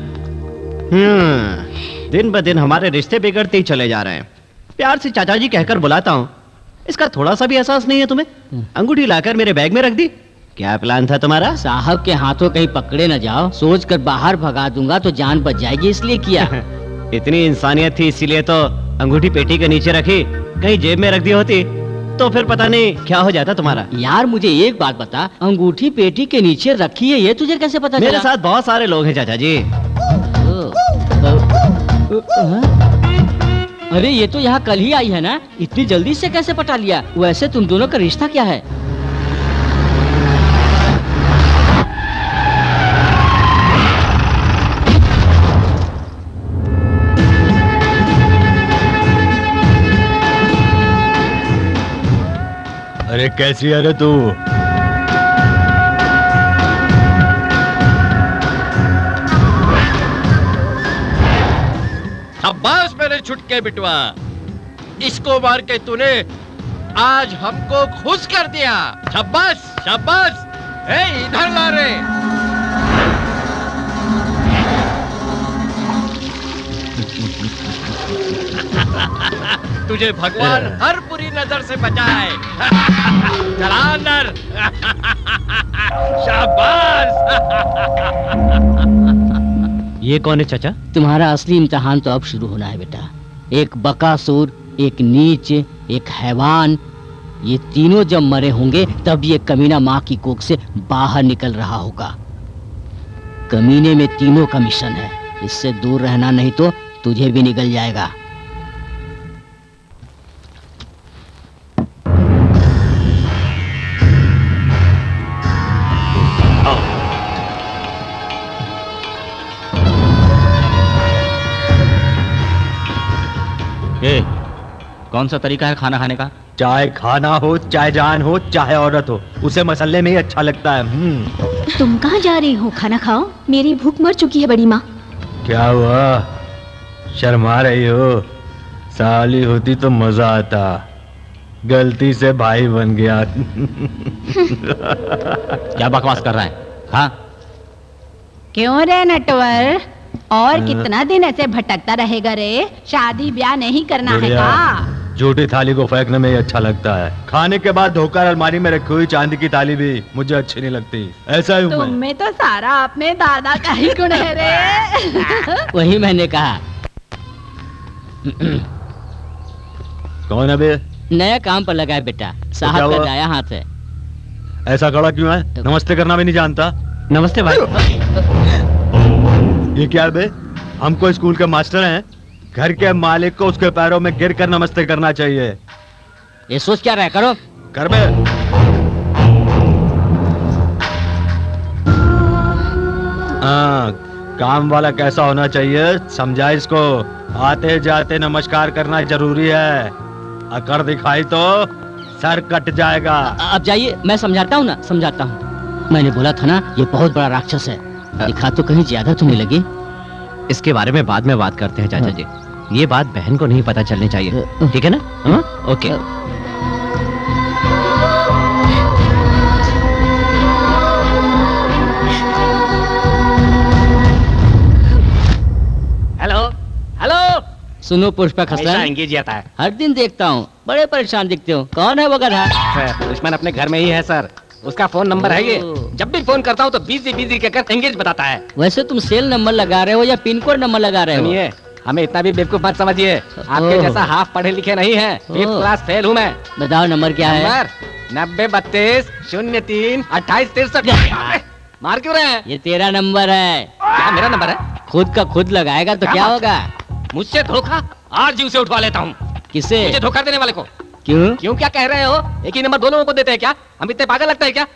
[SPEAKER 3] हम्म, दिन ब दिन हमारे रिश्ते बिगड़ते ही चले जा रहे हैं। प्यार से चाचा जी कहकर बुलाता हूँ, इसका थोड़ा सा भी एहसास नहीं है तुम्हें? अंगूठी लाकर मेरे बैग में रख दी, क्या प्लान था तुम्हारा?
[SPEAKER 7] साहब के हाथों कहीं पकड़े न जाओ, सोच कर बाहर भगा दूंगा तो जान बच जाएगी, इसलिए किया।
[SPEAKER 3] इतनी इंसानियत थी इसीलिए तो अंगूठी पेटी के नीचे रखी, कहीं जेब में रख दी होती तो फिर पता नहीं क्या हो जाता तुम्हारा।
[SPEAKER 7] यार मुझे एक बात बता, अंगूठी पेटी के नीचे रखी है ये तुझे कैसे पता
[SPEAKER 3] मेरे
[SPEAKER 7] चला?
[SPEAKER 3] साथ बहुत सारे लोग हैं चाचा जी।
[SPEAKER 7] अरे ये तो यहाँ कल ही आई है ना, इतनी जल्दी से कैसे पटा लिया? वैसे तुम दोनों का रिश्ता क्या है?
[SPEAKER 1] अरे कैसी है रे तू?
[SPEAKER 2] शाबाश मेरे छुटके बिटवा, इसको मार के तूने आज हमको खुश कर दिया। शाबाश शाबाश। ए इधर ला रे। तुझे भगवान हर बुरी नजर से बचाए। चला अंदर। शाबाश।
[SPEAKER 3] ये कौन है चाचा?
[SPEAKER 7] तुम्हारा असली इम्तिहान तो अब शुरू होना है बेटा। एक बकासुर, एक नीच, एक हैवान, ये तीनों जब मरे होंगे तब ये कमीना माँ की कोख से बाहर निकल रहा होगा। कमीने में तीनों का मिशन है, इससे दूर रहना नहीं तो तुझे भी निकल जाएगा।
[SPEAKER 16] ए, कौन सा तरीका है खाना खाने का?
[SPEAKER 6] चाहे खाना हो, चाहे जान हो, चाहे औरत हो, उसे मसल्ले में ही अच्छा लगता है।
[SPEAKER 8] तुम कहाँ जा रही हो? खाना खाओ, मेरी भूख मर चुकी है बड़ी माँ।
[SPEAKER 1] क्या हुआ, शर्मा रही हो? साली होती तो मजा आता, गलती से भाई बन गया।
[SPEAKER 16] क्या बकवास कर रहा है? हाँ
[SPEAKER 15] क्यों रे नटवर, और कितना दिन ऐसे भटकता रहेगा रे? शादी ब्याह नहीं करना है का?
[SPEAKER 1] झूठी थाली को फेंकने में ही अच्छा लगता है, खाने के बाद धोकर अलमारी में रखी हुई चांदी की थाली भी मुझे अच्छी नहीं लगती। ऐसा ही हूँ मैं।
[SPEAKER 15] तुम्हें तो सारा अपने दादा का ही गुण है रे।
[SPEAKER 7] वही मैंने कहा।
[SPEAKER 1] कौन है बे?
[SPEAKER 7] नया काम पर लगा है बेटा, साहब का दाया हाथ है।
[SPEAKER 1] ऐसा खड़ा क्यों है? नमस्ते करना भी नहीं जानता।
[SPEAKER 3] नमस्ते भाई।
[SPEAKER 1] ये क्या है बे? हमको स्कूल के मास्टर हैं, घर के मालिक को उसके पैरों में गिर कर नमस्ते करना चाहिए।
[SPEAKER 7] ये सोच क्या रहा, करो
[SPEAKER 1] कर बे। हाँ, काम वाला कैसा होना चाहिए समझा इसको। आते जाते नमस्कार करना जरूरी है, अकड़ दिखाई तो सर कट जाएगा।
[SPEAKER 7] अब जाइए, मैं समझाता हूँ ना, समझाता हूँ। मैंने बोला था ना ये बहुत बड़ा राक्षस है, दिखा तो कहीं ज्यादा तुम्हें लगी।
[SPEAKER 3] इसके बारे में बाद में बात करते हैं चाचा जी, ये बात बहन को नहीं पता चलनी चाहिए, ठीक है ना? हाँ? ओके।
[SPEAKER 9] Hello hello.
[SPEAKER 7] सुनो पुष्पक
[SPEAKER 9] हमेशा
[SPEAKER 7] हसन,
[SPEAKER 9] एंगेज जाता है।
[SPEAKER 7] हर दिन देखता हूँ, बड़े परेशान दिखते हो। कौन है वो गधा?
[SPEAKER 9] सर, दुश्मन अपने घर में ही है सर, उसका फोन नंबर है ये। जब भी फोन करता हूँ तो बिजी बिजी कहकर एंगेज बताता है।
[SPEAKER 7] वैसे तुम सेल नंबर लगा रहे हो या पिन कोड नंबर लगा रहे हो?
[SPEAKER 9] सुनिए, हमें इतना भी बेवकूफ मत समझिए, आपके
[SPEAKER 7] ओह।
[SPEAKER 9] जैसा हाफ पढ़े लिखे नहीं है, फिफ्थ
[SPEAKER 7] ओह।
[SPEAKER 9] क्लास फेल हूँ मैं।
[SPEAKER 7] बताओ नंबर क्या है?
[SPEAKER 9] नंबर नब्बे बत्तीस शून्य तीन अट्ठाईस तिरसठ। मार क्यों रहे हैं?
[SPEAKER 7] ये तेरा नंबर है।
[SPEAKER 9] क्या मेरा नंबर है?
[SPEAKER 7] खुद का खुद लगाएगा तो
[SPEAKER 9] क्या
[SPEAKER 7] क्या
[SPEAKER 9] बात
[SPEAKER 7] होगा?
[SPEAKER 9] मुझसे धोखा आज ही उसे उठवा लेता हूँ।
[SPEAKER 7] किसे?
[SPEAKER 9] मुझे धोखा देने वाले को।
[SPEAKER 7] क्यों?
[SPEAKER 9] क्यों क्या कह रहे हो? एक ही नंबर दो लोगों को देते हैं क्या? हम इतने पागल लगते हैं क्या?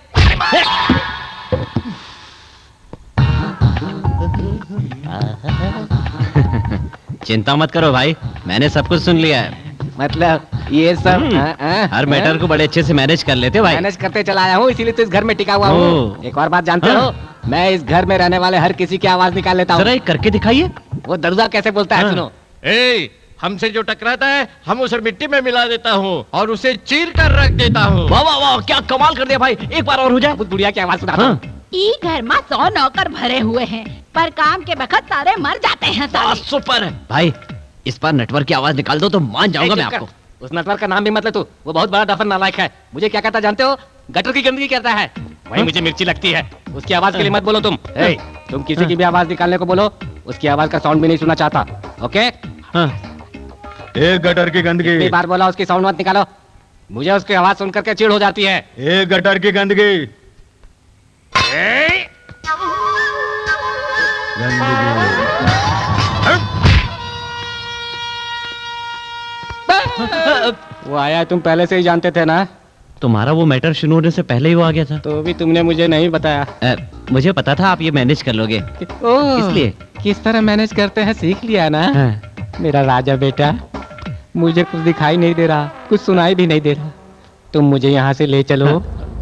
[SPEAKER 3] चिंता मत करो भाई, मैंने सब कुछ सुन लिया है।
[SPEAKER 9] मतलब ये सब
[SPEAKER 3] हर मैटर को बड़े अच्छे से मैनेज कर लेते हो भाई।
[SPEAKER 9] मैनेज करते चला आया हूँ, इसीलिए तो इस घर में टिका हुआ हूँ। एक और बात जानते हो, मैं इस घर में रहने वाले हर किसी की आवाज निकाल लेता हूँ।
[SPEAKER 3] जरा एक करके दिखाइए।
[SPEAKER 9] वो दरुआ कैसे बोलता है, सुनो।
[SPEAKER 2] ए, हमसे जो टकराता है हम उसे मिट्टी में मिला देता हूँ और उसे चीर कर रख देता हूँ।
[SPEAKER 3] वाह वाह वाह, क्या कमाल कर दिया भाई, एक बार और हो जाए।
[SPEAKER 9] बुढ़िया की आवाज सुना।
[SPEAKER 15] ई घर में सौ नौकर भरे हुए हैं, पर काम के वक्त सारे मर जाते हैं साले।
[SPEAKER 3] सुपर है भाई, इस बार नेटवर्क की आवाज निकाल दो तो मान जाऊंगा मैं आपको।
[SPEAKER 9] उस नेटवर्क का नाम भी मत ले तू, वो बहुत बड़ा दफन नालायक है। मुझे क्या कहता जानते हो? गटर की गंदगी कहता है। वही मुझे मिर्ची लगती है। उसकी आवाज के लिए मत बोलो तुम। ए, तुम किसी की भी आवाज निकालने को बोलो, उसकी आवाज का साउंड भी नहीं सुनना चाहता। ओके?
[SPEAKER 14] एक गटर की गंदगी।
[SPEAKER 9] कितनी बार बोला उसकी साउंड मत निकालो, मुझे उसकी आवाज सुन करके चिढ़ हो जाती है।
[SPEAKER 14] एक गटर की गंदगी।
[SPEAKER 9] वो आया तुम पहले से ही जानते थे ना?
[SPEAKER 3] तुम्हारा वो मैटर शुरू होने से पहले ही वो आ गया था।
[SPEAKER 9] तो भी तुमने मुझे नहीं बताया।
[SPEAKER 3] आ, मुझे पता था आप ये मैनेज कर लोगे, इसलिए।
[SPEAKER 9] किस तरह मैनेज करते हैं सीख लिया ना?
[SPEAKER 3] हाँ।
[SPEAKER 9] मेरा राजा बेटा, मुझे कुछ दिखाई नहीं दे रहा, कुछ सुनाई भी नहीं दे रहा, तुम मुझे यहाँ से ले चलो।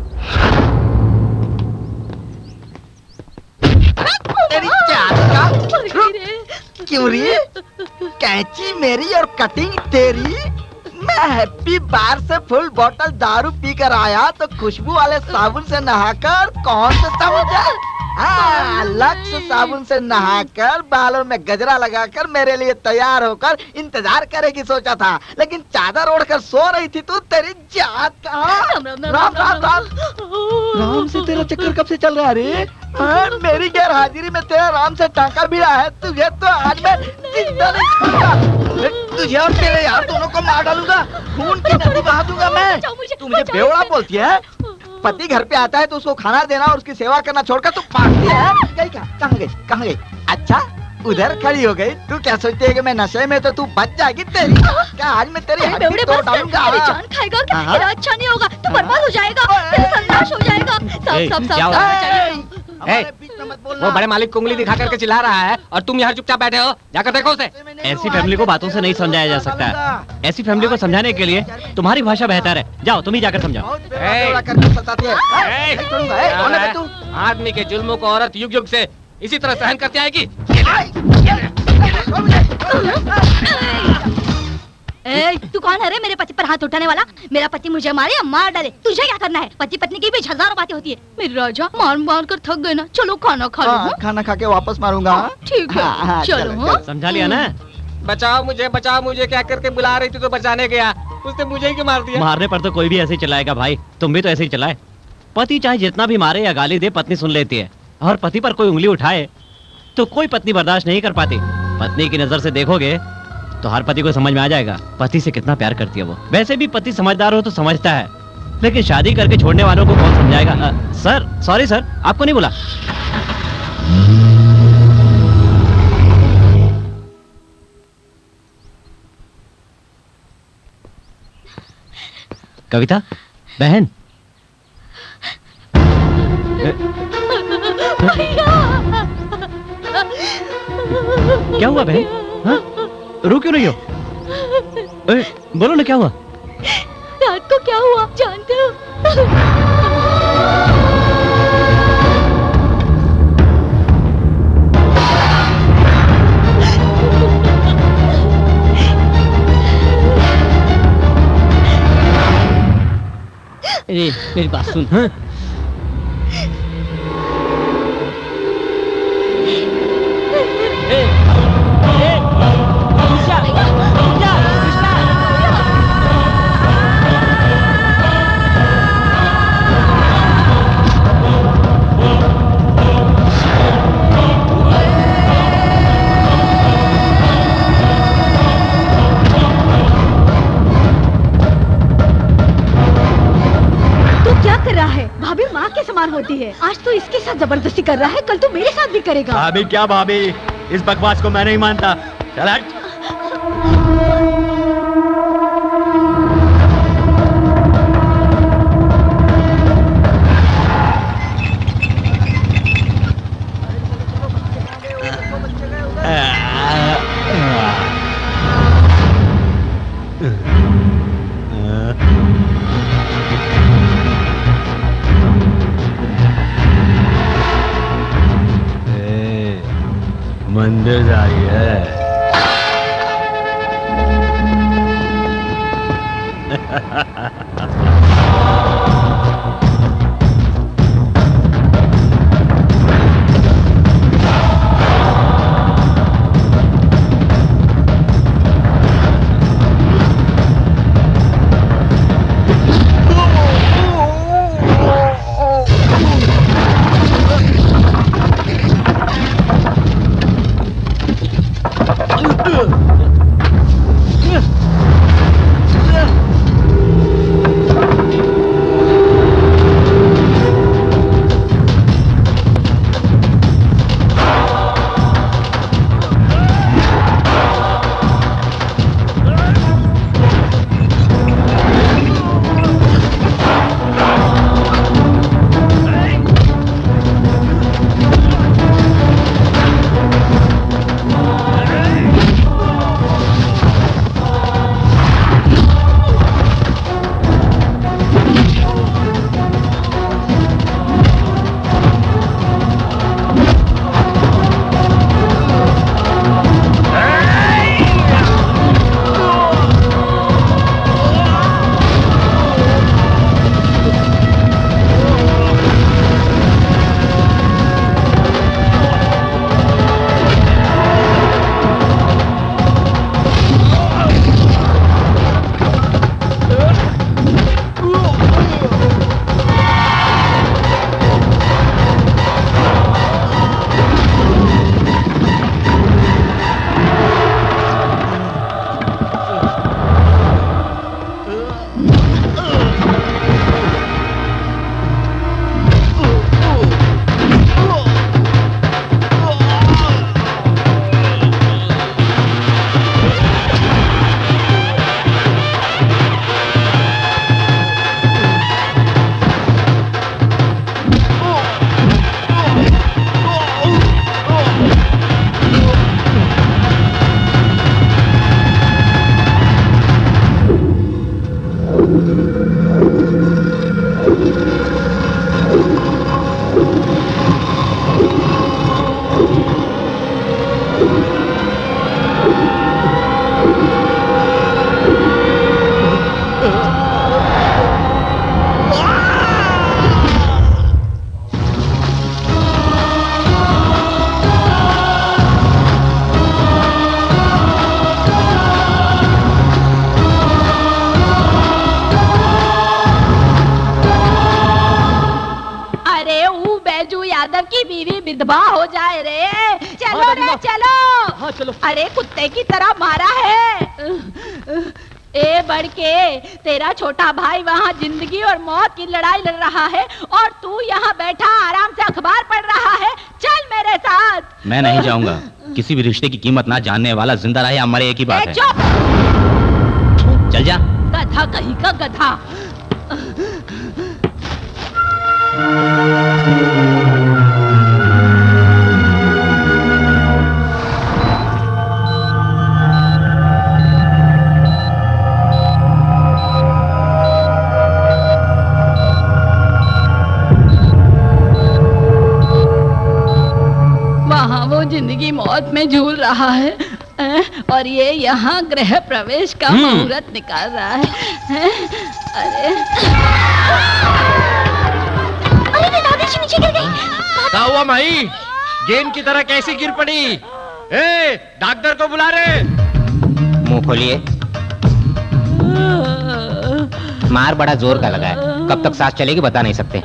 [SPEAKER 5] तेरी जात का क्यों रे? कैंची मेरी और कटिंग तेरी। मैं हैप्पी बार से फुल बोतल दारू पी कर आया तो खुशबू वाले साबुन से नहाकर, कौन सा साबुन था? हाँ, लक्स साबुन से नहाकर, बालों में गजरा लगाकर मेरे लिए तैयार होकर इंतजार करेगी सोचा था, लेकिन चादर ओढ़कर सो रही थी तू। तेरी जात का राम राम राम राम राम से तेरा चक्कर कब से चल रहा है रे? हाँ, मेरी गैर हाजिरी में तेरा राम से टांका भिड़ा है। तुझे तो आज मैं जिंदा नहीं छोड़ूंगा। तुझे और तेरे यार दोनों को मार डालूंगा, खून की नदी बहा दूंगा मैं। तू मुझे बेवड़ा बोलती है? पति घर पे आता है तो उसको खाना देना और उसकी सेवा करना छोड़कर तू भागती है। गई क्या? कहाँ गई? कहाँ गई? अच्छा, उधर खड़ी हो गई। तू क्या सोचती है कि मैं नशे में तो तू बच जाएगी? तेरी क्या आज मैं तेरी हड्डी तोड़ डालूंगा।
[SPEAKER 8] तेरी जान खाएगा क्या? तेरा अच्छा नहीं होगा, तू बर्बाद हो जाएगा, तेरा सर्वनाश हो जाएगा। सब सब सब
[SPEAKER 9] ए, वो बड़े मालिक को उंगली दिखा करके चिल्ला रहा है और तुम यहाँ चुपचाप बैठे हो। जाकर देखो उसे।
[SPEAKER 3] ऐसी फैमिली को बातों से नहीं समझाया जा सकता है। ऐसी फैमिली को समझाने के लिए तुम्हारी भाषा बेहतर है। जाओ, तुम ही जाकर समझाओ।
[SPEAKER 9] आदमी के जुल्मों को औरत युग युग से इसी तरह सहन करती आएगी।
[SPEAKER 8] ए, तू कौन है रे मेरे पति पर हाथ उठाने वाला? मेरा पति मुझे मारे या मार डाले, तुझे क्या करना है? पति पत्नी की बीच हजारों बातें होती है। मेरे राजा, मार मार कर थक गए ना, चलो खाना खा लो।
[SPEAKER 5] हाँ, खाना खा के वापस मारूंगा।
[SPEAKER 8] ठीक है,
[SPEAKER 5] हाँ, हाँ,
[SPEAKER 8] चलो,
[SPEAKER 5] चलो,
[SPEAKER 8] हाँ?
[SPEAKER 5] चलो।
[SPEAKER 3] समझा लिया ना?
[SPEAKER 9] बचाओ मुझे, बचाओ मुझे क्या करके बुला रही थी तो बचाने गया, उसने मुझे ही क्यों मार दिया?
[SPEAKER 3] मारने पर तो कोई भी ऐसे ही चलाएगा भाई, तुम भी तो ऐसे ही चलाए। पति चाहे जितना भी मारे या गाली दे, पत्नी सुन लेती है। और पति पर कोई उंगली उठाए तो कोई पत्नी बर्दाश्त नहीं कर पाती। पत्नी की नजर से देखोगे तो हर पति को समझ में आ जाएगा पति से कितना प्यार करती है वो। वैसे भी पति समझदार हो तो समझता है, लेकिन शादी करके छोड़ने वालों को कौन समझाएगा? आ, सर सॉरी सर, आपको नहीं बोला। कविता बहन, क्या हुआ बहन? हाँ? रो क्यों रही हो? ए, बोलो ना क्या हुआ?
[SPEAKER 8] रात को क्या हुआ जानते हो?
[SPEAKER 7] अरे मेरी बात सुन।
[SPEAKER 3] हाँ?
[SPEAKER 8] भाभी माँ के समान होती है। आज तो इसके साथ जबरदस्ती कर रहा है, कल तो मेरे साथ भी करेगा।
[SPEAKER 14] भाभी क्या भाभी, इस बकवास को मैं नहीं मानता। चल हट। मंदिर जा रही है।
[SPEAKER 15] विधवा हो जाए रे। चलो रे चलो।
[SPEAKER 13] हाँ चलो।
[SPEAKER 15] अरे कुत्ते की तरह मारा है। ए बड़के, तेरा छोटा भाई वहाँ जिंदगी और मौत की लड़ाई लड़ रहा है और तू यहाँ बैठा आराम से अखबार पढ़ रहा है। चल मेरे साथ।
[SPEAKER 16] मैं नहीं जाऊंगा। किसी भी रिश्ते की कीमत ना जानने वाला जिंदा रहे या मरे एक ही बात है।
[SPEAKER 15] चुप।
[SPEAKER 16] चल जा।
[SPEAKER 15] गधा कहीं का गधा। वहाँ वो जिंदगी मौत में झूल रहा है और ये यहाँ गृह प्रवेश का मुहूर्त निकाल रहा है। अरे
[SPEAKER 12] अरे दादाजी नीचे गिर गई।
[SPEAKER 2] क्या हुआ माई? गेंद की तरह कैसे गिर पड़ी? ए, डॉक्टर को बुला रे।
[SPEAKER 9] मुंह खोलिए। मार बड़ा जोर का लगा है, कब तक सांस चलेगी बता नहीं सकते।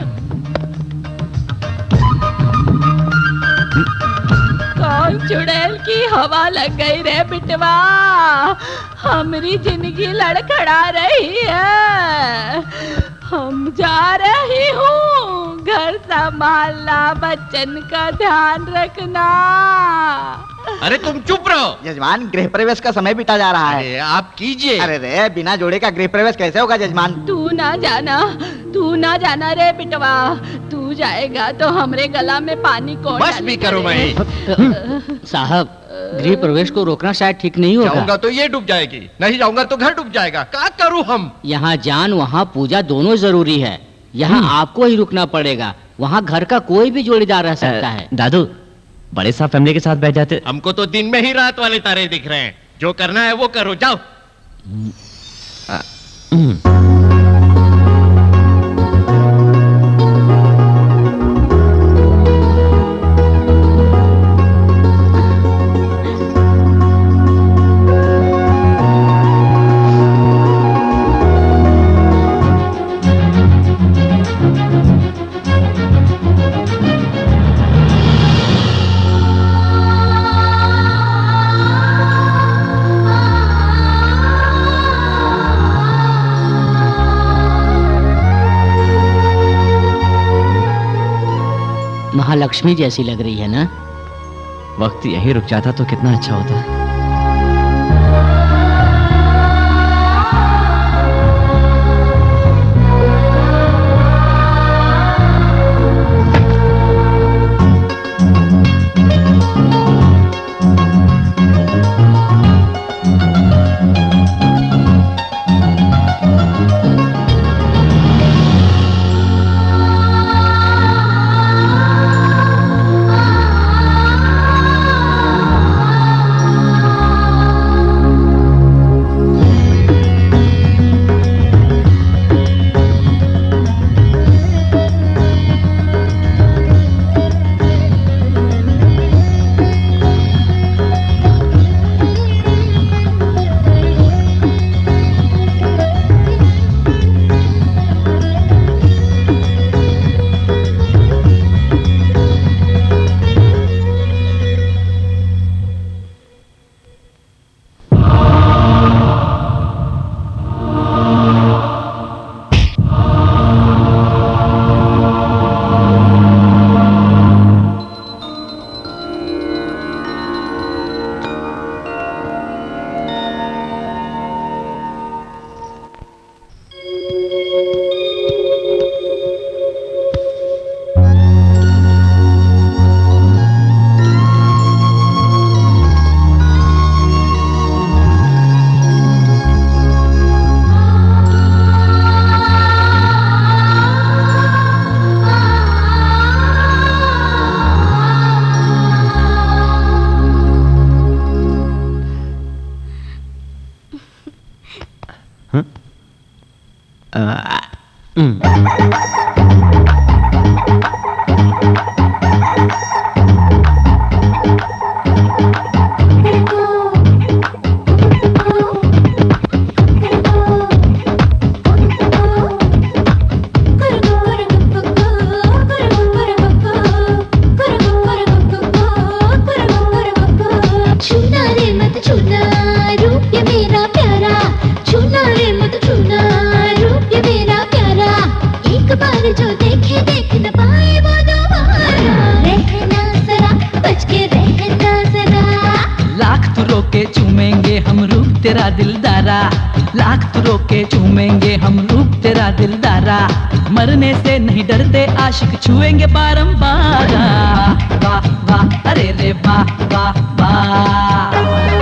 [SPEAKER 15] कौन चुड़ैल की हवा लग गई रे बिटवा, हमारी जिंदगी लड़खड़ा रही है। हम जा रही हूँ, घर संभालना, बच्चन का ध्यान रखना।
[SPEAKER 2] अरे तुम चुप रहो।
[SPEAKER 5] यजमान, गृह प्रवेश का समय बीता जा रहा है।
[SPEAKER 2] आप कीजिए।
[SPEAKER 5] अरे रे, बिना जोड़े का गृह प्रवेश कैसे होगा यजमान?
[SPEAKER 15] तू ना जाना, तू ना जाना रे बिटवा। तू जाएगा तो हमरे गला में पानी कौन
[SPEAKER 2] बस भी करो भाई।
[SPEAKER 7] साहब, गृह प्रवेश को रोकना शायद ठीक नहीं होगा।
[SPEAKER 2] जाऊंगा तो ये डूब जाएगी, नहीं जाऊंगा तो घर डूब जाएगा। क्या करूं हम?
[SPEAKER 7] यहाँ जान वहाँ पूजा दोनों जरूरी है। यहाँ आपको ही रुकना पड़ेगा। वहाँ घर का कोई भी जोड़ीदार रह सकता है।
[SPEAKER 3] दादू, बड़े साहब फैमिली के साथ बैठ जाते।
[SPEAKER 2] हमको तो दिन में ही रात वाले तारे दिख रहे हैं। जो करना है वो करो, जाओ।
[SPEAKER 7] महालक्ष्मी जैसी लग रही है ना?
[SPEAKER 3] वक्त यहीं रुक जाता तो कितना अच्छा होता।
[SPEAKER 17] तेरा दिलदारा, लाख तू रोके चूमेंगे हम रूप तेरा दिलदारा, मरने से नहीं डरते आशिक छुएंगे बारंबार। वाह वाह अरे रे वाह वाह वाह।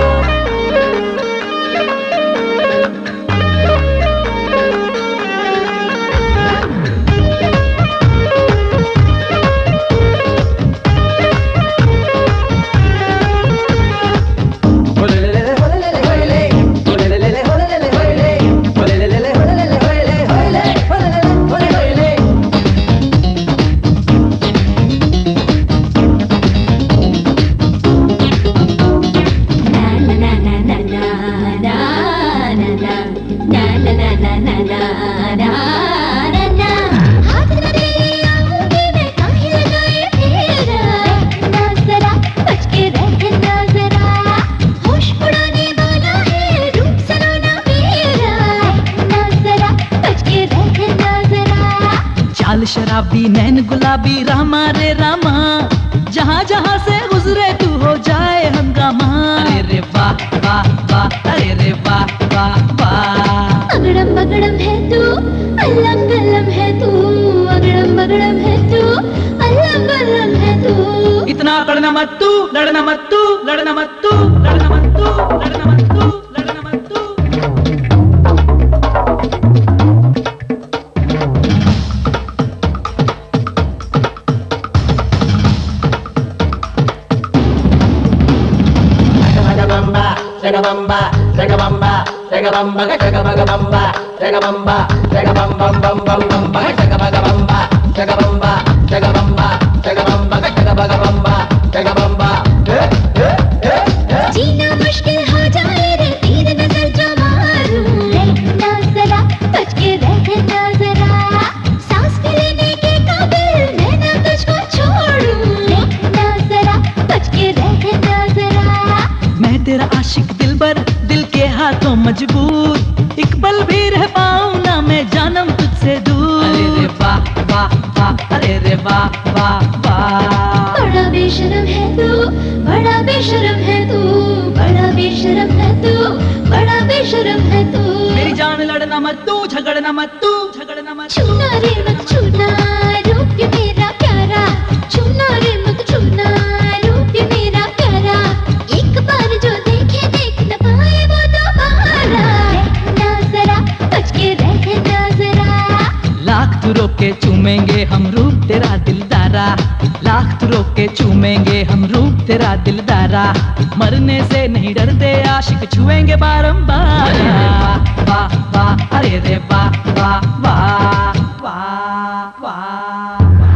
[SPEAKER 17] शराबी नैन गुलाबी रामा रे रामा, जहाँ जहाँ से गुजरे तू हो जाए हंगामा। अरे रे वाह वाह वाह अरे रे वाह वाह वाह।
[SPEAKER 11] अगड़म बगड़म है तू अल्लम गल्लम है तू, अगड़म बगड़म है तू अल्लम गल्लम है तू।
[SPEAKER 17] इतना लड़ना मत तू लड़ना मत तू लड़ना मत तू लड़ना मत तू लड़ना मत तू लड़ना मत तू।
[SPEAKER 18] Segabamba, segabamba, segabamba, segabamba, segabamba, segabamba, segabamba, segabamba, segabamba, segabamba, segabamba, segabamba, segabamba,
[SPEAKER 11] जीना मुश्किल हो जाए रे तीर नजर जो मारूं, रहना जरा बच के रहना जरा, सांस भी लेने के काबिल मैं ना तुझको छोड़ूं, रहना जरा बच के रहना जरा।
[SPEAKER 17] मैं तेरा आशिक दिलबर दिल के हाथों मजबूर, एक पल भी रह पाऊं ना मैं जानम तुझसे दूर। अरे रे वाह वाह वाह अरे रे वाह वाह वाह।
[SPEAKER 11] बड़ा बेशरम है तू बड़ा बेशरम है तू, बड़ा बेशरम है तू बड़ा बेशरम है तू।
[SPEAKER 17] मेरी जान लड़ना मत तू झगड़ना मत तू झगड़ना मत।
[SPEAKER 11] छूना रे मत छूना रूप ये मेरा प्यारा, छूना रे मत छूना रूप ये मेरा प्यारा, एक बार जो देखे देख न पाए वो दोबारा, रहना जरा बच के रहना जरा।
[SPEAKER 17] लाख तू रोके चूमेंगे हम रूप तेरा दिलदारा, लाख तू रोके चूमेंगे हम रूप तेरा दिलदारा, मरने से नहीं डरते आशिक छुएंगे बारंबार। वाह वाह अरे रे वाह वाह वाह वाह वाह।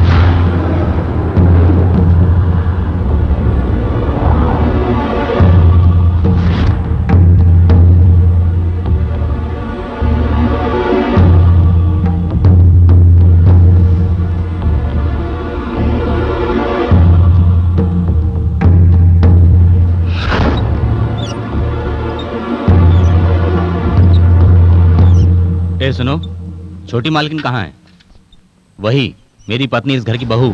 [SPEAKER 16] ए सुनो, छोटी मालकिन कहाँ है? वही मेरी पत्नी, इस घर की बहू।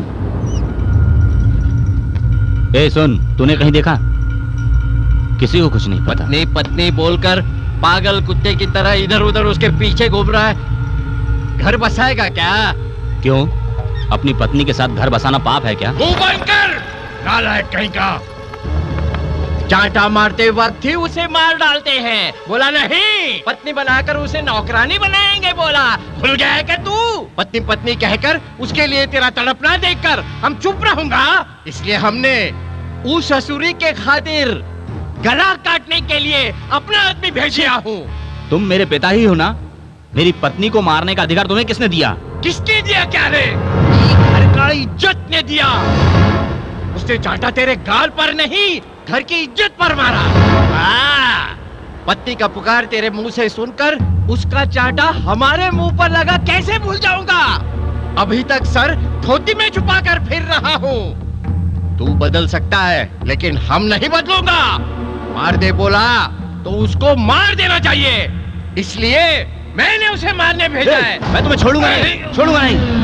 [SPEAKER 16] ए सुन, तूने कहीं देखा? किसी को कुछ नहीं पता।
[SPEAKER 2] पत्नी पत्नी बोलकर पागल कुत्ते की तरह इधर उधर उसके पीछे घूम रहा है। घर बसाएगा क्या?
[SPEAKER 16] क्यों? अपनी पत्नी के साथ घर बसाना पाप है क्या?
[SPEAKER 2] मुंह बंद कर, नालायक कहीं का। चांटा मारते वक्त ही उसे मार डालते हैं, बोला नहीं पत्नी बनाकर उसे नौकरानी बनाएंगे, बोला भूल गया है क्या तू? पत्नी पत्नी कहकर उसके लिए तेरा तड़पना देखकर हम चुप रहूंगा, इसलिए हमने उस ससुरी के खातिर गला काटने के लिए अपना आदमी भेजा हूँ।
[SPEAKER 16] तुम मेरे पिता ही हो ना? मेरी पत्नी को मारने का अधिकार तुम्हें किसने दिया?
[SPEAKER 2] किसने दिया क्या रे? घर का इज्जत ने दिया। उसने चांटा तेरे गाल पर नहीं, घर की इज्जत पर मारा। आ, पत्नी का पुकार तेरे मुंह से सुनकर उसका चांटा हमारे मुंह पर लगा, कैसे भूल जाऊंगा? अभी तक सर धोती में छुपा कर फिर रहा हूँ। तू बदल सकता है लेकिन हम नहीं बदलूंगा। मार दे बोला तो उसको मार देना चाहिए, इसलिए मैंने उसे मारने भेजा है।
[SPEAKER 16] मैं तुम्हें छोड़ूंगा नहीं, छोड़ूंगा नहीं।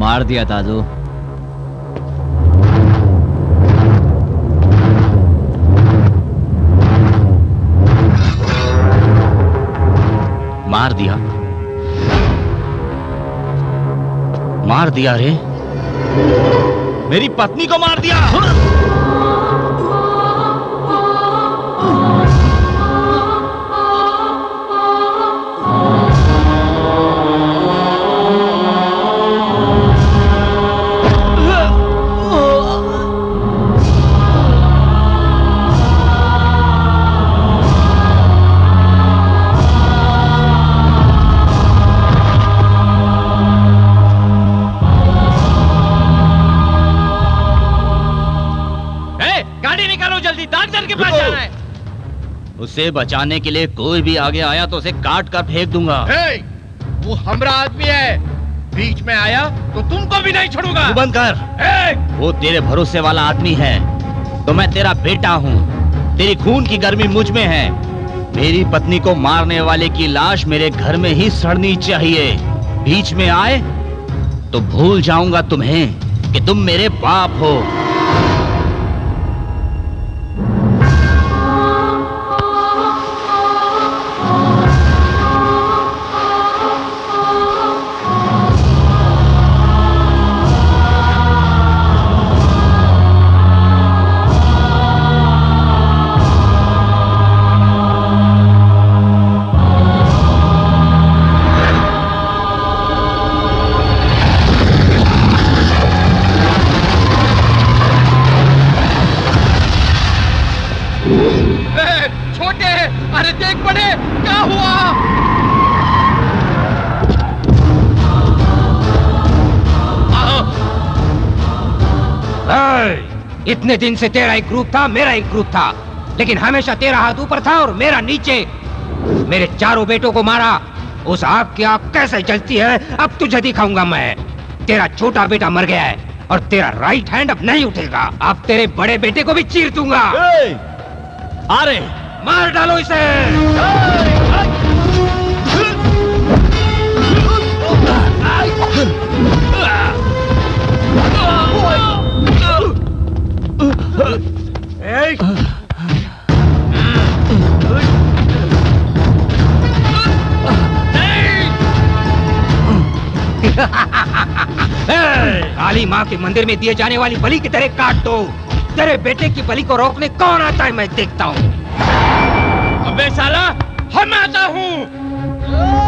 [SPEAKER 3] मार दिया ताजू।
[SPEAKER 16] मार दिया? मार दिया रे? मेरी पत्नी को मार दिया? उसे बचाने के लिए कोई भी आगे आया तो उसे काट कर फेंक दूंगा।
[SPEAKER 2] हे, वो हमरा आदमी है, बीच में आया तो तुमको भी नहीं छोड़ूंगा।
[SPEAKER 16] तू बंद कर।
[SPEAKER 2] हे!
[SPEAKER 16] वो तेरे भरोसे वाला आदमी है तो मैं तेरा बेटा हूँ। तेरी खून की गर्मी मुझ में है। मेरी पत्नी को मारने वाले की लाश मेरे घर में ही सड़नी चाहिए। बीच में आए तो भूल जाऊंगा तुम्हें कि तुम मेरे बाप हो।
[SPEAKER 4] इतने दिन से तेरा एक ग्रुप था, मेरा एक ग्रुप था, लेकिन हमेशा तेरा हाथ ऊपर था और मेरा नीचे। मेरे चारों बेटों को मारा, उस आग की आग कैसे जलती है अब तुझे दिखाऊंगा मैं। तेरा छोटा बेटा मर गया है और तेरा राइट हैंड अब नहीं उठेगा। अब तेरे बड़े बेटे को भी चीर दूंगा।
[SPEAKER 16] अरे
[SPEAKER 4] मार डालो इसे। काली माँ के मंदिर में दिए जाने वाली बलि की तरह काट दो। तेरे बेटे की बलि को रोकने कौन आता है मैं देखता हूँ।
[SPEAKER 2] अबे साला, हम आता हूँ।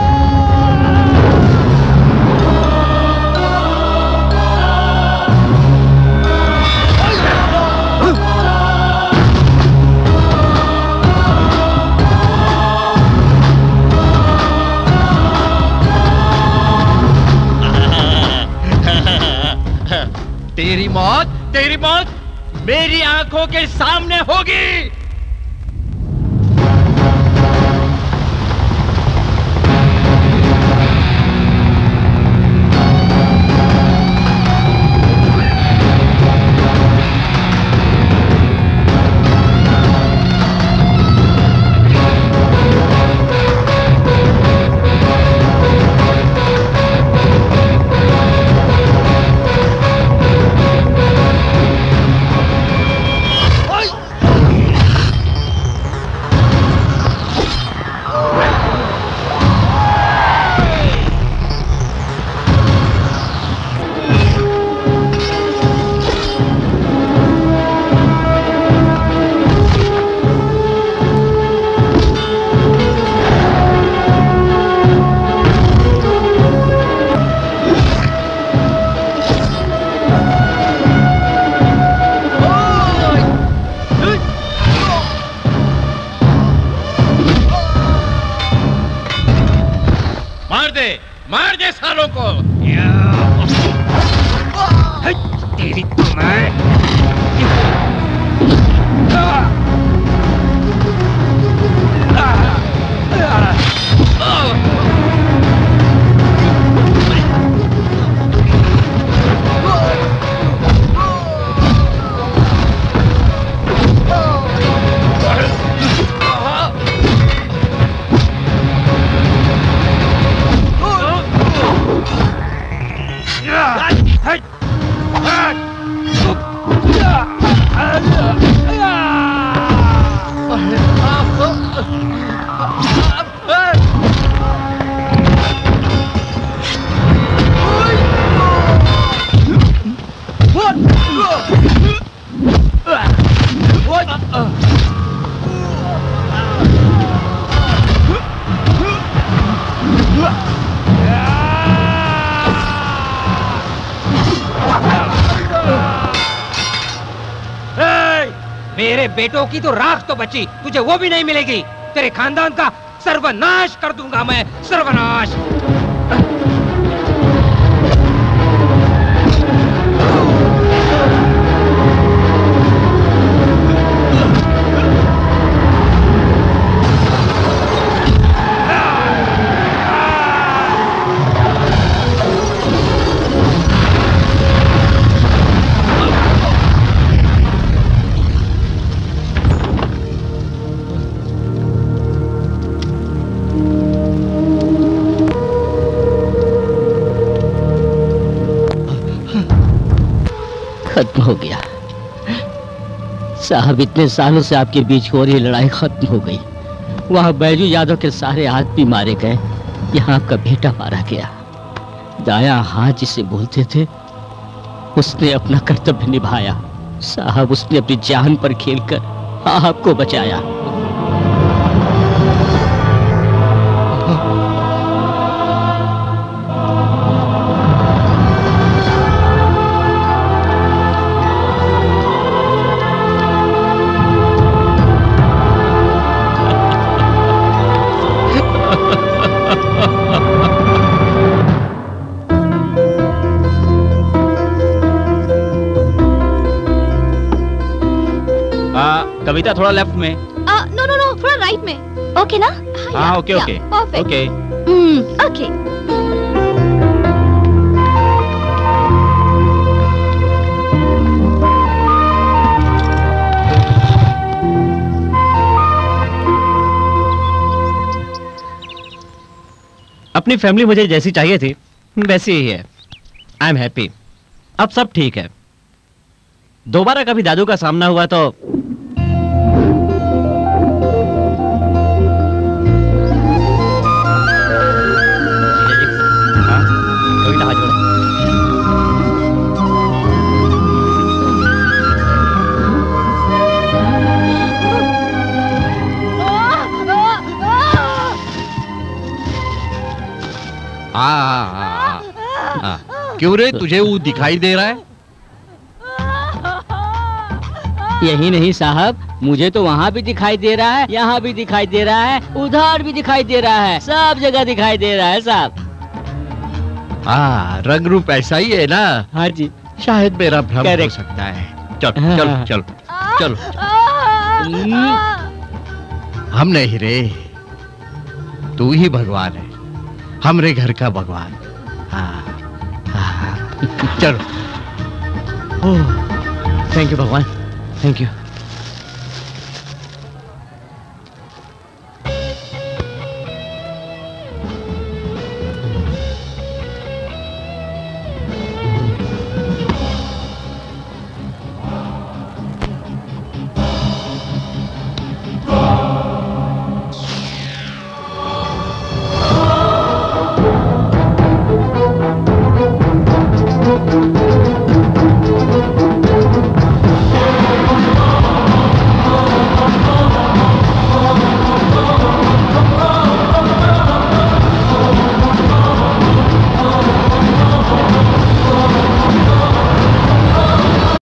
[SPEAKER 2] तेरी मौत, तेरी मौत मेरी आंखों के सामने होगी। मार दे सालों को।
[SPEAKER 4] तेरी तो मैं मेरे बेटों की तो राख तो बची, तुझे वो भी नहीं मिलेगी। तेरे खानदान का सर्वनाश कर दूंगा मैं, सर्वनाश।
[SPEAKER 7] खत्म हो गया साहब। इतने सालों से आपके बीच हो रही लड़ाई खत्म हो गई। वहां बैजू यादव के सारे आदमी मारे गए, यहाँ आपका बेटा मारा गया। दाया हाथ जिसे बोलते थे उसने अपना कर्तव्य निभाया साहब। उसने अपनी जान पर खेलकर आपको बचाया।
[SPEAKER 16] कविता थोड़ा लेफ्ट में।
[SPEAKER 12] नो नो नो थोड़ा राइट में। ओके ना?
[SPEAKER 16] हाँ okay okay
[SPEAKER 12] perfect.
[SPEAKER 16] Okay
[SPEAKER 12] okay.
[SPEAKER 3] अपनी फैमिली मुझे जैसी चाहिए थी वैसी ही है। I am happy. अब सब ठीक है। दोबारा कभी दादू का सामना हुआ तो
[SPEAKER 2] क्यों रे, तुझे वो दिखाई दे रहा है?
[SPEAKER 7] यही नहीं साहब, मुझे तो वहाँ भी दिखाई दे रहा है, यहाँ भी दिखाई दे रहा है, उधर भी दिखाई दे रहा है, सब जगह दिखाई दे रहा है साहब।
[SPEAKER 2] हाँ, रंग रूप ऐसा ही है ना?
[SPEAKER 7] हाँ जी।
[SPEAKER 2] शायद मेरा भ्रम हो सकता है। चल चल चल चल। हम नहीं रे, तू ही भगवान है, हमरे घर का भगवान। हाँ हाँ चलो।
[SPEAKER 3] थैंक यू भगवान, थैंक यू।